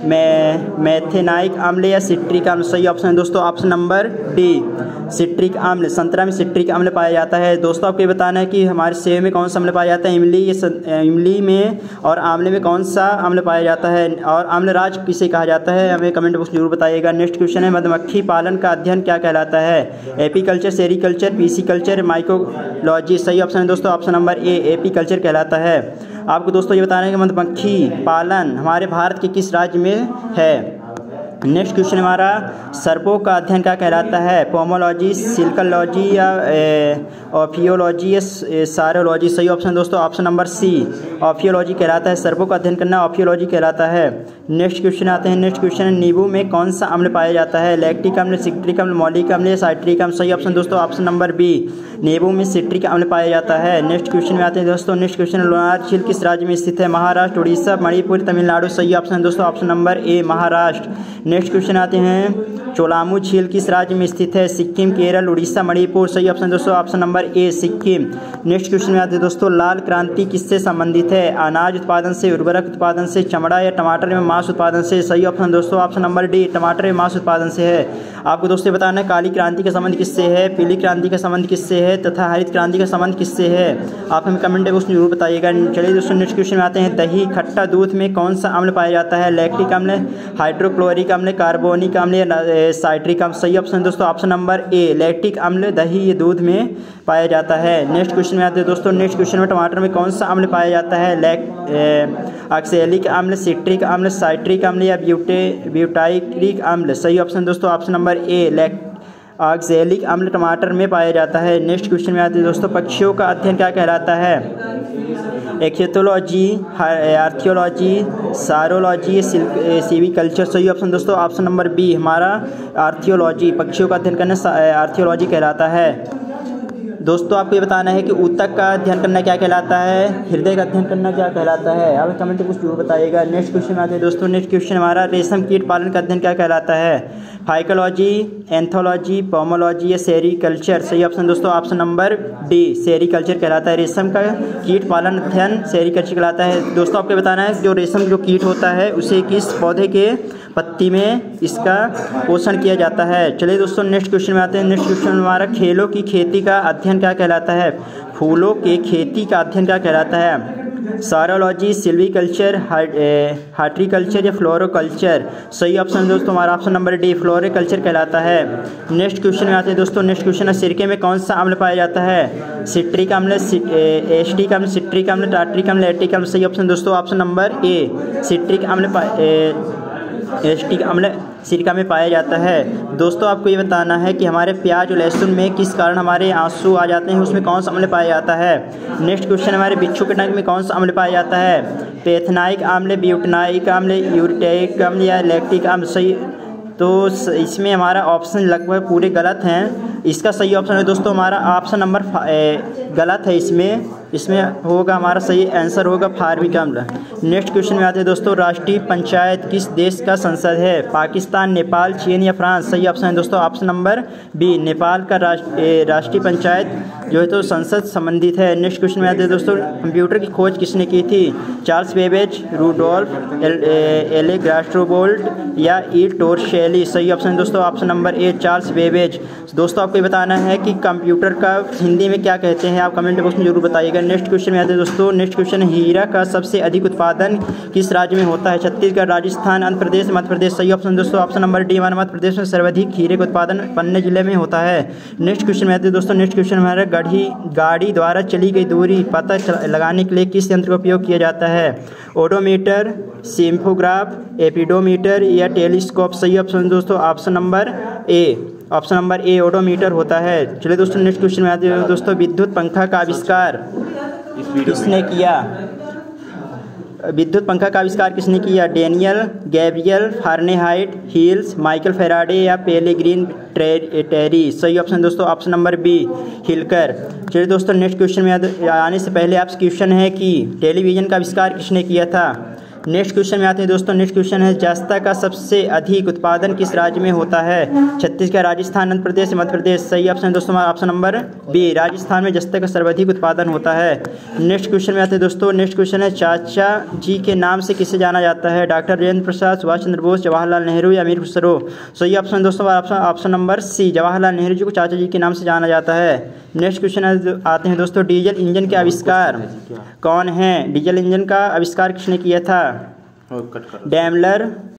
मैथेनाइक अम्ल या सिट्रिक अम्ल? सही ऑप्शन है दोस्तों ऑप्शन नंबर डी, सिट्रिक अम्ल। संतरा में सिट्रिक अम्ल पाया जाता है। दोस्तों आपको ये बताना है कि हमारे सेब में कौन सा अम्ल पाया जाता है? इमली में और आंवले में कौन सा अम्ल पाया जाता है? और अम्लराज किसे कहा जाता है? हमें कमेंट बॉक्स जरूर बताइएगा। नेक्स्ट क्वेश्चन है, मधुमक्खी पालन का अध्ययन क्या कहलाता है? Apiculture, sericulture, pisciculture, mycology? सही ऑप्शन है दोस्तों ऑप्शन नंबर ए, एपीकल्चर कहलाता है। आपको दोस्तों ये बताना है कि मधुमक्खी पालन हमारे भारत के किस राज्य में है? नेक्स्ट क्वेश्चन हमारा, सर्पों का अध्ययन क्या कहलाता है? पोमोलॉजी, सिल्कोलॉजी या ऑफियोलॉजी या सारोलॉजी? सही ऑप्शन दोस्तों ऑप्शन नंबर सी, ऑफियोलॉजी कहलाता है। सर्पों का अध्ययन करना ऑफियोलॉजी कहलाता है। नेक्स्ट क्वेश्चन आते हैं, नेक्स्ट क्वेश्चन है, नींबू में कौन सा अम्ल पाया जाता है? लैक्टिक अम्ल, सिट्रिक अम्ल, मौलिक अम्ल या साइट्रिक अम्ल? सही ऑप्शन दोस्तों ऑप्शन नंबर बी, नींबू में सिट्रिक अम्ल पाया जाता है। नेक्स्ट क्वेश्चन में आते हैं दोस्तों, नेक्स्ट क्वेश्चन, लोनार झील किस राज्य में स्थित है? महाराष्ट्र, उड़ीसा, मणिपुर, तमिलनाडु? सही ऑप्शन है दोस्तों option number A, Maharashtra. Next question आते हैं, चोलामू झील किस राज्य में स्थित है? सिक्किम, केरल, उड़ीसा, मणिपुर? सही ऑप्शन दोस्तों option number A, Sikkim. Next question में आते हैं दोस्तों, लाल क्रांति किससे संबंधित है? अनाज उत्पादन से, उर्वरक उत्पादन से, चमड़ा या टमाटर में मांस उत्पादन से? सही ऑप्शन दोस्तों ऑप्शन नंबर डी, टमाटर में मांस उत्पादन से है। आपको दोस्तों बताना है काली क्रांति का संबंध किससे है, पीली क्रांति का संबंध किससे है तथा हरित क्रांति का संबंध किससे है? आप हमें कमेंट बॉक्स में जरूर बताइएगा। चलिए दोस्तों नेक्स्ट क्वेश्चन में आते हैं, दही, खट्टा दूध में कौन सा अम्ल पाया जाता है? लैक्टिक अम्ल, हाइड्रोक्लोरिक अम्ल, कार्बोनिक अम्ल या साइट्रिक अम्ल? सही ऑप्शन दोस्तों ऑप्शन नंबर ए, लैक्टिक अम्ल दही ये दूध में पाया जाता है। नेक्स्ट क्वेश्चन में आते हैं दोस्तों, नेक्स्ट क्वेश्चन में टमाटर में कौन सा अम्ल पाया जाता है? ऑक्सैलिक अम्ल, सिट्रिक अम्ल, साइट्रिक अम्ल या ब्यूटाइरिक अम्ल? सही ऑप्शन दोस्तों ऑप्शन नंबर ए, ऑक्सैलिक अम्ल टमाटर में पाया जाता है। नेक्स्ट क्वेश्चन में आते हैं दोस्तों, पक्षियों का अध्ययन क्या कहलाता है? एक्सेथोलॉजी, आर्थियोलॉजी, सारोलॉजी, सिविकल्चर? सही ऑप्शन दोस्तों ऑप्शन नंबर बी, हमारा आर्थियोलॉजी, पक्षियों का अध्ययन करना आर्थियोलॉजी कहलाता है। दोस्तों आपको ये बताना है कि ऊतक का अध्ययन करना क्या कहलाता है? हृदय का अध्ययन करना क्या कहलाता है? आप कमेंट में जरूर बताइएगा। नेक्स्ट क्वेश्चन आते हैं दोस्तों, नेक्स्ट क्वेश्चन हमारा, रेशम कीट पालन का अध्ययन क्या कहलाता है? फाइकोलॉजी, एंथोलॉजी, पोमोलॉजी या सेरीकल्चर? सही ऑप्शन दोस्तों ऑप्शन नंबर डी, सेरीकल्चर कहलाता है। रेशम का कीट पालन अध्ययन सेरीकल्चर कहलाता है। दोस्तों आपको बताना है जो रेशम जो कीट होता है उसे किस पौधे के पत्ती में इसका पोषण किया जाता है? चलिए दोस्तों नेक्स्ट क्वेश्चन में आते हैं। नेक्स्ट क्वेश्चन हमारा, खेलों की खेती का अध्ययन क्या कहलाता है? फूलों के खेती का अध्ययन क्या कहलाता है? सारोलॉजी, सिल्वीकल्चर, हार्टिकल्चर या फ्लोरोकल्चर? सही ऑप्शन दोस्तों हमारा ऑप्शन नंबर डी, फ्लोरिकल्चर कहलाता है। नेक्स्ट क्वेश्चन में आते हैं दोस्तों, नेक्स्ट क्वेश्चन है, सिरके में कौन सा अम्ल पाया जाता है? सिट्रिक अम्ल, एस्टिक अम्ल, सिट्रिक अम्ल, टार्ट्रिक अम्ल, लैक्टिक अम्ल? सही ऑप्शन दोस्तों ऑप्शन नंबर ए, सिट्रिक अम्ल एस्टिक अम्ल सिरका में पाया जाता है। दोस्तों आपको ये बताना है कि हमारे प्याज और लहसुन में किस कारण हमारे आंसू आ जाते हैं, उसमें कौन सा अम्ल पाया जाता है? नेक्स्ट क्वेश्चन, हमारे बिच्छू के डंक में कौन सा अम्ल पाया जाता है? पेथनाइक अम्ल, ब्यूटनाइक अम्ल, यूरिक अम्ल या लैक्टिक अम्ल? सही तो इसमें हमारा ऑप्शन लगभग पूरे गलत हैं। इसका सही ऑप्शन है दोस्तों हमारा ऑप्शन नंबर गलत है। इसमें होगा हमारा सही आंसर होगा फार्मिक अम्ल। नेक्स्ट क्वेश्चन में आते हैं दोस्तों, राष्ट्रीय पंचायत किस देश का संसद है? पाकिस्तान, नेपाल, चीन या फ्रांस? सही ऑप्शन है दोस्तों ऑप्शन नंबर बी, नेपाल का राष्ट्रीय पंचायत जो है तो संसद संबंधित है। नेक्स्ट क्वेश्चन में आते हैं दोस्तों, कंप्यूटर की खोज किसने की थी? चार्ल्स बेबेज, रूडोल्फ एले ग्रास्ट्रोबोल्ट या ई टोरशेली? सही ऑप्शन दोस्तों option number A Charles Babbage. दोस्तों आपको ये बताना है कि कंप्यूटर का हिंदी में क्या कहते हैं, आप कमेंट बॉक्स में जरूर बताइएगा। नेक्स्ट क्वेश्चन में आते हैं दोस्तों, नेक्स्ट क्वेश्चन, हीरा का सबसे अधिक उत्पादन किस राज्य में होता है? छत्तीसगढ़, राजस्थान, आंध्र प्रदेश, मध्य प्रदेश? सही ऑप्शन दोस्तों ऑप्शन नंबर डी हमारा मध्य प्रदेश में सर्वाधिक हीरे का उत्पादन पन्ने जिले में होता है। नेक्स्ट क्वेश्चन में आते हैं दोस्तों, नेक्स्ट क्वेश्चन हमारा, गाड़ी द्वारा चली गई दूरी पता लगाने के लिए किस यंत्र का उपयोग किया जाता है? ओडोमीटर, सिम्फोग्राफ, एपिडोमीटर या टेलीस्कोप? सही ऑप्शन दोस्तों option number A, option number A odometer होता है। चलिए दोस्तों नेक्स्ट क्वेश्चन में आते हैं दोस्तों, विद्युत पंखा का आविष्कार किसने किया? विद्युत पंखा का आविष्कार किसने किया? डेनियल गैब्रियल फारेनहाइट, हील्स, माइकल फेराडे या पेलेग्रिन टेरी? सही ऑप्शन दोस्तों ऑप्शन नंबर बी, हिलकर। चलिए दोस्तों नेक्स्ट क्वेश्चन में आने से पहले आपसे क्वेश्चन है कि टेलीविज़न का आविष्कार किसने किया था? नेक्स्ट क्वेश्चन में आते हैं दोस्तों, नेक्स्ट क्वेश्चन है, जस्ता का सबसे अधिक उत्पादन किस राज्य में होता है? छत्तीसगढ़, राजस्थान, आंध्र प्रदेश, मध्य प्रदेश? सही ऑप्शन दोस्तों ऑप्शन नंबर बी, राजस्थान में जस्ता का सर्वाधिक उत्पादन होता है। नेक्स्ट क्वेश्चन में आते हैं दोस्तों, नेक्स्ट क्वेश्चन है, चाचा जी के नाम से किसे जाना जाता है? डॉक्टर राजेंद्र प्रसाद, सुभाष चंद्र बोस, जवाहरलाल नेहरू या अमीर खुसरो? सही ऑप्शन दोस्तों option number C, Jawaharlal Nehru ji को चाचा जी के नाम से जाना जाता है। नेक्स्ट क्वेश्चन आते हैं दोस्तों, डीजल इंजन के आविष्कार कौन है? डीजल इंजन का आविष्कार किसने किया था? डैमलर,